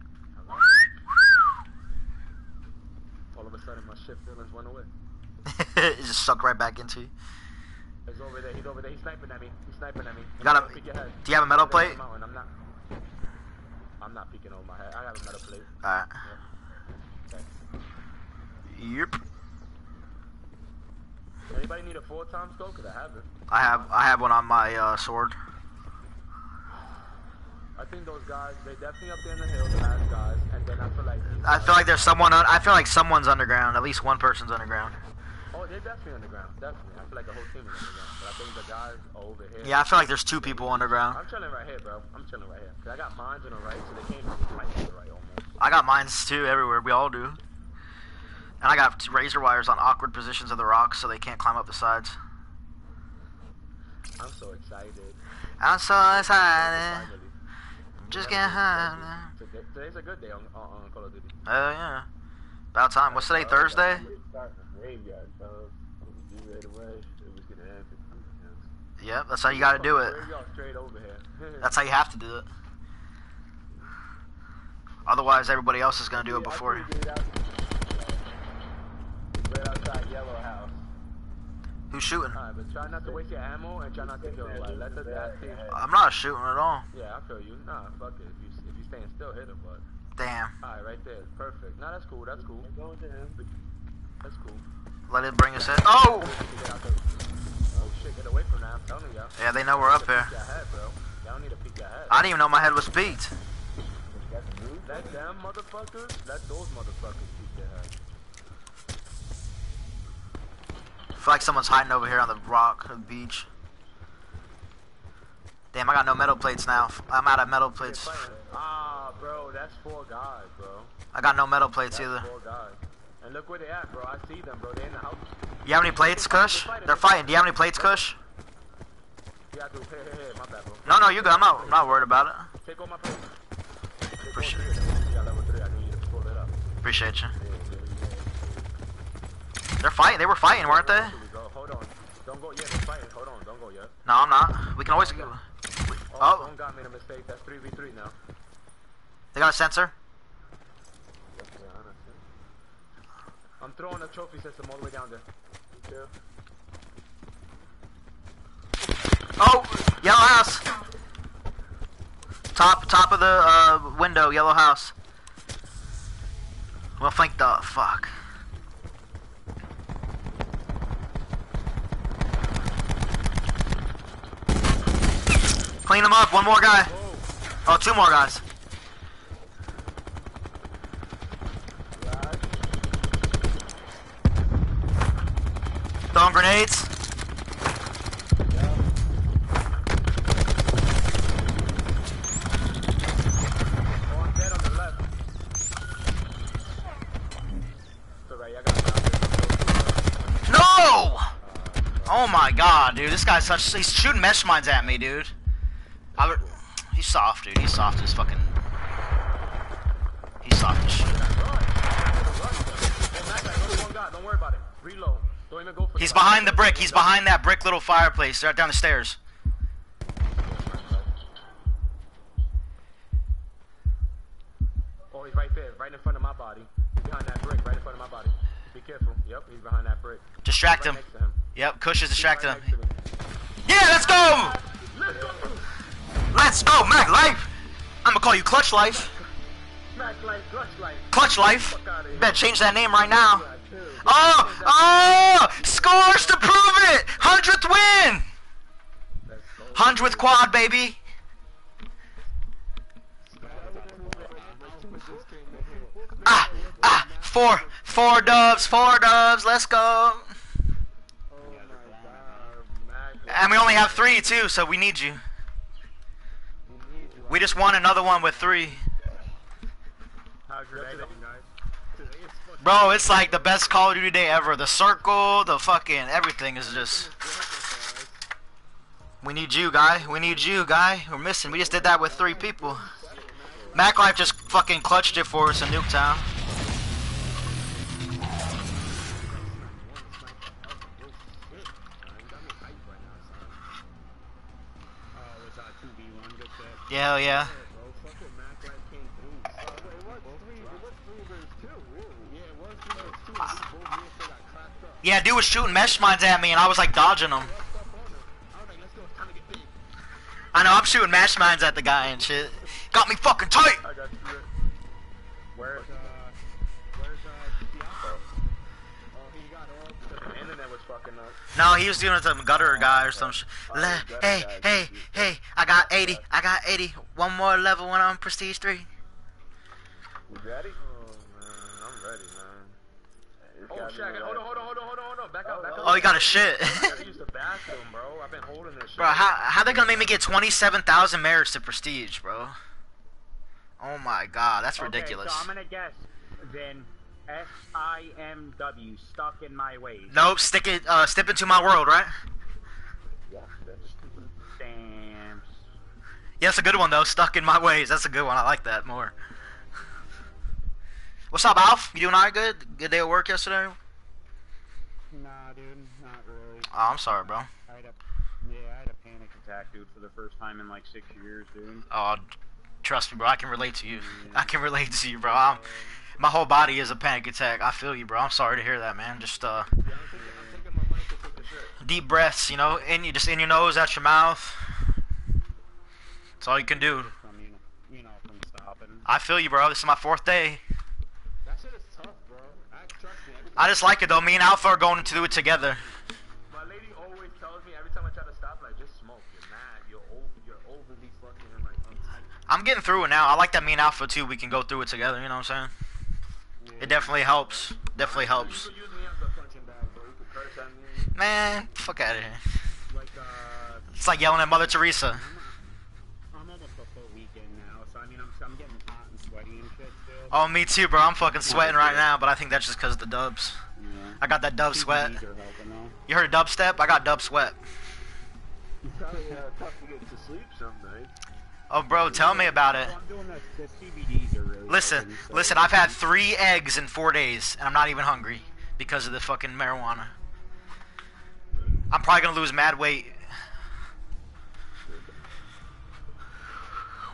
All of a sudden, my shit feelings went away. It just sucked right back into you. He's over there. He's over there. He's sniping at me. He's sniping at me. You got a- Peek your head. do you have a metal plate? I'm not. I'm not peeking over my head. I have a metal plate. Alright. Okay. Yep. Anybody need a four time scope? Cause I have it. I have I have one on my uh, sword. I think those guys, they definitely up there in the hill, the last guys, and then I feel like... I feel like there's someone. Un I feel like someone's underground. At least one person's underground. Oh, they're definitely underground, definitely. I feel like the whole team is underground, but I think the guys are over here. Yeah, I feel like there's two people underground. I'm chilling right here, bro. I'm chilling right here. Cause I got mines on the right, so they can't even fight to the right almost. I got mines too everywhere. We all do. And I got razor wires on awkward positions of the rocks so they can't climb up the sides. I'm so excited. I'm so excited. Finally. Just get high. Today- Today's a good day on, on, on Call of Duty. Oh yeah. About time. What's today? Thursday? Starting the graveyard, fellas. You right away. It was gonna end. Yep. That's how you got to do it. Y'all straight over here. That's how you have to do it. Otherwise, everybody else is gonna do it before you. Right outside Yellow House. Who's shooting? Alright, but try not to waste your ammo and try not to kill nobody. Let the that team. I'm not shooting at all. Yeah, I feel you. Nah, fuck it. If you if you staying still, hit him. But Damn. alright, right there, perfect. Nah, that's cool. That's cool. Going to him. That's cool. Let it bring us in. Oh! Get out the- Oh shit, get away from that. I'm telling y'all. Yeah, they know we're up here. Peek your head, bro. Y'all don't need to peek your head. I didn't even know my head was peaked. Let them motherfuckers. Let those motherfuckers peek their head. I feel like someone's hiding over here on the rock, the beach. Damn, I got no metal plates now. I'm out of metal plates. Ah, bro, that's four guys, bro. I got no metal plates That's either. four guys. And look where they at, bro. I see them, bro. They in the house. You have any plates, Kush? They're fighting. Do you have any plates, Kush? Yeah, I do. Hey, hey, hey, my bad, bro. No, no, you good. I'm not, I'm not worried about it. Take all my plates. Take all Appreciate three of them. You got level three. I need you to pull it up. Appreciate you. Yeah, yeah, yeah. They're fighting. They were fighting, weren't they? Here we go. Hold on. Don't go yet. They're fighting. Hold on. Don't go yet. No, I'm not. We can always go. Oh, Oh. someone got made a mistake. That's three v three now. They got a sensor. I'm throwing a trophy system all the way down there. Me too. Oh, yellow house. Top, top of the uh, window, yellow house. Well, flank the fuck. Clean him up. One more guy. Oh, two more guys. Throwing grenades. Oh, I'm dead on the left. It's alright, I got it. No! Oh my god, dude. This guy's such. He's shooting mesh mines at me, dude. I would, he's soft, dude. He's soft as fucking. He's soft as shit. Don't worry about it. Reload. Don't even go for He's behind the brick. He's behind that brick little fireplace. Right down the stairs. Oh, he's right there, right in front of my body. He's behind that brick, right in front of my body. Be careful. Yep, he's behind that brick. Distract Right him. next to him. Yep, Kush is He's distracted right him. next to me. Yeah, let's go! Let's go! Let's go, Mac Life! I'm gonna call you Clutch Life. Smack life, clutch life. Clutch Life. Fuck outta here. Better change that name right now. Yeah, dude. Oh! Oh! Scores to prove it! Hundredth win! Let's go. Hundredth quad, baby! Ah! Ah! Four! Four dubs! Four dubs! Let's go! Oh my god, Mac. And we only have three, too, so we need you. We just won another one with three. How's your day, guys? Bro, it's like the best Call of Duty day ever. The circle, the fucking everything is just... We need you, guy. We need you, guy. We're missing. We just did that with three people. Mac Life just fucking clutched it for us in Nuketown. Yeah, hell yeah. Yeah, dude was shooting mesh mines at me and I was like dodging them. I know, I'm shooting mesh mines at the guy and shit. Got me fucking tight! I got you. Where's, uh, where's, uh, Tiago? Oh, he got all the internet was fucking up. No, he was doing it to some gutter guy or some shit. Le hey, hey, hey, I got eighty, I got eighty. One more level when I'm Prestige three. You ready? Oh, man, I'm ready, man. It's Oh, gotta shit, be I got, hold on, hold on, hold on, hold on, hold on. Back up, back up. Oh, he got a shit. I gotta use the bathroom, bro. I've been holding this shit. Bro, how, how they gonna make me get twenty-seven thousand merits to Prestige, bro? Oh my god, that's ridiculous. Okay, so I'm gonna guess then S I M W, stuck in my ways. Nope, stick it, uh, step into my world, right? Yeah, that's stupid. Stamps. Yeah, that's a good one though. Stuck in my ways. That's a good one. I like that more. What's up, Alf? You doing alright? Good. Good day at work yesterday. Nah, dude, not really. Oh, I'm sorry, bro. I had a, yeah, I had a panic attack, dude, for the first time in like six years, dude. Oh, trust me, bro. I can relate to you. I can relate to you, bro. I'm, my whole body is a panic attack. I feel you, bro. I'm sorry to hear that, man. Just uh, Yeah, I'm taking, I'm taking my mic to take a shit. deep breaths, you know, in you, just in your nose, out your mouth. That's all you can do. From, you know, you know, from stopping. I feel you, bro. This is my fourth day. That shit is tough, bro. I trust me. Every I just like it though. Me and Alpha are going to do it together. My lady always tells me every time I try to stop, like, just smoke. You're mad. You're over. You're overly fucking like untight. I'm getting through it now. I like that me and Alpha too. We can go through it together. You know what I'm saying? It definitely helps. Definitely helps. You could use me as a punching bag, bro. You could curse at me. Man, fuck out of here. Like, uh, It's like yelling at Mother Teresa. I'm almost a full weekend now, so I mean, I'm, I'm getting hot and sweaty and shit still. Oh, me too, bro. I'm fucking sweating right now, but I think that's just because of the dubs. Yeah. I got that dub sweat. T Vs are helping, though. You heard of dubstep? I got dub sweat. It's probably uh, tough to get to sleep some nights. Oh, bro, tell me about it. Well, I'm doing this. The C B Ds are really Listen, helping, so- listen. I've had three eggs in four days, and I'm not even hungry because of the fucking marijuana. I'm probably gonna lose mad weight.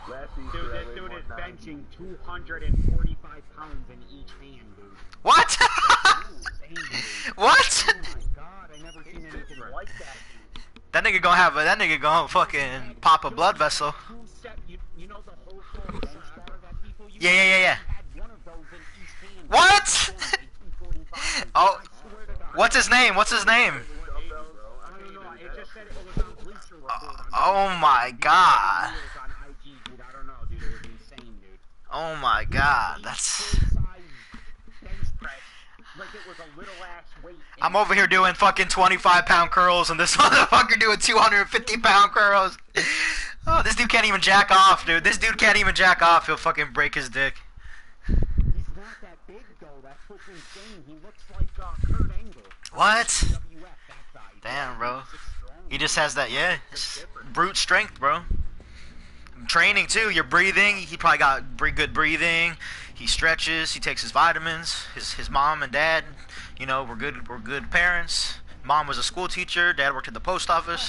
Last Easter, Dude, I this weighed dude one is thousand. benching two hundred forty-five pounds in each hand, dude. What? Insane, dude. What? Oh my god, I never seen anything like that, dude. That nigga gonna have a, that nigga gonna fucking pop a blood vessel. Two set, you, you know the whole sort of bench bar that people use? Yeah, yeah, yeah, yeah. He had one of those in each hand. What? Oh, what's his name? What's his name? I don't know. It just said it was on Bleacher Report. on Oh my god. It was on I G, dude. I don't know, dude. It was insane, dude. Oh my god. That's. Full-size bench press, like it was a little ass weight. I'm over here doing fucking twenty-five pound curls and this motherfucker doing two hundred fifty pound curls. Oh, this dude can't even jack off, dude. This dude can't even jack off. He'll fucking break his dick. He's not that big, though. That's what's insane. He looks like uh, Kurt Angle. What? W F, that size. Damn, bro. He's just strong. He just has that, yeah. It's brute strength, bro. Training too. You're breathing. He probably got pretty good breathing. He stretches. He takes his vitamins. His his mom and dad, you know, were good. Were good parents. Mom was a school teacher. Dad worked at the post office.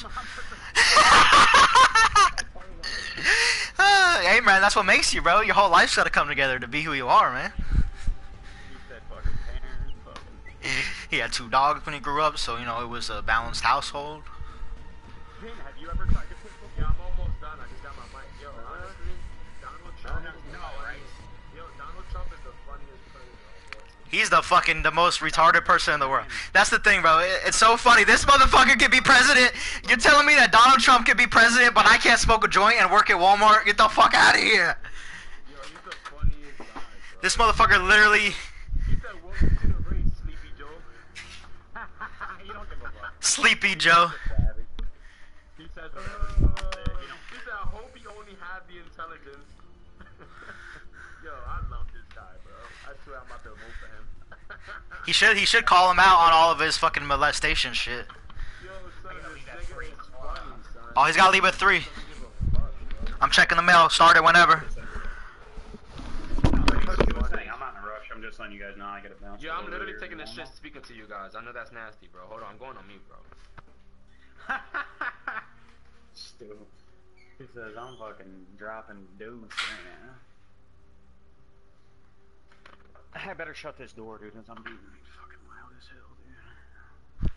Uh, hey man, that's what makes you, bro. Your whole life's gotta come together to be who you are, man. He had two dogs when he grew up, so you know it was a balanced household. Vin, have you ever tried to quit football? Yeah, I'm almost done. I just got my mic. Yo, honestly, Donald Trump. No, right? Yo, Donald Trump is the funniest president. He's the fucking the most retarded person in the world. That's the thing, bro. It, it's so funny. This motherfucker could be president. You're telling me that Donald Trump could be president, but I can't smoke a joint and work at Walmart? Get the fuck out of here. Yo, he's the funniest guy, bro. This motherfucker literally He said, welcome to the race, Sleepy Joe. You don't give a fuck. Sleepy Joe. He says Uh, whatever. You know, he said, I hope he only had the intelligence. Yo, I love this guy, bro. I swear I'm about to vote for him. He should he should call him out on all of his fucking molestation shit. Yo, son, I gotta this leave that nigga three. is funny, son. Oh, he's gotta leave at three. Don't give a fuck, bro. I'm checking the mail. Start it whenever. I'm not in a rush. I'm just letting you guys know I gotta bounce. Yeah, I'm over literally here. taking this shit speaking to you guys. I know that's nasty, bro. Hold on, I'm going on mute, bro. Stupid. He says I'm fucking dropping dudes right now. I better shut this door, dude, because I'm being fucking loud as hell, dude.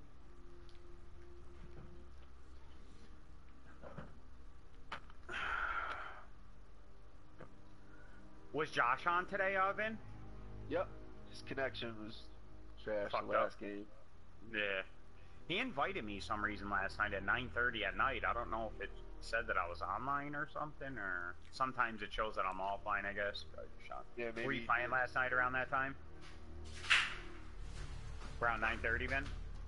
Was Josh on today, Alvin? Yep. His connection was trash Fucked the last up. game. Yeah. He invited me some reason last night at nine thirty at night. I don't know if it said that I was online or something, or sometimes it shows that I'm offline, I guess. Yeah, maybe. Were you playing last night around that time? Around nine thirty, then?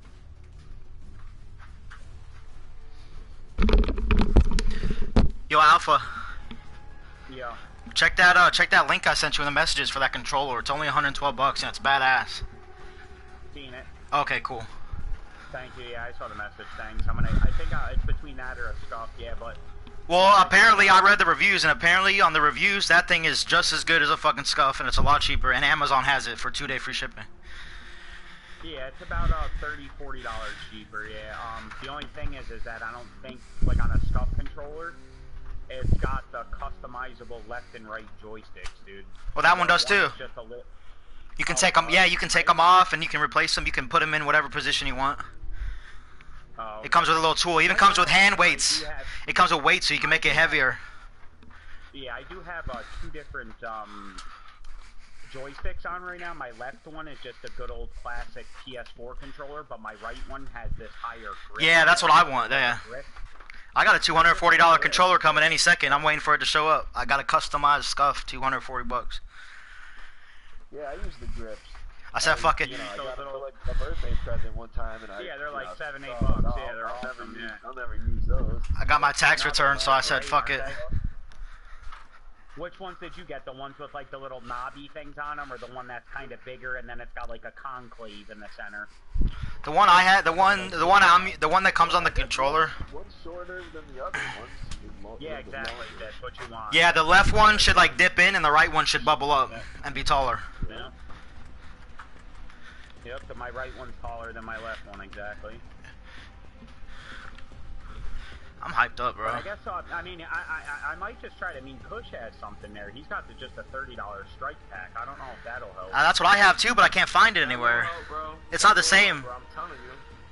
Yo, Alpha. Yeah. Check that uh check that link I sent you in the messages for that controller. It's only one hundred twelve bucks and it's badass. Seen it. Okay, cool. Thank you. Yeah, I saw the message. Thanks. I'm gonna. I think uh, it's between that or a scuff. Yeah, but Well, apparently I read the reviews, and apparently on the reviews that thing is just as good as a fucking scuff, and it's a lot cheaper. And Amazon has it for two day free shipping. yeah, it's about uh thirty, forty dollars cheaper. Yeah. Um, the only thing is, is that I don't think like on a scuff controller, it's got the customizable left and right joysticks, dude. Well, that one does too. is Just a li- You can Oh, take them. uh, Yeah, you can take them off, and you can replace them. You can put them in whatever position you want. uh, It comes with a little tool. It even comes with hand weights. I do have- It comes with weights, so you can make it heavier. Yeah, I do have uh, two different um, joysticks on right now. My left one is just a good old classic P S four controller, but my right one has this higher grip. Yeah, that's what I want. Yeah. Grip. I got a two hundred forty dollar controller coming any second. I'm waiting for it to show up. I got a customized scuff, two hundred forty bucks. Yeah, I use the grips. I said, fuck it. You know, I Those got it for little- like a birthday present one time, and I. Yeah, they're you like know, seven, eight thought, bucks. oh, Yeah, they're I'll awesome, never yeah. use, I'll never use those. I got my tax Not return, so I bad, said, right, fuck aren't it. they? Which ones did you get? The ones with like the little knobby things on them, or the one that's kind of bigger and then it's got like a conclave in the center? The one I had, the one, the one I'm, the one that comes on the controller. One's shorter than the other ones. The mo- Yeah, the exactly. longer. That's what you want. Yeah, the left one should like dip in, and the right one should bubble up and be taller. Yeah. Yep, so my right one's taller than my left one, exactly. I'm hyped up, bro. But I guess uh, I mean I, I I might just try to. I mean, Kush has something there. He's got the, just a thirty dollar strike pack. I don't know if that'll help. Uh, that's what I have too, but I can't find it anywhere. Help, bro. It's not the Help, same. Bro, I'm telling you.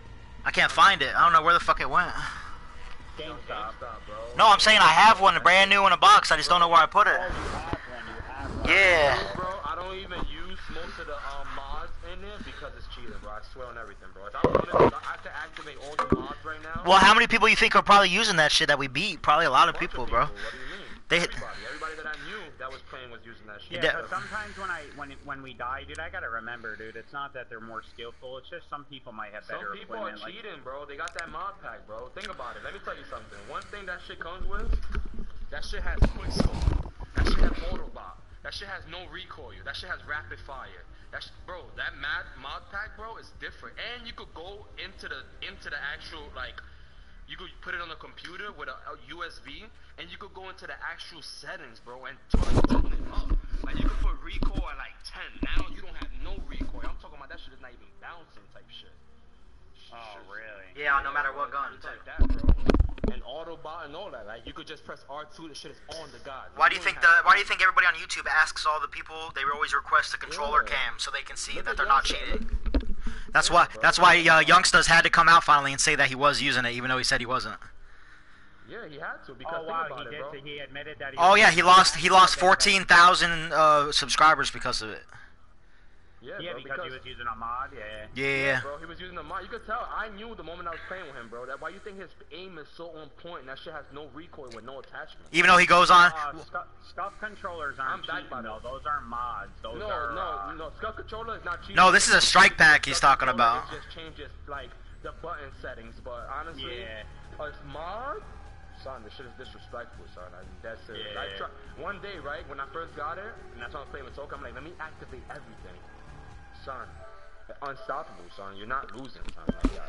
I can't find it. I don't know where the fuck it went. GameStop. GameStop, bro. No, I'm saying I have one, brand new in a box. I just don't know where I put it. Oh, you have one. You have one. Yeah. Bro, I don't even use most of the um, mods in there because it's cheating, bro. I swear on everything, bro. If I, run it, I have to activate all the mods right now. Well, how many people you think are probably using that shit that we beat? Probably a lot of Bunch people, bro. What do you mean? They- everybody, everybody that I knew that was playing was using that shit. Yeah, Yeah. but sometimes when I when it, when we die, dude, I gotta remember, dude. It's not that they're more skillful. It's just some people might have Some better people are equipment. Like, cheating, bro. They got that mod pack, bro. Think about it. Let me tell you something. One thing that shit comes with, that shit has quick scope. That shit has autobot. That shit has no recoil. That shit has rapid fire. That's bro. That mad mod pack, bro, is different. And you could go into the into the actual like. You could put it on the computer with a, a U S B, and you could go into the actual settings, bro, and turn, turn it up. Like, you could put recoil at, like, ten. Now you don't have no recoil. I'm talking about that shit is not even bouncing type shit. oh, really? Yeah, no matter what gun. It's like that, bro. And Autobot and all that. Like, you could just press R two, the shit is on the god. Why do you think the Why do you think everybody on YouTube asks all the people? They always request a controller Yeah. cam so they can see Look that at they're not Youngster, cheating. That's Yeah, why. bro. That's why uh, Youngstas had to come out finally and say that he was using it, even though he said he wasn't. Yeah, he had to, because Oh think wow, about he it, did. bro. Say he admitted that. He Oh was yeah, using he it. lost. He lost Okay, fourteen thousand uh, subscribers because of it. Yeah, Yeah, bro, because, he was using a mod. Yeah. Yeah. Bro, he was using the mod. You could tell. I knew the moment I was playing with him, bro. That why you think his aim is so on point, and that shit has no recoil with no attachment. Even though he goes on. Uh, stuff, stuff controllers aren't I'm back cheating by though. that. Those aren't mods. Those No, are. no, uh, no. Skull controller is not cheating. No, this is a strike pack he's Skull talking controller about. is just changes like the button settings, but honestly, Yeah. a mod, son, this shit is disrespectful, son. I mean, that's it. Yeah. I try, one day, right, when I first got it, and that's when I was playing with Toka, I'm like, let me activate everything, son. Unstoppable, son. You're not losing, son. Like,